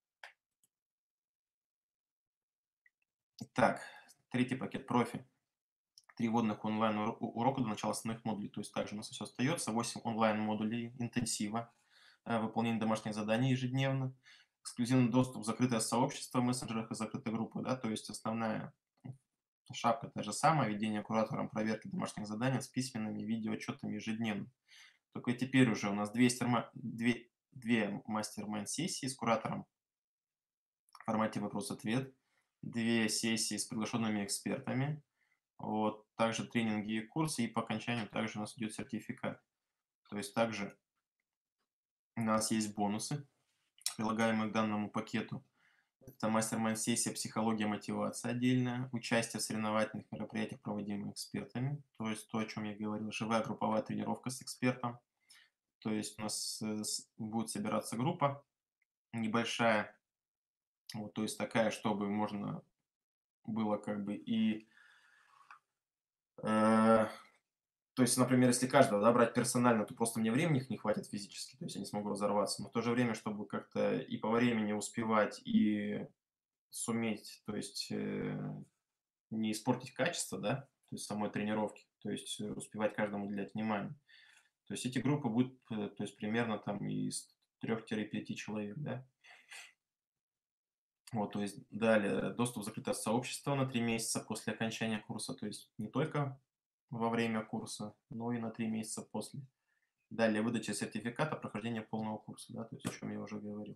Итак, третий пакет профи. Три вводных онлайн-урока до начала основных модулей. То есть также у нас все остается. восемь онлайн-модулей интенсива, э, выполнение домашних заданий ежедневно, эксклюзивный доступ в закрытое сообщество в мессенджерах и закрытые группы. Да, то есть основная шапка та же самая, ведение куратором проверки домашних заданий с письменными видеоотчетами ежедневно. Только теперь уже у нас две, стерма- две, две мастер-майнд-сессии с куратором в формате вопрос-ответ, две сессии с приглашенными экспертами, вот, также тренинги и курсы, и по окончанию также у нас идет сертификат. То есть также у нас есть бонусы, прилагаемые к данному пакету. Это мастер-майнд-сессия «Психология, мотивация» отдельная, участие в соревновательных мероприятиях, проводимых экспертами, то есть то, о чем я говорил, живая групповая тренировка с экспертом. То есть у нас э, с- будет собираться группа небольшая, вот, то есть такая, чтобы можно было как бы и э, то есть, например, если каждого, да, брать персонально, то просто мне времени их не хватит физически, то есть я не смогу разорваться. Но в то же время, чтобы как-то и по времени успевать, и суметь, то есть э, не испортить качество, да, то есть самой тренировки, то есть э, успевать каждому уделять внимание. То есть эти группы будут, э, то есть примерно там из трёх-пяти человек, да. Вот, то есть далее доступ в закрытое сообщество на три месяца после окончания курса, то есть не только во время курса, но и на три месяца после. Далее выдача сертификата прохождения полного курса, да, то есть о чем я уже говорил.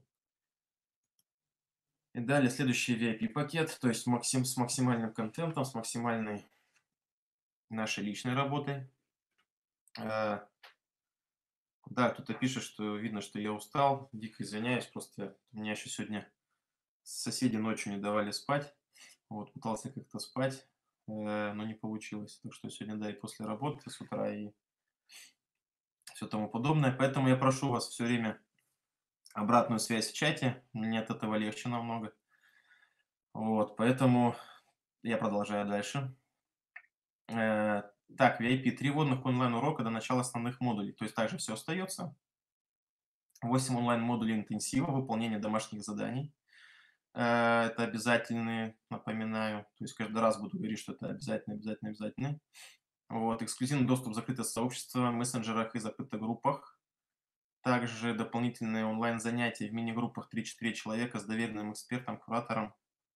И далее следующий V I P-пакет, то есть максим, с максимальным контентом, с максимальной нашей личной работой. Э, Да, кто-то пишет, что видно, что я устал, дико извиняюсь, просто у меня еще сегодня соседи ночью не давали спать, вот, пытался как-то спать, э, но не получилось, так что сегодня, да, и после работы с утра, и все тому подобное, поэтому я прошу вас все время обратную связь в чате, мне от этого легче намного, вот, поэтому я продолжаю дальше. Э, так, V I P, три водных онлайн-урока до начала основных модулей, то есть также все остается. восемь онлайн-модулей интенсива, выполнение домашних заданий. Э, это обязательные, напоминаю. То есть каждый раз буду говорить, что это обязательно, обязательно, обязательно. Вот, эксклюзивный доступ в закрытое сообщество, мессенджерах и закрытых группах. Также дополнительные онлайн-занятия в мини-группах три-четыре человека с доверенным экспертом, куратором,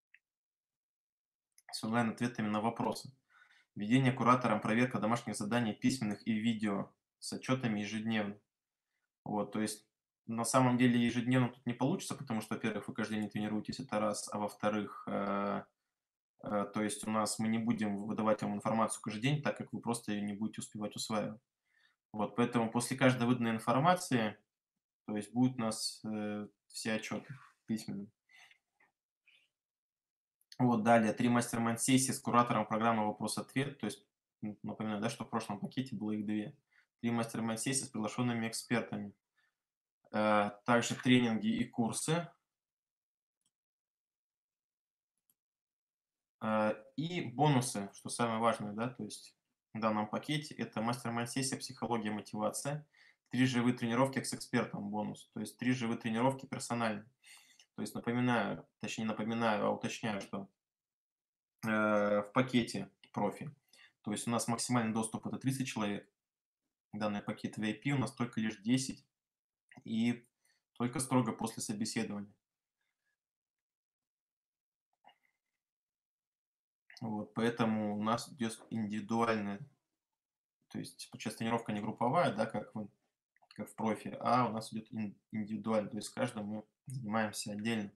с онлайн-ответами на вопросы. Ведение куратором, проверка домашних заданий, письменных и видео с отчетами ежедневно. Вот, то есть на самом деле ежедневно тут не получится, потому что, во-первых, вы каждый день не тренируетесь, это раз, а во-вторых, э, э, то есть у нас мы не будем выдавать вам информацию каждый день, так как вы просто ее не будете успевать усваивать. Вот, поэтому после каждой выданной информации, то есть будут у нас э, все отчеты письменные. Вот, далее, три мастер-майнд сессии с куратором программы «Вопрос-ответ», то есть, м, напоминаю, да, что в прошлом пакете было их две. Три мастер-майнд сессии с приглашенными экспертами. Э, также тренинги и курсы. Э, и бонусы, что самое важное, да, то есть в данном пакете это мастер-майнд-сессия «Психология, мотивация», три живые тренировки с экспертом бонус, то есть три живые тренировки персонально. То есть напоминаю, точнее не напоминаю, а уточняю, что э, в пакете профи, то есть у нас максимальный доступ это тридцать человек, данный пакет V I P у нас только лишь десять и только строго после собеседования. Вот, поэтому у нас идет индивидуальная, то есть получается тренировка не групповая, да, как вы как в профи, а у нас идет ин- индивидуально, то есть с каждым мы занимаемся отдельно.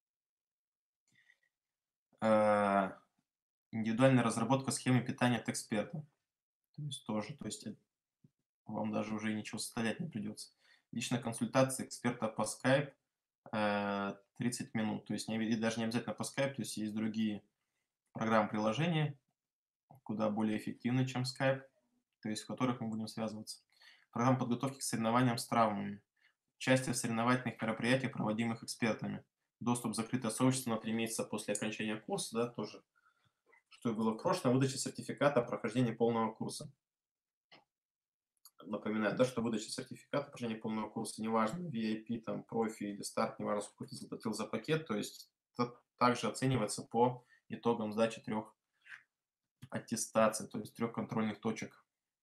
Э, Индивидуальная разработка схемы питания от эксперта, то есть тоже, то есть э, вам даже уже ничего составлять не придется. Личная консультация эксперта по Skype э, тридцать минут, то есть не, и даже не обязательно по Skype, то есть есть другие программы, приложения, куда более эффективны, чем Skype, то есть в которых мы будем связываться. Программа подготовки к соревнованиям с травмами. Участие в соревновательных мероприятиях, проводимых экспертами. Доступ в закрытое сообщество на три месяца после окончания курса, да, тоже, что и было в прошлом, выдача сертификата о прохождении полного курса. Напоминаю, да, что выдача сертификата о прохождении полного курса, неважно, V I P, там, профи или старт, неважно, сколько ты заплатил за пакет, то есть это также оценивается по итогам сдачи трех аттестаций, то есть трех контрольных точек.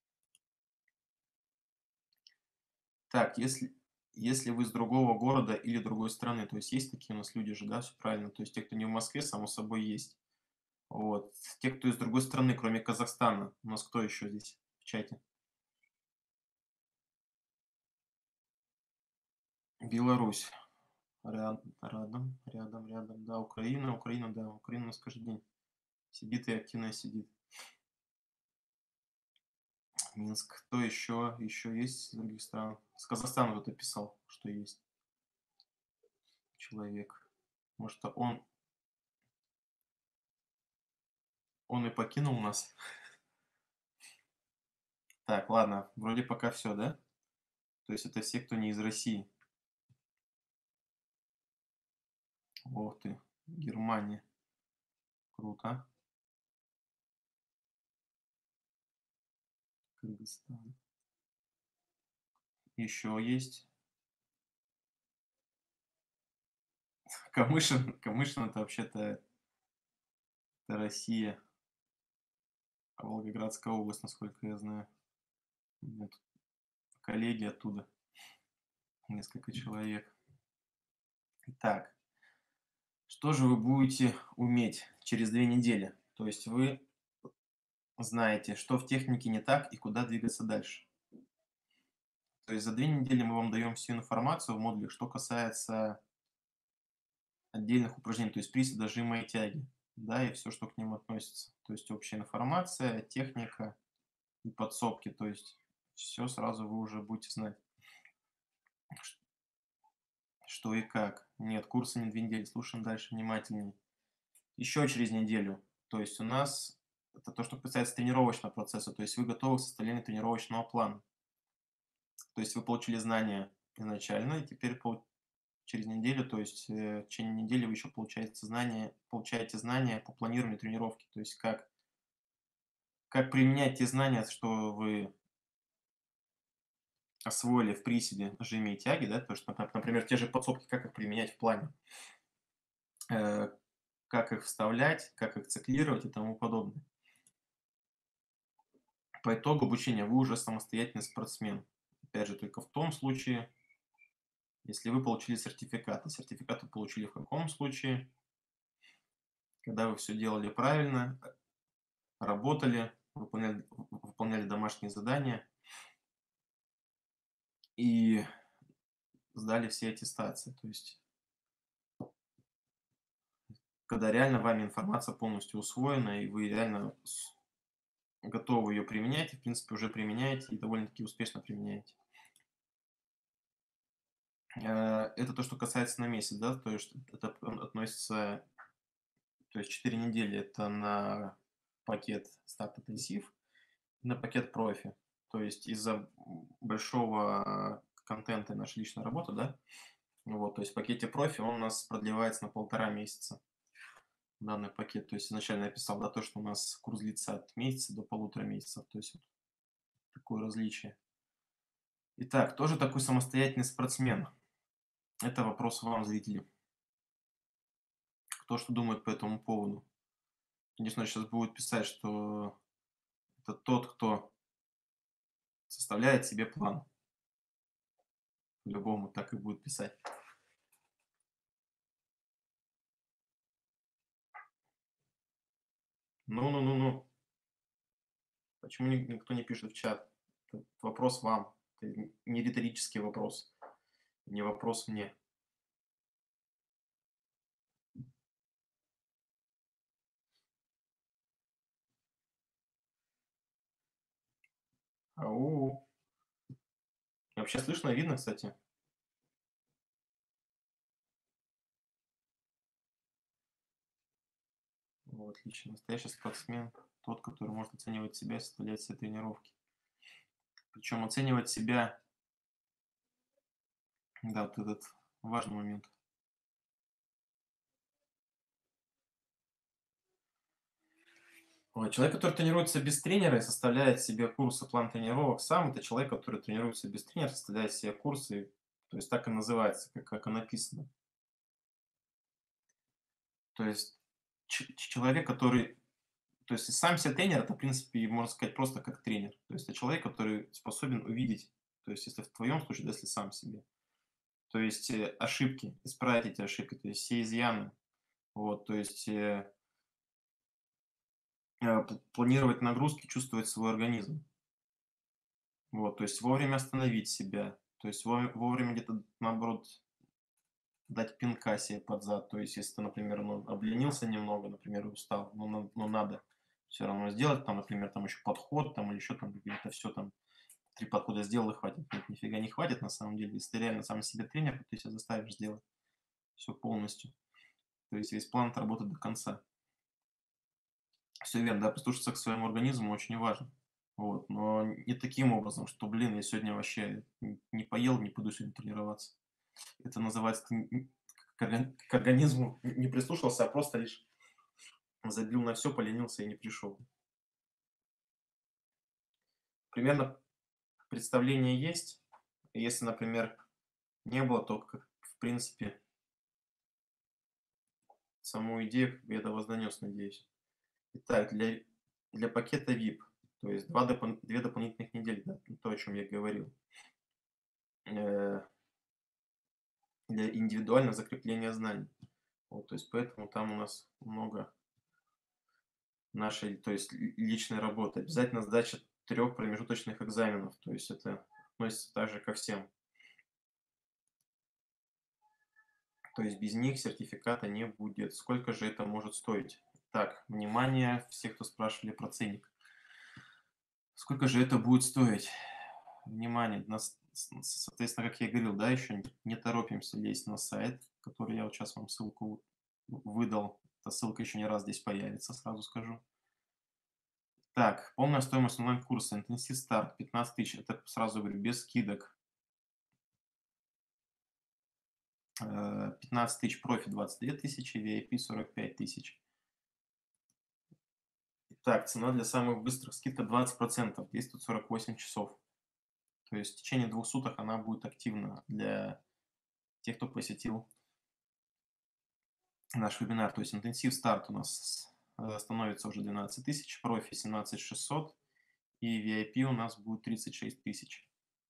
Так, если, если вы из другого города или другой страны, то есть есть такие у нас люди же, да, все правильно, то есть те, кто не в Москве, само собой есть. Вот. Те, кто из другой страны, кроме Казахстана. У нас кто еще здесь в чате? Беларусь. Рядом, рядом, рядом, рядом. Да, Украина, Украина, да. Украина у нас каждый день сидит и активно сидит. Минск. Кто еще? Еще есть из других стран? С Казахстана кто-то писал, что есть человек. Может, он, он и покинул нас? Так, ладно. Вроде пока все, да? То есть это все, кто не из России. Ох ты. Германия. Круто. Кыргызстан. Еще есть. Камышин, Камышин это вообще-то это Россия, Волгоградская область, насколько я знаю. У меня тут коллеги оттуда, несколько человек. Так, что же вы будете уметь через две недели? То есть вы знаете, что в технике не так и куда двигаться дальше. То есть за две недели мы вам даем всю информацию в модуле, что касается отдельных упражнений, то есть приседа, жима и тяги, да, и все, что к ним относится. То есть общая информация, техника и подсобки, то есть все сразу вы уже будете знать, ш- что и как. Нет, курсы не две недели, слушаем дальше внимательнее. Еще через неделю. То есть у нас это то, что касается тренировочного процесса, то есть вы готовы к составлению тренировочного плана. То есть вы получили знания изначально, и теперь пол- через неделю, то есть э, в течение недели вы еще получаете знания, получаете знания по планированию тренировки, то есть как, как применять те знания, что вы освоили в приседе, жиме и тяге, да, то, что, напр- например, те же подсобки, как их применять в плане, э, как их вставлять, как их циклировать и тому подобное. По итогу обучения вы уже самостоятельный спортсмен. Опять же, только в том случае, если вы получили сертификат. А сертификат вы получили в каком случае? Когда вы все делали правильно, работали, выполняли, выполняли домашние задания и сдали все аттестации. То есть, когда реально вами информация полностью усвоена, и вы реально с- готовы ее применять, и, в принципе, уже применяете, и довольно-таки успешно применяете. Э, Это то, что касается на месяц, да, то есть это относится. То есть четыре недели — это на пакет старт интенсив, на пакет профи. То есть из-за большого контента наша личная работа, да, вот, то есть в пакете профи он у нас продлевается на полтора месяца, данный пакет. То есть изначально я писал, да, то, что у нас курс длится от месяца до полутора месяцев, то есть вот такое различие. Итак, тоже такой самостоятельный спортсмен. Это вопрос вам, зрители. Кто что думает по этому поводу? Конечно, сейчас будут писать, что это тот, кто составляет себе план. По-любому так и будет писать. Ну-ну-ну-ну. Почему ни- никто не пишет в чат? Это вопрос вам. Это не риторический вопрос. Не вопрос мне. Ау. Вообще слышно, видно, кстати? О, отлично. Настоящий спортсмен. Тот, который может оценивать себя и составлять все тренировки. Причем оценивать себя, да, вот этот важный момент. Ой, человек, который тренируется без тренера и составляет себе курсы, план тренировок сам, это человек, который тренируется без тренера, составляет себе курсы, то есть так и называется, как, как и написано. То есть ч- человек, который, то есть сам себя тренер, это, в принципе, можно сказать, просто как тренер. То есть это человек, который способен увидеть, то есть если в твоем случае, да, если сам себе, то есть э, ошибки, исправить эти ошибки, то есть все изъяны, вот, то есть э, э, п- планировать нагрузки, чувствовать свой организм. Вот, то есть вовремя остановить себя, то есть во вовремя где-то, наоборот, дать пинка себе под зад. То есть если ты, например, ну, обленился немного, например, и устал, но на но надо все равно сделать, там, например, там еще подход там или еще там, или это всё там три подхода сделал и хватит. Нет, нифига не хватит на самом деле. Если ты реально сам себе тренер, то ты себя заставишь сделать все полностью. То есть весь план отработать до конца. Все верно, да, прислушаться к своему организму очень важно. Вот, но не таким образом, что, блин, я сегодня вообще н не поел, не пойду сегодня тренироваться. Это называется, ты н к органи к организму н не прислушался, а просто лишь забил на все, поленился и не пришел. Примерно представление есть. Если, например, не было, то, как, в принципе, саму идею как бы я до вас донес, надеюсь. Итак, для для пакета ви ай пи, то есть два допол две дополнительных недели, да, то, о чем я говорил. Э, для индивидуального закрепления знаний. Вот, то есть поэтому там у нас много нашей, то есть ли личной работы. Обязательно сдача трех промежуточных экзаменов, то есть это относится также ко всем. То есть без них сертификата не будет. Сколько же это может стоить? Так, внимание, все, кто спрашивали про ценник. Сколько же это будет стоить? Внимание, нас, с- с- соответственно, как я и говорил, да, еще не, не торопимся лезть на сайт, который я вот сейчас вам ссылку выдал. Эта ссылка еще не раз здесь появится, сразу скажу. Так, полная стоимость онлайн-курса интенсив старт пятнадцать тысяч. Это сразу говорю, без скидок. Э, пятнадцать тысяч профи, двадцать две тысячи, ви ай пи сорок пять тысяч. Так, цена для самых быстрых, скидка двадцать процентов, действует сорок восемь часов. То есть в течение двух суток она будет активна для тех, кто посетил наш вебинар. То есть интенсив старт у нас э, становится уже двенадцать тысяч, профи семнадцать шестьсот и ви ай пи у нас будет тридцать шесть тысяч.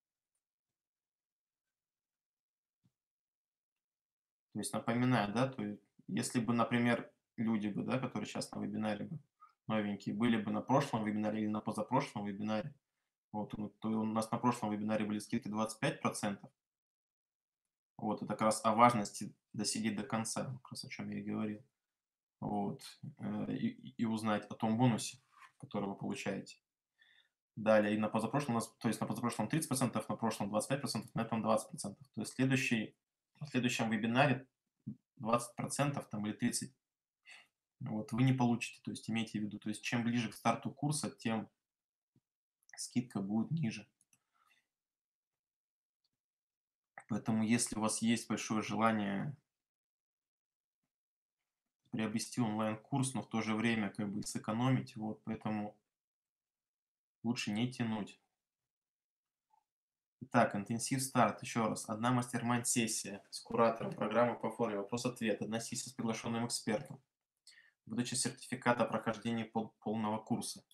То есть напоминаю, да, то есть если бы, например, люди бы, да, которые сейчас на вебинаре бы, новенькие, были бы на прошлом вебинаре или на позапрошлом вебинаре, вот, ну, то у нас на прошлом вебинаре были скидки двадцать пять процентов. Вот, это как раз о важности досидеть до конца, как раз о чем я и говорил. Вот, э, и, и узнать о том бонусе, который вы получаете. Далее, и на позапрошлом у нас, то есть на позапрошлом тридцать процентов, на прошлом двадцать пять процентов, на этом двадцать процентов. То есть следующий, в следующем вебинаре двадцать процентов там, или тридцать вот, вы не получите. То есть имейте в виду, то есть чем ближе к старту курса, тем скидка будет ниже. Поэтому если у вас есть большое желание приобрести онлайн-курс, но в то же время как бы сэкономить, вот, поэтому лучше не тянуть. Итак, интенсив старт. Еще раз. Одна мастер-майн-сессия с куратором программы по форме вопрос-ответ. Одна сессия с приглашенным экспертом. Выдача сертификата о прохождении пол- полного курса.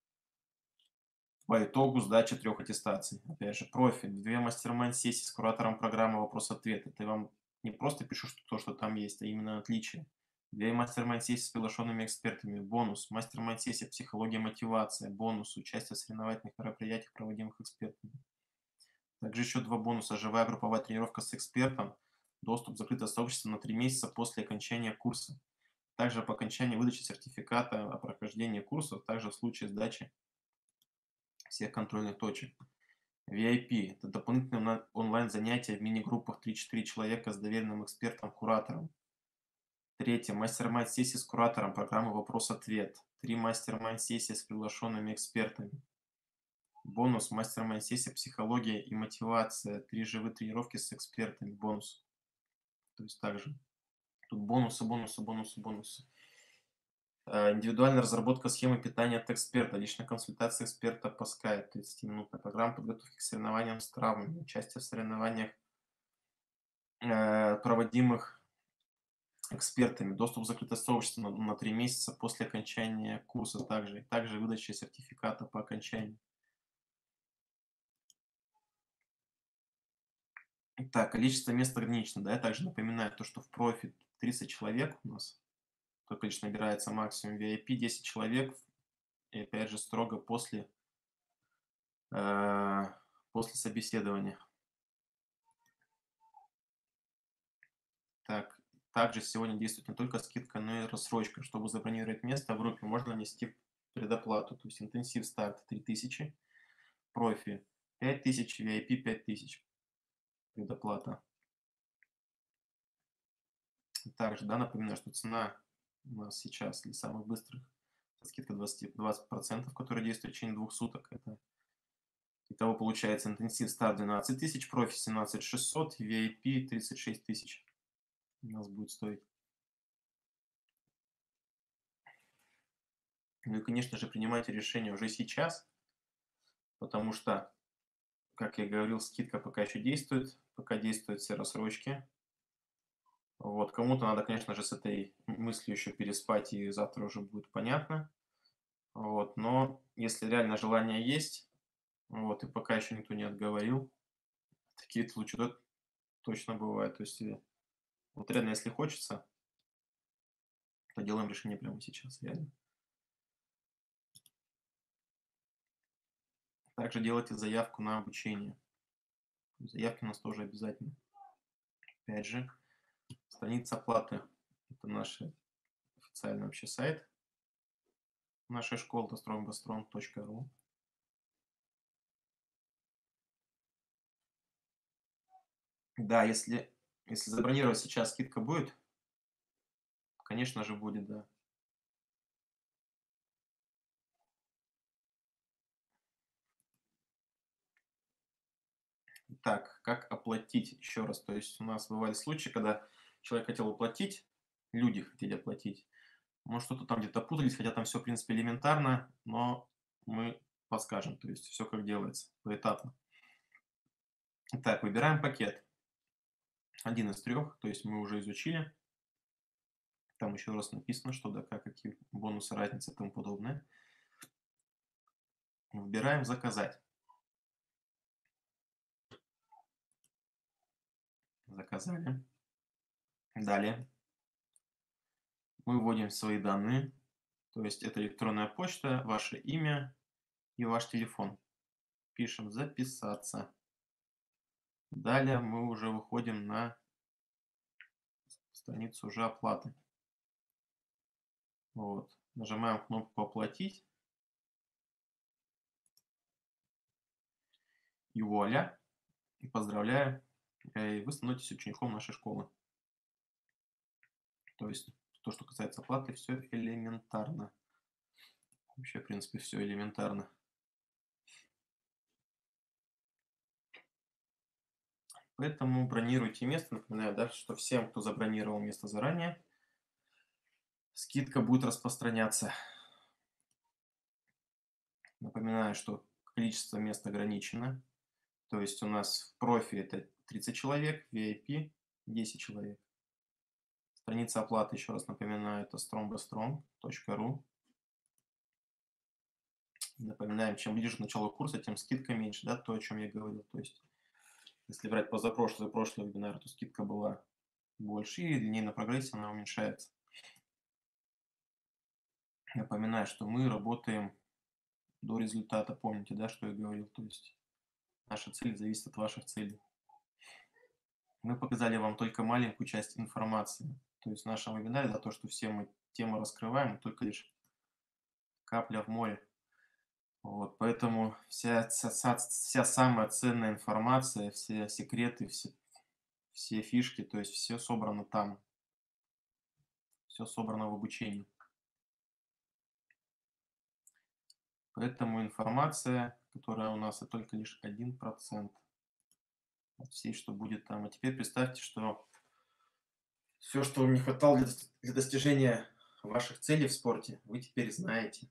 По итогу сдача трех аттестаций. Опять же, профи. Две мастер-майн-сессии с куратором программы вопрос-ответ. Это я вам не просто пишу что то, что там есть, а именно отличие. Две мастер-майн-сессии с приглашенными экспертами. Бонус. Мастер-майн-сессия психология, мотивация. Бонус. Участие в соревновательных мероприятиях, проводимых экспертами. Также еще два бонуса. Живая групповая тренировка с экспертом. Доступ в закрытое сообщество на три месяца после окончания курса. Также по окончании выдачи сертификата о прохождении курса, также в случае сдачи всех контрольных точек. ви ай пи – это дополнительные онлайн-занятия в мини-группах три-четыре человека с доверенным экспертом-куратором. Третье. Мастер-майн-сессии с куратором программы «Вопрос-ответ». Три мастер-майн-сессии с приглашенными экспертами. Бонус. Мастер-майн-сессия «Психология и мотивация». Три живые тренировки с экспертами. Бонус. То есть также тут бонусы, бонусы, бонусы, бонусы. Э, Индивидуальная разработка схемы питания от эксперта, личная консультация эксперта по скайпу, тридцатиминутная программа подготовки к соревнованиям с травмами, участие в соревнованиях, э, проводимых экспертами, доступ в закрытое сообщество на, на три месяца после окончания курса также, и также выдача сертификата по окончании. Так, количество мест ограничено, да, я также напоминаю то, что в профит тридцать человек у нас, только лишь набирается максимум, ви ай пи десять человек, и опять же строго после, э, после собеседования. Так, также сегодня действует не только скидка, но и рассрочка. Чтобы забронировать место в группе, можно внести предоплату. То есть интенсив старт три тысячи, профи пять тысяч, ви ай пи пять тысяч предоплата. Также, да, напоминаю, что цена у нас сейчас для самых быстрых скидка двадцать, двадцать процентов, которая действует в течение двух суток. Это итого получается интенсив старт двенадцать тысяч, профи семнадцать шестьсот, ви ай пи тридцать шесть тысяч у нас будет стоить. Ну и, конечно же, принимайте решение уже сейчас, потому что, как я говорил, скидка пока еще действует, пока действуют все рассрочки. Вот, кому-то надо, конечно же, с этой мыслью еще переспать, и завтра уже будет понятно. Вот, но если реально желание есть, вот, и пока еще никто не отговорил, такие случаи да, точно бывают. То есть, э, вот реально, если хочется, то делаем решение прямо сейчас, реально. Также делайте заявку на обучение. Заявки у нас тоже обязательны. Опять же, страница оплаты. Это наш официальный вообще сайт нашей школы, это стронгбэстронг точка ру. Да, если, если забронировать сейчас, скидка будет? Конечно же будет, да. Так, как оплатить? Еще раз, то есть у нас бывали случаи, когда человек хотел оплатить, люди хотели оплатить, но что-то там где-то путались, хотя там все, в принципе, элементарно, но мы подскажем, то есть все как делается, поэтапно. Так, выбираем пакет. Один из трех, то есть мы уже изучили. Там еще раз написано, что да, как, какие бонусы, разницы и тому подобное. Выбираем «Заказать». Заказали. Далее мы вводим свои данные, то есть это электронная почта, ваше имя и ваш телефон. Пишем «Записаться». Далее мы уже выходим на страницу уже оплаты. Вот. Нажимаем кнопку «Оплатить». И вуаля! И поздравляю! э, Вы становитесь учеником нашей школы. То есть то, что касается оплаты, все элементарно. Вообще, в принципе, все элементарно. Поэтому бронируйте место. Напоминаю, да, что всем, кто забронировал место заранее, скидка будет распространяться. Напоминаю, что количество мест ограничено. То есть у нас в профи это тридцать человек, в ви ай пи десять человек. Страница оплаты, еще раз напоминаю, это стронгбэстронг точка ру. Напоминаем, чем ближе к началу курса, тем скидка меньше, да, то, о чем я говорил. То есть, если брать позапрошлый и прошлый вебинар, то скидка была больше, и линейно прогрессия она уменьшается. Напоминаю, что мы работаем до результата. Помните, да, что я говорил? То есть наша цель зависит от ваших целей. Мы показали вам только маленькую часть информации. То есть в нашем вебинаре, да, то, что все мы темы раскрываем, только лишь капля в море. Вот, поэтому вся, вся, вся- вся самая ценная информация, все секреты, все, все фишки, то есть все собрано там, все собрано в обучении. Поэтому информация, которая у нас, это только лишь один процент от всей, что будет там. А теперь представьте, что все, что вам не хватало для, дос- для достижения ваших целей в спорте, вы теперь знаете.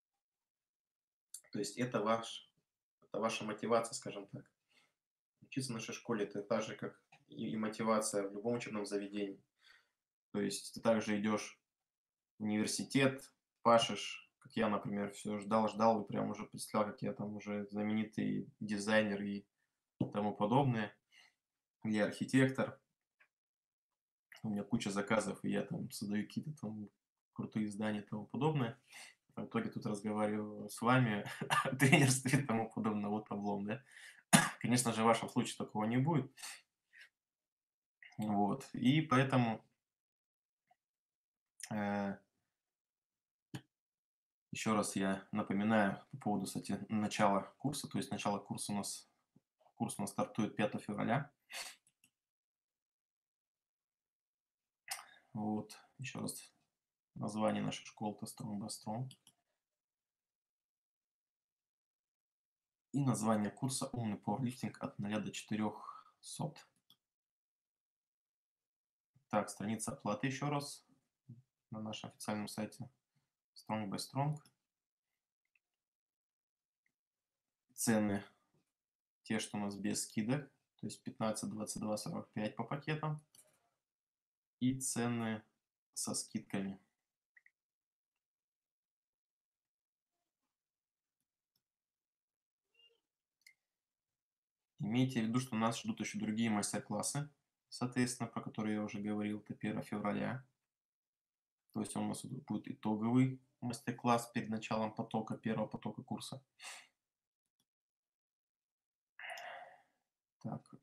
То есть это, ваш, это ваша мотивация, скажем так. Учиться в нашей школе — это так же, как и, и мотивация в любом учебном заведении. То есть ты также идешь в университет, пашешь, как я, например, все ждал, ждал, и прям уже представлял, как я там уже знаменитый дизайнер и тому подобное. Я архитектор, у меня куча заказов, и я там создаю какие-то там крутые здания и тому подобное. А в итоге тут разговариваю с вами о тренерстве и тому подобное. Вот облом, да? Конечно же, в вашем случае такого не будет. Вот. И поэтому э, еще раз я напоминаю по поводу, кстати, начала курса. То есть начало курса у нас, курс у нас стартует пятого февраля. Вот. Еще раз название нашей школы — это Strong by Strong. И название курса «Умный пауэрлифтинг от нуля до четырехсот». Так, страница оплаты еще раз на нашем официальном сайте Strong by Strong. Цены те, что у нас без скидок, то есть пятнадцать, двадцать два, сорок пять по пакетам. И цены со скидками. Имейте в виду, что нас ждут еще другие мастер-классы, соответственно, про которые я уже говорил, это первого февраля. То есть он у нас будет итоговый мастер-класс перед началом потока, первого потока курса.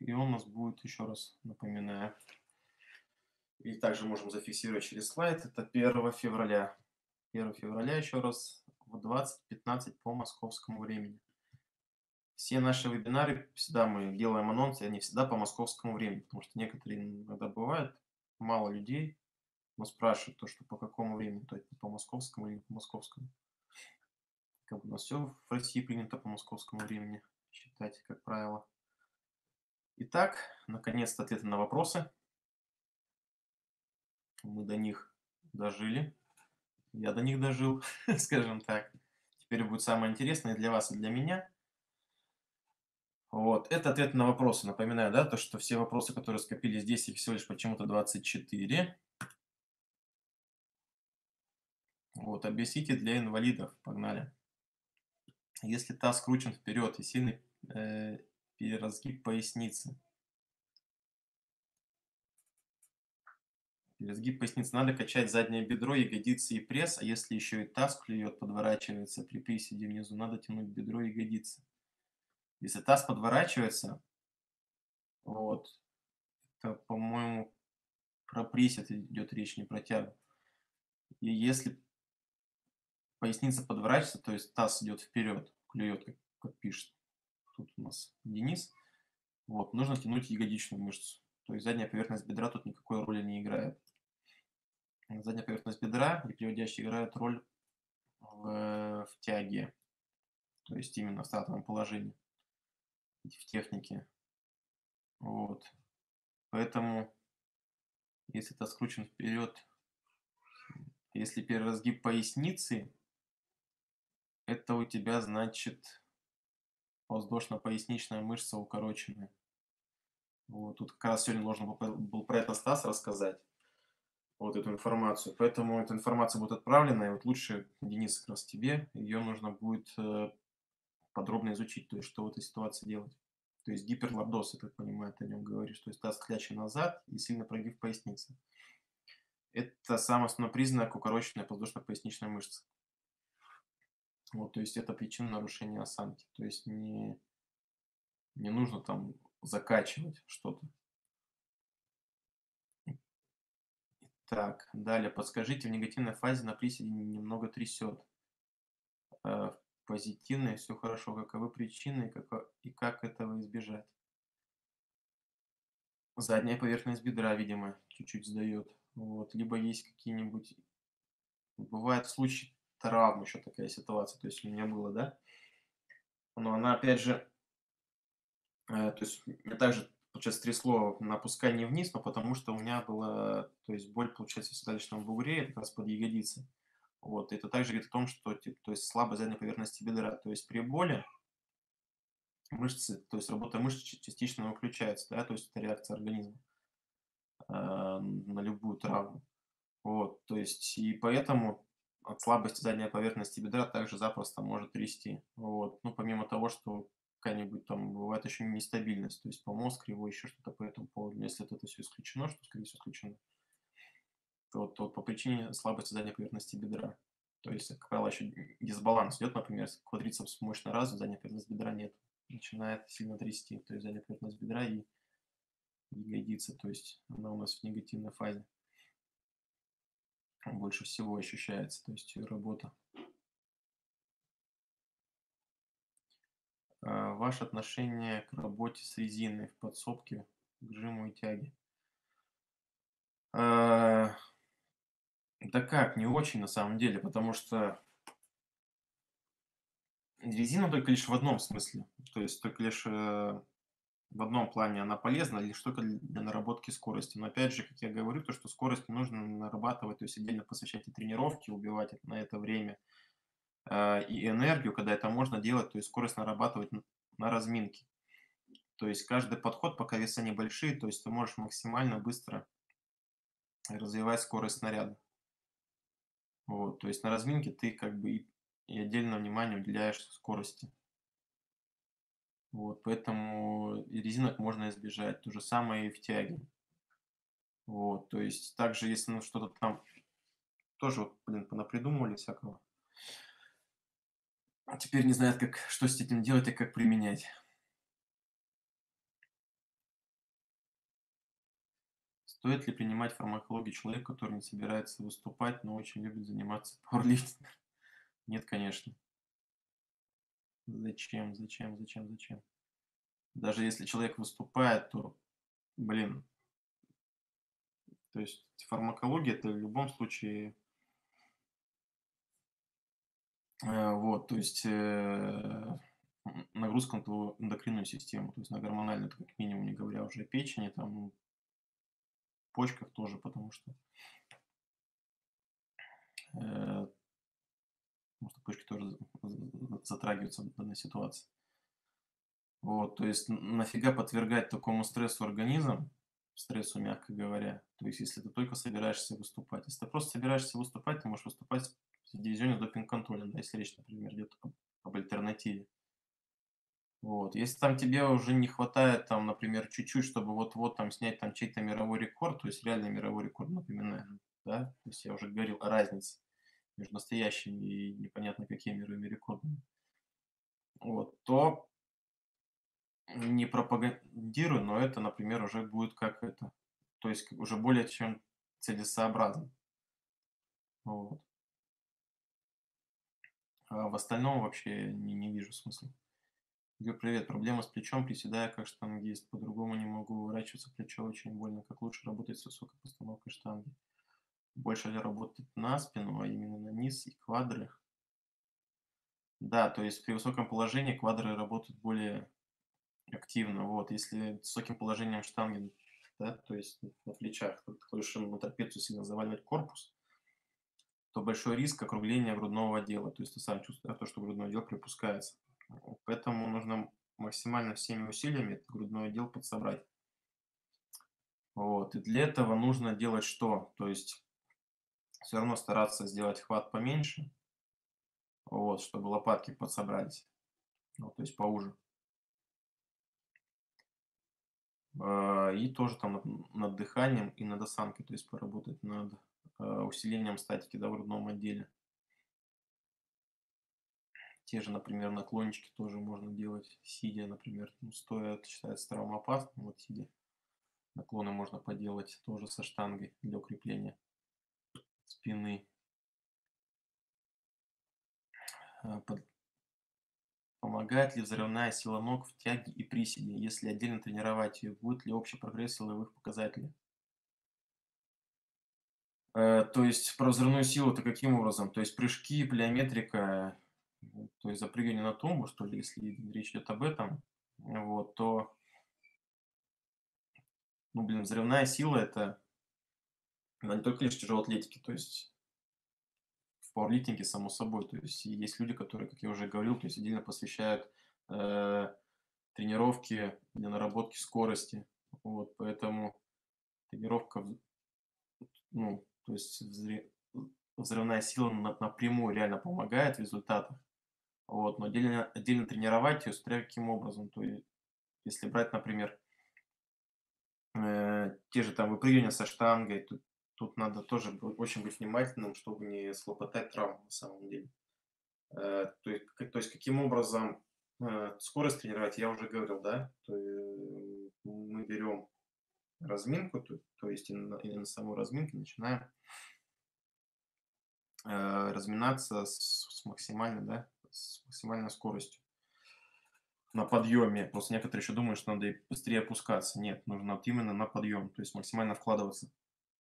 и он у нас будет, еще раз напоминаю. И также можем зафиксировать через слайд. Это первого февраля. первого февраля, еще раз, в двадцать пятнадцать по московскому времени. Все наши вебинары, всегда мы делаем анонсы, они всегда по московскому времени, потому что некоторые иногда бывает, мало людей, но спрашивают то, что по какому времени, то есть по московскому или не по московскому. Как бы у нас все в России принято по московскому времени считать, как правило. Итак, наконец-то ответы на вопросы. Мы до них дожили. Я до них дожил, скажем так. Теперь будет самое интересное для вас и для меня. Вот, это ответы на вопросы. Напоминаю, да, то, что все вопросы, которые скопились здесь, их всего лишь почему-то двадцать четыре. Вот, объясните для инвалидов. Погнали. Если таз скручен вперед и сильный э, переразгиб поясницы. Переразгиб поясницы. Надо качать заднее бедро, ягодицы и пресс. А если еще и таз клюет, подворачивается при приседе внизу, надо тянуть бедро и ягодицы. Если таз подворачивается, вот, это, по-моему, про присед идет речь, не про тягу. И если поясница подворачивается, то есть таз идет вперед, клюет, как, как пишет тут у нас Денис, вот, нужно тянуть ягодичную мышцу. То есть задняя поверхность бедра тут никакой роли не играет. Задняя поверхность бедра и приводящая играет роль в, в тяге, то есть именно в стартовом положении, в технике. Вот. Поэтому, если это скручен вперед, если переразгиб поясницы, это у тебя значит подвздошно-поясничная мышца укороченная. Вот. Тут как раз сегодня должен был, был про это Стас рассказать, вот эту информацию. Поэтому эта информация будет отправлена, и вот лучше, Денис, как раз тебе, ее нужно будет э, подробно изучить, то есть что в этой ситуации делать. То есть гиперлордоз, я так понимаю, ты о нем говоришь, то есть таз кляча назад и сильно прогиб поясницы. Это самый основной признак укороченной подвздошно-поясничной мышцы. Вот, то есть это причина нарушения осанки. То есть не, не нужно там закачивать что-то. Так, далее. Подскажите, в негативной фазе на приседе немного трясет. А в позитивной все хорошо. Каковы причины и как, и как этого избежать? Задняя поверхность бедра, видимо, чуть-чуть сдает. Вот. Либо есть какие-нибудь... Бывает случай травм, еще такая ситуация. То есть у меня было, да? Но она, опять же, э, то есть мне также, получается, трясло на опускании вниз, но потому что у меня была, то есть боль, получается, в седалищном бугре, как раз под ягодицей. Вот. Это также говорит о том, что типа, то есть слабая задняя поверхность бедра. То есть при боли мышцы, то есть работа мышц ч- частично выключается, да, то есть это реакция организма э, на любую травму. Вот, то есть и поэтому от слабости задней поверхности бедра также запросто может трясти. Вот. Ну, помимо того, что какая-нибудь там бывает еще нестабильность, то есть полмозг кривой, еще что-то по этому поводу. Если вот это все исключено, что, скорее всего, исключено, то, то по причине слабости задней поверхности бедра. То есть, как правило, еще дисбаланс идет, например, квадрицепс мощно развит, задняя поверхность бедра нет. Начинает сильно трясти, то есть задняя поверхность бедра и ягодица, то есть она у нас в негативной фазе больше всего ощущается, то есть ее работа. А, ваше отношение к работе с резиной в подсобке, к жиму и тяге? А, да как, не очень на самом деле, потому что резина только лишь в одном смысле, то есть только лишь э, в одном плане она полезна, лишь только для наработки скорости. Но опять же, как я говорю, то, что скорость не нужно нарабатывать, то есть отдельно посвящать и тренировки, убивать это- на это время а, и энергию, когда это можно делать, то есть скорость нарабатывать н- на разминке. То есть каждый подход, пока веса небольшие, то есть ты можешь максимально быстро развивать скорость снаряда. Вот, то есть на разминке ты как бы и, и отдельное внимание уделяешь скорости. Вот, поэтому и резинок можно избежать. То же самое и в тяге. Вот, то есть также, если ну, что-то там тоже, вот, блин, понапридумывали всякого. А теперь не знают, как, что с этим делать и как применять. Стоит ли принимать фармакологию человеку, который не собирается выступать, но очень любит заниматься пауэрлифтингом? Нет, конечно. Зачем, зачем, зачем, зачем? Даже если человек выступает, то, блин, то есть фармакология- это в любом случае, э, вот, то есть, э, м, нагрузка на твою эндокринную систему, то есть на гормональную, это как минимум, не говоря уже о печени, там, почках тоже, потому что, э, потому что почки тоже з з затрагиваются в данной ситуации. Вот, то есть н нафига подвергать такому стрессу организм, стрессу, мягко говоря, то есть если ты только собираешься выступать. Если ты просто собираешься выступать, ты можешь выступать в дивизионе с допинг-контролем, да, если речь, например, идет об об альтернативе. Вот. Если там тебе уже не хватает, там, например, чуть-чуть, чтобы вот-вот там снять там чей-то мировой рекорд, то есть реальный мировой рекорд, напоминаю, да, то есть я уже говорил о разнице между настоящими и непонятно какими мировыми рекордами, вот, то не пропагандируй, но это, например, уже будет как это, то есть как уже более чем целесообразно. Вот. А в остальном вообще не, не вижу смысла. Говорю, привет, проблема с плечом, приседаю как штангист, по-другому не могу уворачиваться, плечо очень больно, как лучше работать с высокой постановкой штанги. Больше ли работать на спину, а именно на низ и квадры. Да, то есть при высоком положении квадры работают более активно. Вот, если с высоким положением штанги, да, то есть на плечах, ты хочешь на трапецию сильно заваливать корпус, то большой риск округления грудного отдела. То есть ты сам чувствуешь то, что грудной отдел припускается. Поэтому нужно максимально всеми усилиями этот грудной отдел подсобрать. Вот. И для этого нужно делать что? То есть все равно стараться сделать хват поменьше, вот, чтобы лопатки подсобрались, ну, то есть поуже. А, И тоже там над, над дыханием и над осанкой, то есть поработать над а, усилением статики, да, в грудном отделе. Те же, например, наклончики тоже можно делать сидя, например, ну, стоя, это считается травмоопасным, вот сидя. Наклоны можно поделать тоже со штангой для укрепления спины. А, под- Помогает ли взрывная сила ног в тяге и приседе? Если отдельно тренировать ее, будет ли общий прогресс силовых показателей? Э, то есть про взрывную силу-то каким образом? То есть прыжки, плеометрика, ну, то есть запрыгивание на тумбу, что ли, если речь идет об этом, вот, то, ну, блин, взрывная сила- это, она не только лишь в тяжелой атлетике, то есть в пауэрлифтинге, само собой. То есть и есть люди, которые, как я уже говорил, то есть отдельно посвящают, э, тренировки для наработки скорости. Вот, поэтому тренировка, в ну, то есть взры взрывная сила на напрямую реально помогает в результатах. Вот, но отдельно отдельно тренировать ее, смотря каким образом. То есть если брать, например, э, те же там выпрыгивания со штангой, тут тут надо тоже б очень быть внимательным, чтобы не схлопотать травму на самом деле. Э, то есть к то есть каким образом, э, скорость тренировать, я уже говорил, да. То, э, мы берем разминку, то то есть и на и на самой разминке начинаем, э, разминаться с с максимальной, да, с максимальной скоростью на подъеме. Просто некоторые еще думают, что надо и быстрее опускаться. Нет, нужно вот именно на подъем, то есть максимально вкладываться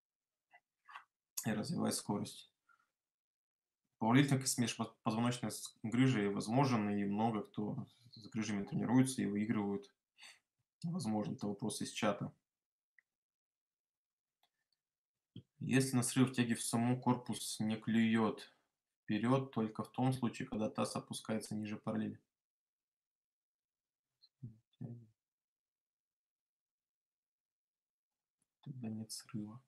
и развивать скорость. Пауэрлифтинг с межпозвоночной с грыжей возможен, и много кто с грыжами тренируется и выигрывают. Возможно, это вопрос из чата. Если на срыв тяги в саму корпус не клюет вперед, только в том случае, когда таз опускается ниже параллели. Тогда нет срыва.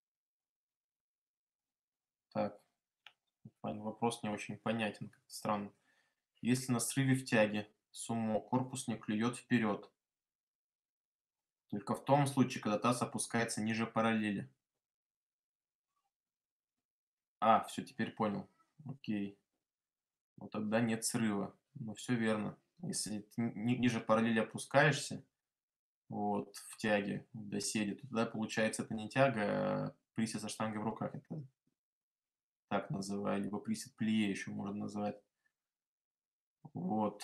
Так, пон- вопрос не очень понятен, как-то странно. Если на срыве в тяге сумо корпус не клюет вперед, только в том случае, когда таз опускается ниже параллели. А, все, теперь понял. Окей. Ну тогда нет срыва. Ну все верно. Если ты ни- ниже параллели опускаешься, вот, в тяге, в доседе, то тогда получается это не тяга, а присед со штангой в руках. Это так называю, либо присед плие еще можно назвать. Вот.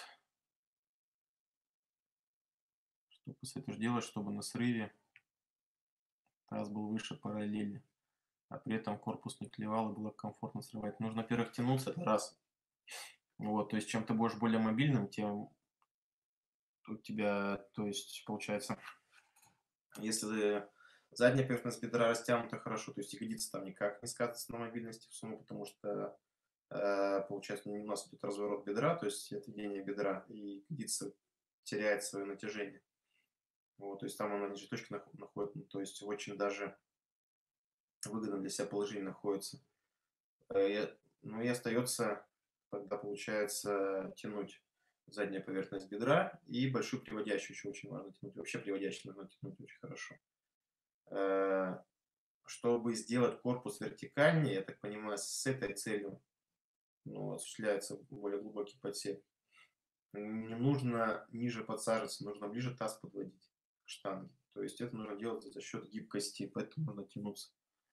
Что посоветуешь делать, чтобы на срыве таз был выше параллели, а при этом корпус не клевал и было комфортно срывать? Нужно, во-первых, тянуться, это раз. Вот, то есть чем ты будешь более мобильным, тем у тебя, то есть, получается, если задняя поверхность бедра растянута хорошо, то есть ягодица там никак не сказывается на мобильности в сумму, потому что, э, получается, у нас идет разворот бедра, то есть отведение бедра, и ягодица теряет свое натяжение. Вот, то есть там она ниже точки нах- находит, ну, то есть очень даже выгодно для себя положение находится. Э, я- Ну и остается тогда, получается, тянуть задняя поверхность бедра и большую приводящую еще очень важно тянуть. Вообще приводящую нужно тянуть очень хорошо. Э, Чтобы сделать корпус вертикальнее, я так понимаю, с этой целью, ну, осуществляется более глубокий подсек. Не нужно ниже подсаживаться, нужно ближе таз подводить к штанге. То есть это нужно делать за счет гибкости, поэтому нужно тянуться.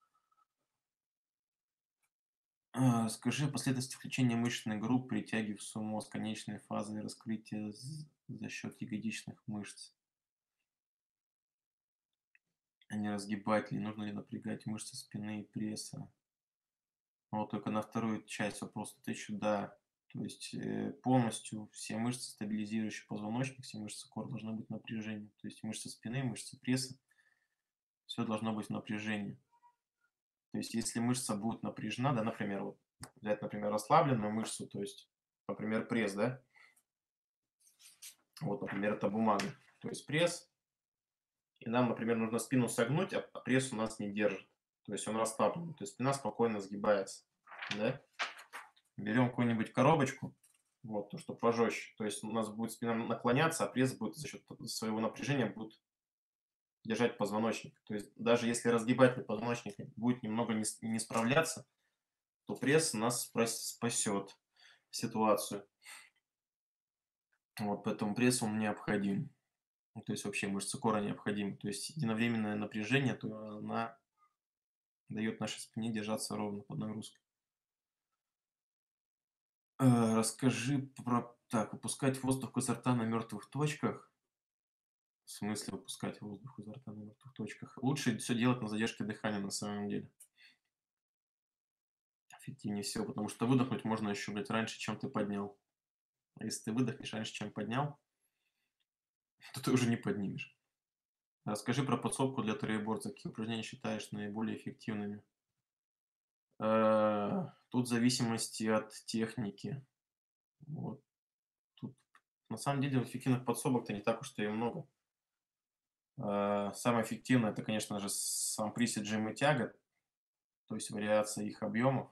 А, Скажи о последовательности включения мышечных групп при тяге в сумо с конечной фазой раскрытия з- за счет ягодичных мышц. А не разгибать ли, нужно ли напрягать мышцы спины и пресса? Ну, вот только на вторую часть вопроса отвечу да. То есть э, полностью все мышцы, стабилизирующие позвоночник, все мышцы кор должны быть в напряжении. То есть мышцы спины, мышцы пресса, все должно быть в напряжении. То есть если мышца будет напряжена, да, например, вот взять, например, расслабленную мышцу, то есть, например, пресс, да, вот, например, это бумага, то есть пресс, и нам, например, нужно спину согнуть, а а пресс у нас не держит, то есть он расслаблен, то есть спина спокойно сгибается, да. Берем какую-нибудь коробочку, вот, то, что пожестче, то есть у нас будет спина наклоняться, а пресс будет за счет своего напряжения будет держать позвоночник. То есть даже если разгибатель позвоночника будет немного не, с- не справляться, то пресс нас спас- спасет ситуацию. Вот, поэтому пресс он необходим. Ну, то есть вообще мышцы кора необходимы. То есть единовременное напряжение, то она дает нашей спине держаться ровно под нагрузкой. Э, расскажи про... Так, выпускать воздух изо рта на мертвых точках. В смысле выпускать воздух изо рта на мертвых точках? Лучше все делать на задержке дыхания на самом деле. Эффективнее всего, потому что выдохнуть можно еще, блядь, раньше, чем ты поднял. А если ты выдохнешь раньше, чем поднял, то ты уже не поднимешь. Расскажи про подсобку для троеборца. Какие упражнения считаешь наиболее эффективными? Э, Тут в зависимости от техники. Вот. Тут на самом деле эффективных подсобок-то не так уж и много. Э, Самое эффективное это, конечно же, сам присед, жим и тяга, то есть вариация их объемов.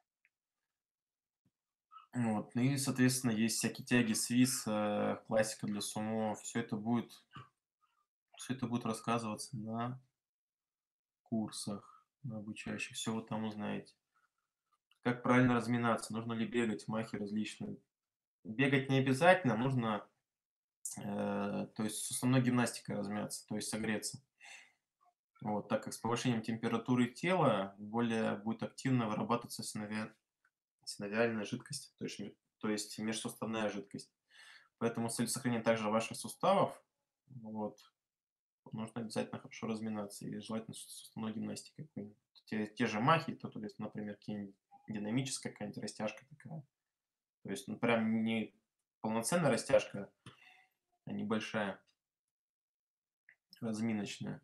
Вот. Ну и, соответственно, есть всякие тяги, свис, э, классика для сумо. Все это будет, все это будет рассказываться на курсах, на обучающих. Все вы там узнаете. Как правильно разминаться? Нужно ли бегать? Махи различные. Бегать не обязательно, нужно, э, то есть с основной гимнастикой размяться, то есть согреться. Вот, так как с повышением температуры тела более будет активно вырабатываться синовиа- синовиальная жидкость, то есть, ме- то есть межсуставная жидкость. Поэтому с целью сохранения также ваших суставов, вот, нужно обязательно хорошо разминаться и желательно с суставной гимнастикой какой-нибудь. Те, те же махи, то, то есть, например, какие-нибудь динамическая какая-нибудь растяжка такая. То есть, ну, прям не полноценная растяжка, а небольшая, разминочная.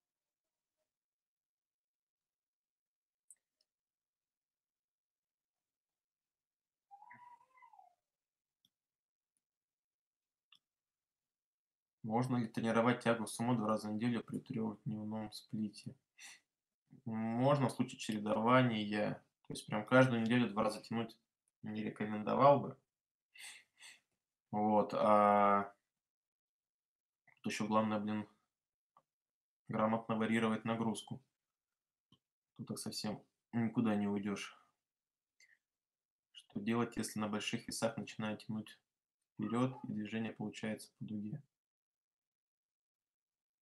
Можно ли тренировать тягу в сумо два раза в неделю при трехдневном сплите? Можно в случае чередования. То есть прям каждую неделю два раза тянуть не рекомендовал бы. Вот. А тут еще главное, блин, грамотно варьировать нагрузку. Тут так совсем никуда не уйдешь. Что делать, если на больших весах начинает тянуть вперед и движение получается по дуге?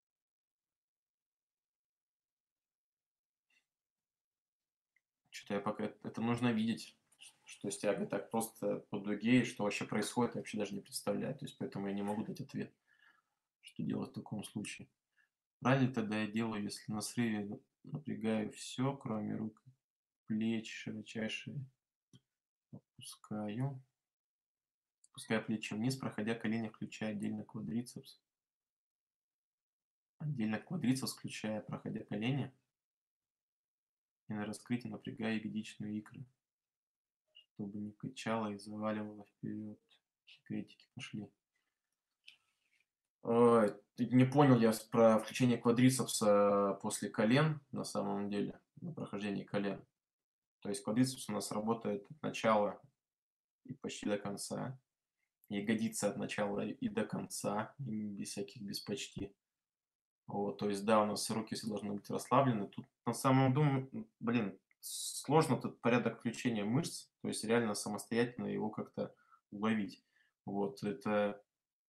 что я пока это нужно видеть, что с тягой так просто по дуге, и что вообще происходит, я вообще даже не представляю. То есть поэтому я не могу дать ответ, что делать в таком случае. Правильно тогда я делаю, если на срыве напрягаю все, кроме рук, плеч, широчайшие, опускаю. Опускаю плечи вниз, проходя колени, включая отдельно квадрицепс. Отдельно квадрицепс, включая, проходя колени. И на раскрытии напрягая ягодичные икры, чтобы не качало и заваливало вперед. Секретики пошли. Ой, ты не понял я с- про включение квадрицепса после колен, на самом деле, на прохождении колен. То есть квадрицепс у нас работает от начала и почти до конца. Ягодица от начала и до конца, и без всяких, без почти. Вот, то есть, да, у нас руки все должны быть расслаблены. Тут на самом дум блин, сложно тут порядок включения мышц, то есть реально самостоятельно его как-то уловить. Вот, это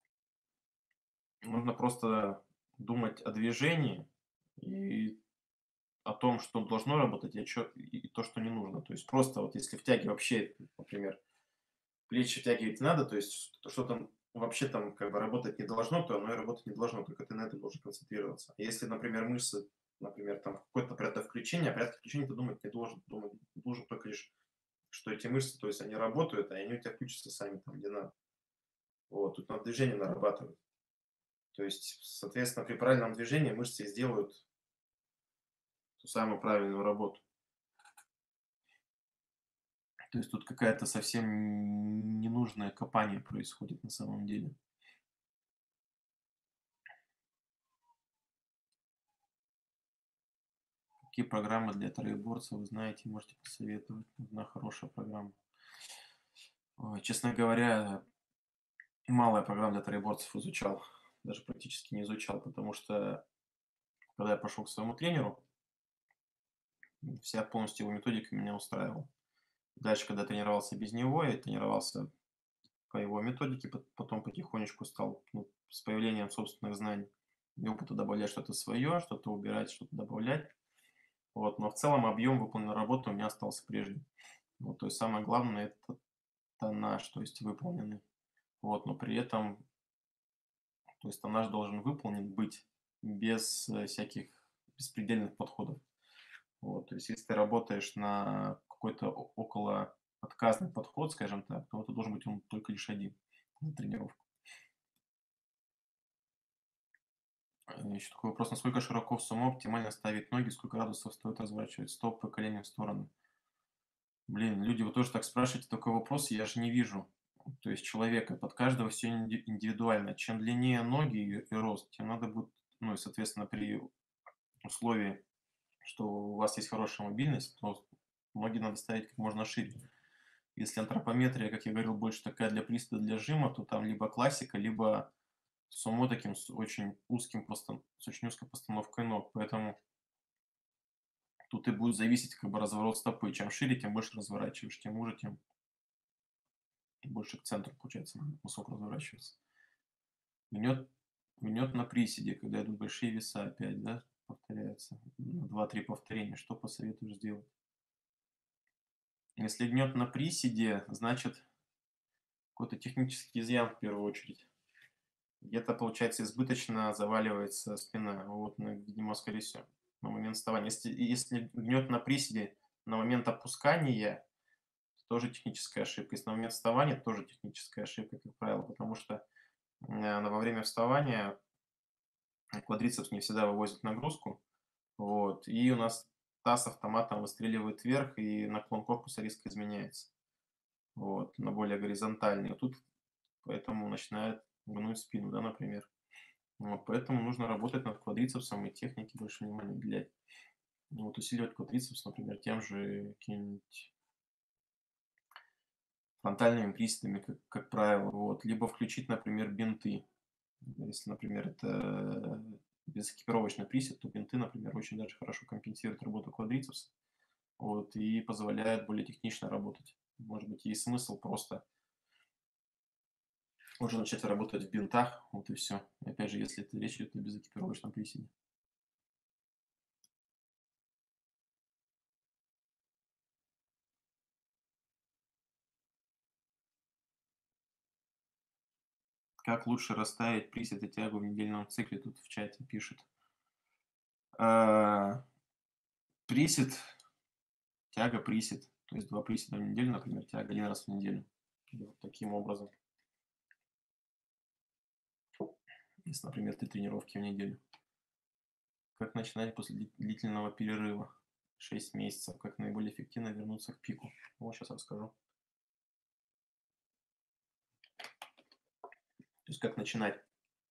нужно просто думать о движении и о том, что должно работать, и чё и и то, что не нужно. То есть просто вот если в тяге вообще, например, плечи втягивать надо, то есть то, что там вообще там как бы работать не должно, то оно и работать не должно, только ты на этом должен концентрироваться. А если, например, мышцы, например, там какой-то порядок включения, о порядке включения ты думать не должен, думать должен только лишь, что эти мышцы, то есть они работают, и они у тебя включатся сами там, где надо. Вот, тут надо движение нарабатывать. То есть, соответственно, при правильном движении мышцы сделают ту самую правильную работу. То есть тут какая-то совсем ненужное копание происходит на самом деле. Какие программы для троеборца вы знаете, можете посоветовать? Нужна хорошая программа. Ой, честно говоря, мало я программ для троеборцев изучал, даже практически не изучал, потому что когда я пошел к своему тренеру, м, вся полностью его методика меня устраивала. Дальше, когда тренировался без него, я тренировался по его методике, пот- потом потихонечку стал, ну, с появлением собственных знаний и опыта добавлять что-то свое, что-то убирать, что-то добавлять. Вот, но в целом объем выполненной работы у меня остался прежним. Вот, то есть самое главное это тоннаж, то есть выполненный. Вот, но при этом, то есть тоннаж должен выполнен быть без э, всяких беспредельных подходов. Вот, то есть если ты работаешь на какой-то о- около отказный подход, скажем так, то это должен быть он только лишь один на тренировку. Еще такой вопрос, насколько широко в сумо оптимально ставить ноги, сколько градусов стоит разворачивать стопы, колени в стороны? Блин, люди, вы тоже так спрашиваете такой вопрос, я же не вижу. То есть человека, под каждого все индивидуально. Чем длиннее ноги и, и рост, тем надо будет, ну и, соответственно, при условии, что у вас есть хорошая мобильность, то ноги надо ставить как можно шире. Если антропометрия, как я говорил, больше такая для приседа, для жима, то там либо классика, либо сумо таким с очень узким, постан- с очень узкой постановкой ног. Поэтому тут и будет зависеть как бы разворот стопы. Чем шире, тем больше разворачиваешь, тем уже, тем больше к центру, получается, носок разворачивается. Гнет, гнет на приседе, когда идут большие веса опять, да, повторяется. На два-три повторения. Что посоветуешь сделать? Если гнет на приседе, значит какой-то технический изъян в первую очередь. Где-то, получается, избыточно заваливается спина. Вот, ну, видимо, скорее всего, на момент вставания. Если, если гнет на приседе на момент опускания, тоже техническая ошибка. Если на момент вставания, тоже техническая ошибка, как правило, потому что э, во время вставания квадрицепс не всегда вывозит нагрузку, вот, и у нас таз автоматом выстреливает вверх, и наклон корпуса резко изменяется, вот, на более горизонтальный. Тут поэтому начинает гнуть спину, да, например. Вот, поэтому нужно работать над квадрицепсом и технике больше внимания уделять. Ну, вот усиливать квадрицепс, например, тем же какими-нибудь фронтальными приседами, как, как правило, вот, либо включить, например, бинты. Если, например, это безэкипировочный присед, то бинты, например, очень даже хорошо компенсируют работу квадрицепса, вот, и позволяют более технично работать. Может быть, есть смысл просто уже начать работать в бинтах, вот и все. Опять же, если это речь идет о безэкипировочном приседе. Как лучше расставить присед и тягу в недельном цикле, тут в чате пишет. А, Присед, тяга, присед. То есть два приседа в неделю, например, тяга один раз в неделю. И вот таким образом. Если, например, три тренировки в неделю. Как начинать после дли- длительного перерыва? шесть месяцев. Как наиболее эффективно вернуться к пику? Вот сейчас расскажу. То есть как начинать?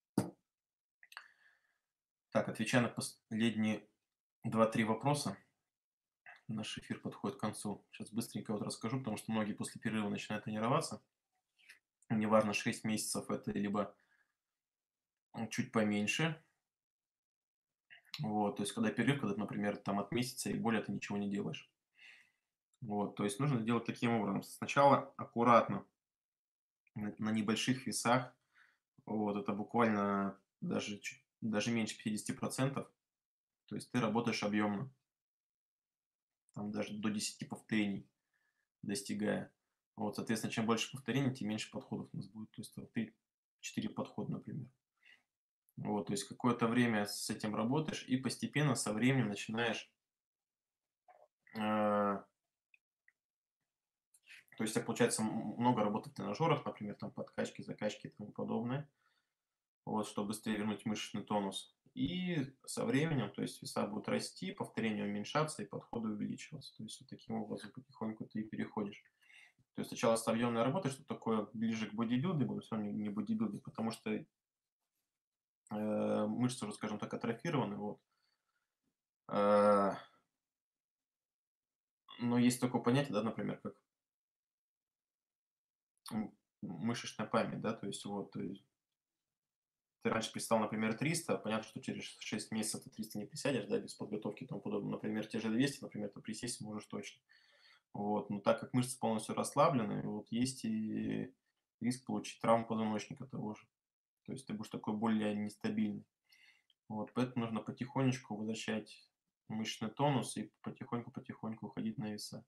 Так, отвечая на последние два-три вопроса, наш эфир подходит к концу. Сейчас быстренько вот расскажу, потому что многие после перерыва начинают тренироваться. Неважно, шесть месяцев это либо м, чуть поменьше. Вот, то есть когда перерыв, когда, например, там от месяца и более ты ничего не делаешь. Вот, то есть нужно делать таким образом. Сначала аккуратно, на, на небольших весах. Вот, это буквально даже, чуть- даже меньше пятидесяти процентов. То есть ты работаешь объемно, там даже до десяти повторений достигая. Вот, соответственно, чем больше повторений, тем меньше подходов у нас будет. То есть три-четыре подхода, например. Вот, то есть какое-то время с этим работаешь, и постепенно со временем начинаешь, э, то есть, так получается, м- много работы в тренажерах, например, там подкачки, закачки и тому подобное, вот, чтобы быстрее вернуть мышечный тонус. И со временем, то есть веса будут расти, повторения уменьшаться и подходы увеличиваться. То есть вот таким образом потихоньку ты и переходишь. То есть сначала с объемной работы, что такое ближе к бодибилдингу, но все равно не бодибилдинг, потому что э, мышцы уже, скажем так, атрофированы, вот. Э, но есть такое понятие, да, например, как м, мышечная память, да, то есть вот, то есть ты раньше присел, например, триста, понятно, что через шесть месяцев ты триста не присядешь, да, без подготовки и тому подобное. Например, те же двести, например, ты присесть можешь точно. Вот, но так как мышцы полностью расслаблены, вот есть и риск получить травму позвоночника того же. То есть ты будешь такой более нестабильный. Вот, поэтому нужно потихонечку возвращать мышечный тонус и потихоньку-потихоньку уходить на веса.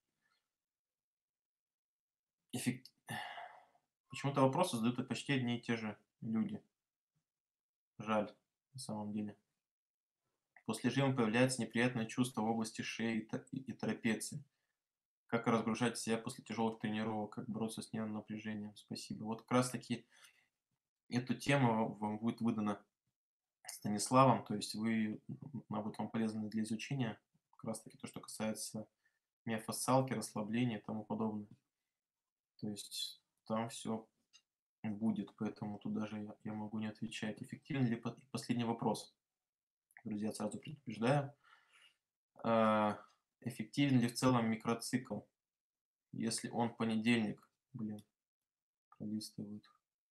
Эффект... Почему-то вопросы задают почти одни и те же люди. Жаль, на самом деле. После жима появляется неприятное чувство в области шеи и та- и трапеции. Как разгружать себя после тяжелых тренировок, как бороться с нервным напряжением. Спасибо. Вот как раз таки эту тему вам будет выдана Станиславом, то есть вы, м, она будет вам полезна для изучения. Как раз таки то, что касается миофасциалки, расслабления и тому подобное. То есть там все будет, поэтому тут даже я, я могу не отвечать. Эффективен ли по- последний вопрос? Друзья, сразу предупреждаю. А, Эффективен ли в целом микроцикл, если он в понедельник, блин, пролистывают.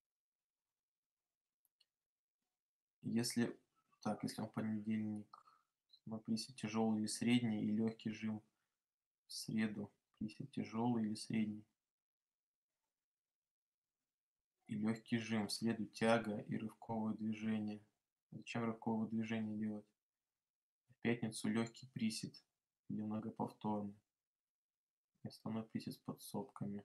Если, так, если он в понедельник, на присед тяжелый или средний, и легкий жим в среду, присед тяжелый или средний, и легкий жим в среду, тяга и рывковое движение. Зачем рывковое движение делать? В пятницу легкий присед или многоповторный. И основной присед с подсобками.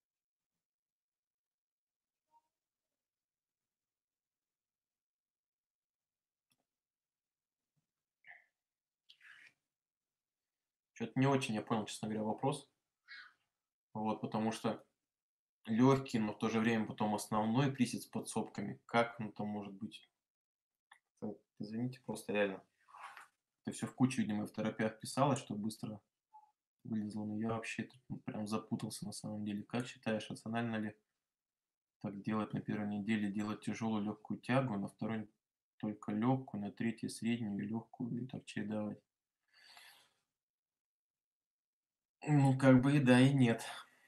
Что-то не очень я понял, честно говоря, вопрос. Вот, потому что легкий, но в то же время потом основной присед с подсобками. Как он там может быть? Это, извините, просто реально. Это все в кучу, видимо, в терапиях писалось, чтобы быстро вылезло. Но я вообще тут ну, прям запутался на самом деле. Как считаешь, рационально ли так делать на первой неделе? Делать тяжелую легкую тягу, на второй только легкую, на третьей среднюю и легкую, и так чередовать? Ну, как бы и да, и нет.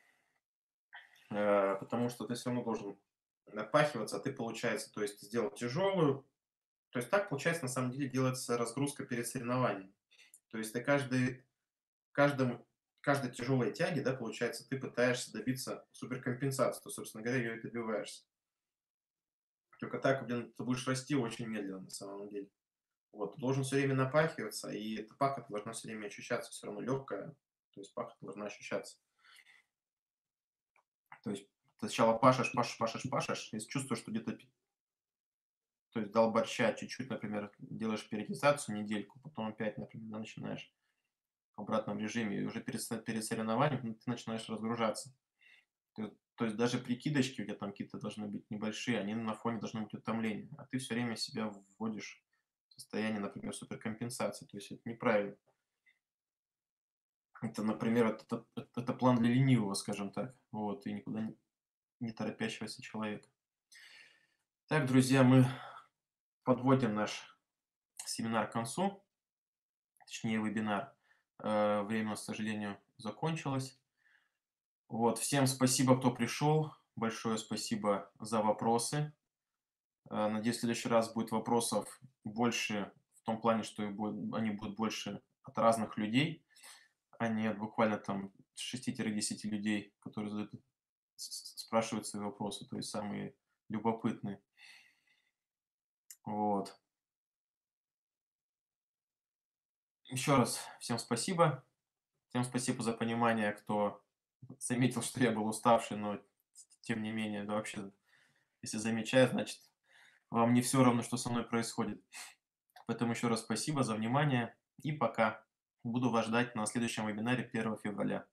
Э, потому что ты все равно должен напахиваться, а ты, получается, то есть сделал тяжелую. То есть так, получается, на самом деле делается разгрузка перед соревнованием. То есть ты каждый, каждому, каждой тяжелой тяги, да, получается, ты пытаешься добиться суперкомпенсации, то, собственно говоря, ее и добиваешься. Только так, блин, ты будешь расти очень медленно на самом деле. Вот, ты должен все время напахиваться, и эта паха должна все время ощущаться, все равно легкая, то есть паха должна ощущаться. То есть ты сначала пашешь, пашешь, пашешь, пашешь, если чувствуешь, что где-то То есть дал борща, чуть-чуть, например, делаешь периодизацию недельку, потом опять, например, да, начинаешь в обратном режиме, и уже перед, со- перед соревнованием ну, ты начинаешь разгружаться. То, то есть даже прикидочки у тебя там какие-то должны быть небольшие, они на фоне должны быть утомления, а ты все время себя вводишь в состояние, например, суперкомпенсации. То есть это неправильно. Это, например, это, это- это- это план для ленивого, скажем так, вот, и никуда не, не торопящегося человека. Так, друзья, мы подводим наш семинар к концу, точнее вебинар. Э, Время, к сожалению, закончилось. Вот, всем спасибо, кто пришел. Большое спасибо за вопросы. Э, Надеюсь, в следующий раз будет вопросов больше в том плане, что их будет- они будут больше от разных людей, а не от буквально там шести-десяти людей, которые задают, с- с- спрашивают свои вопросы, то есть самые любопытные. Вот. Еще раз всем спасибо. Всем спасибо за понимание, кто заметил, что я был уставший, но тем не менее, да вообще, если замечает, значит, вам не все равно, что со мной происходит. Поэтому еще раз спасибо за внимание и пока. Буду вас ждать на следующем вебинаре первого февраля.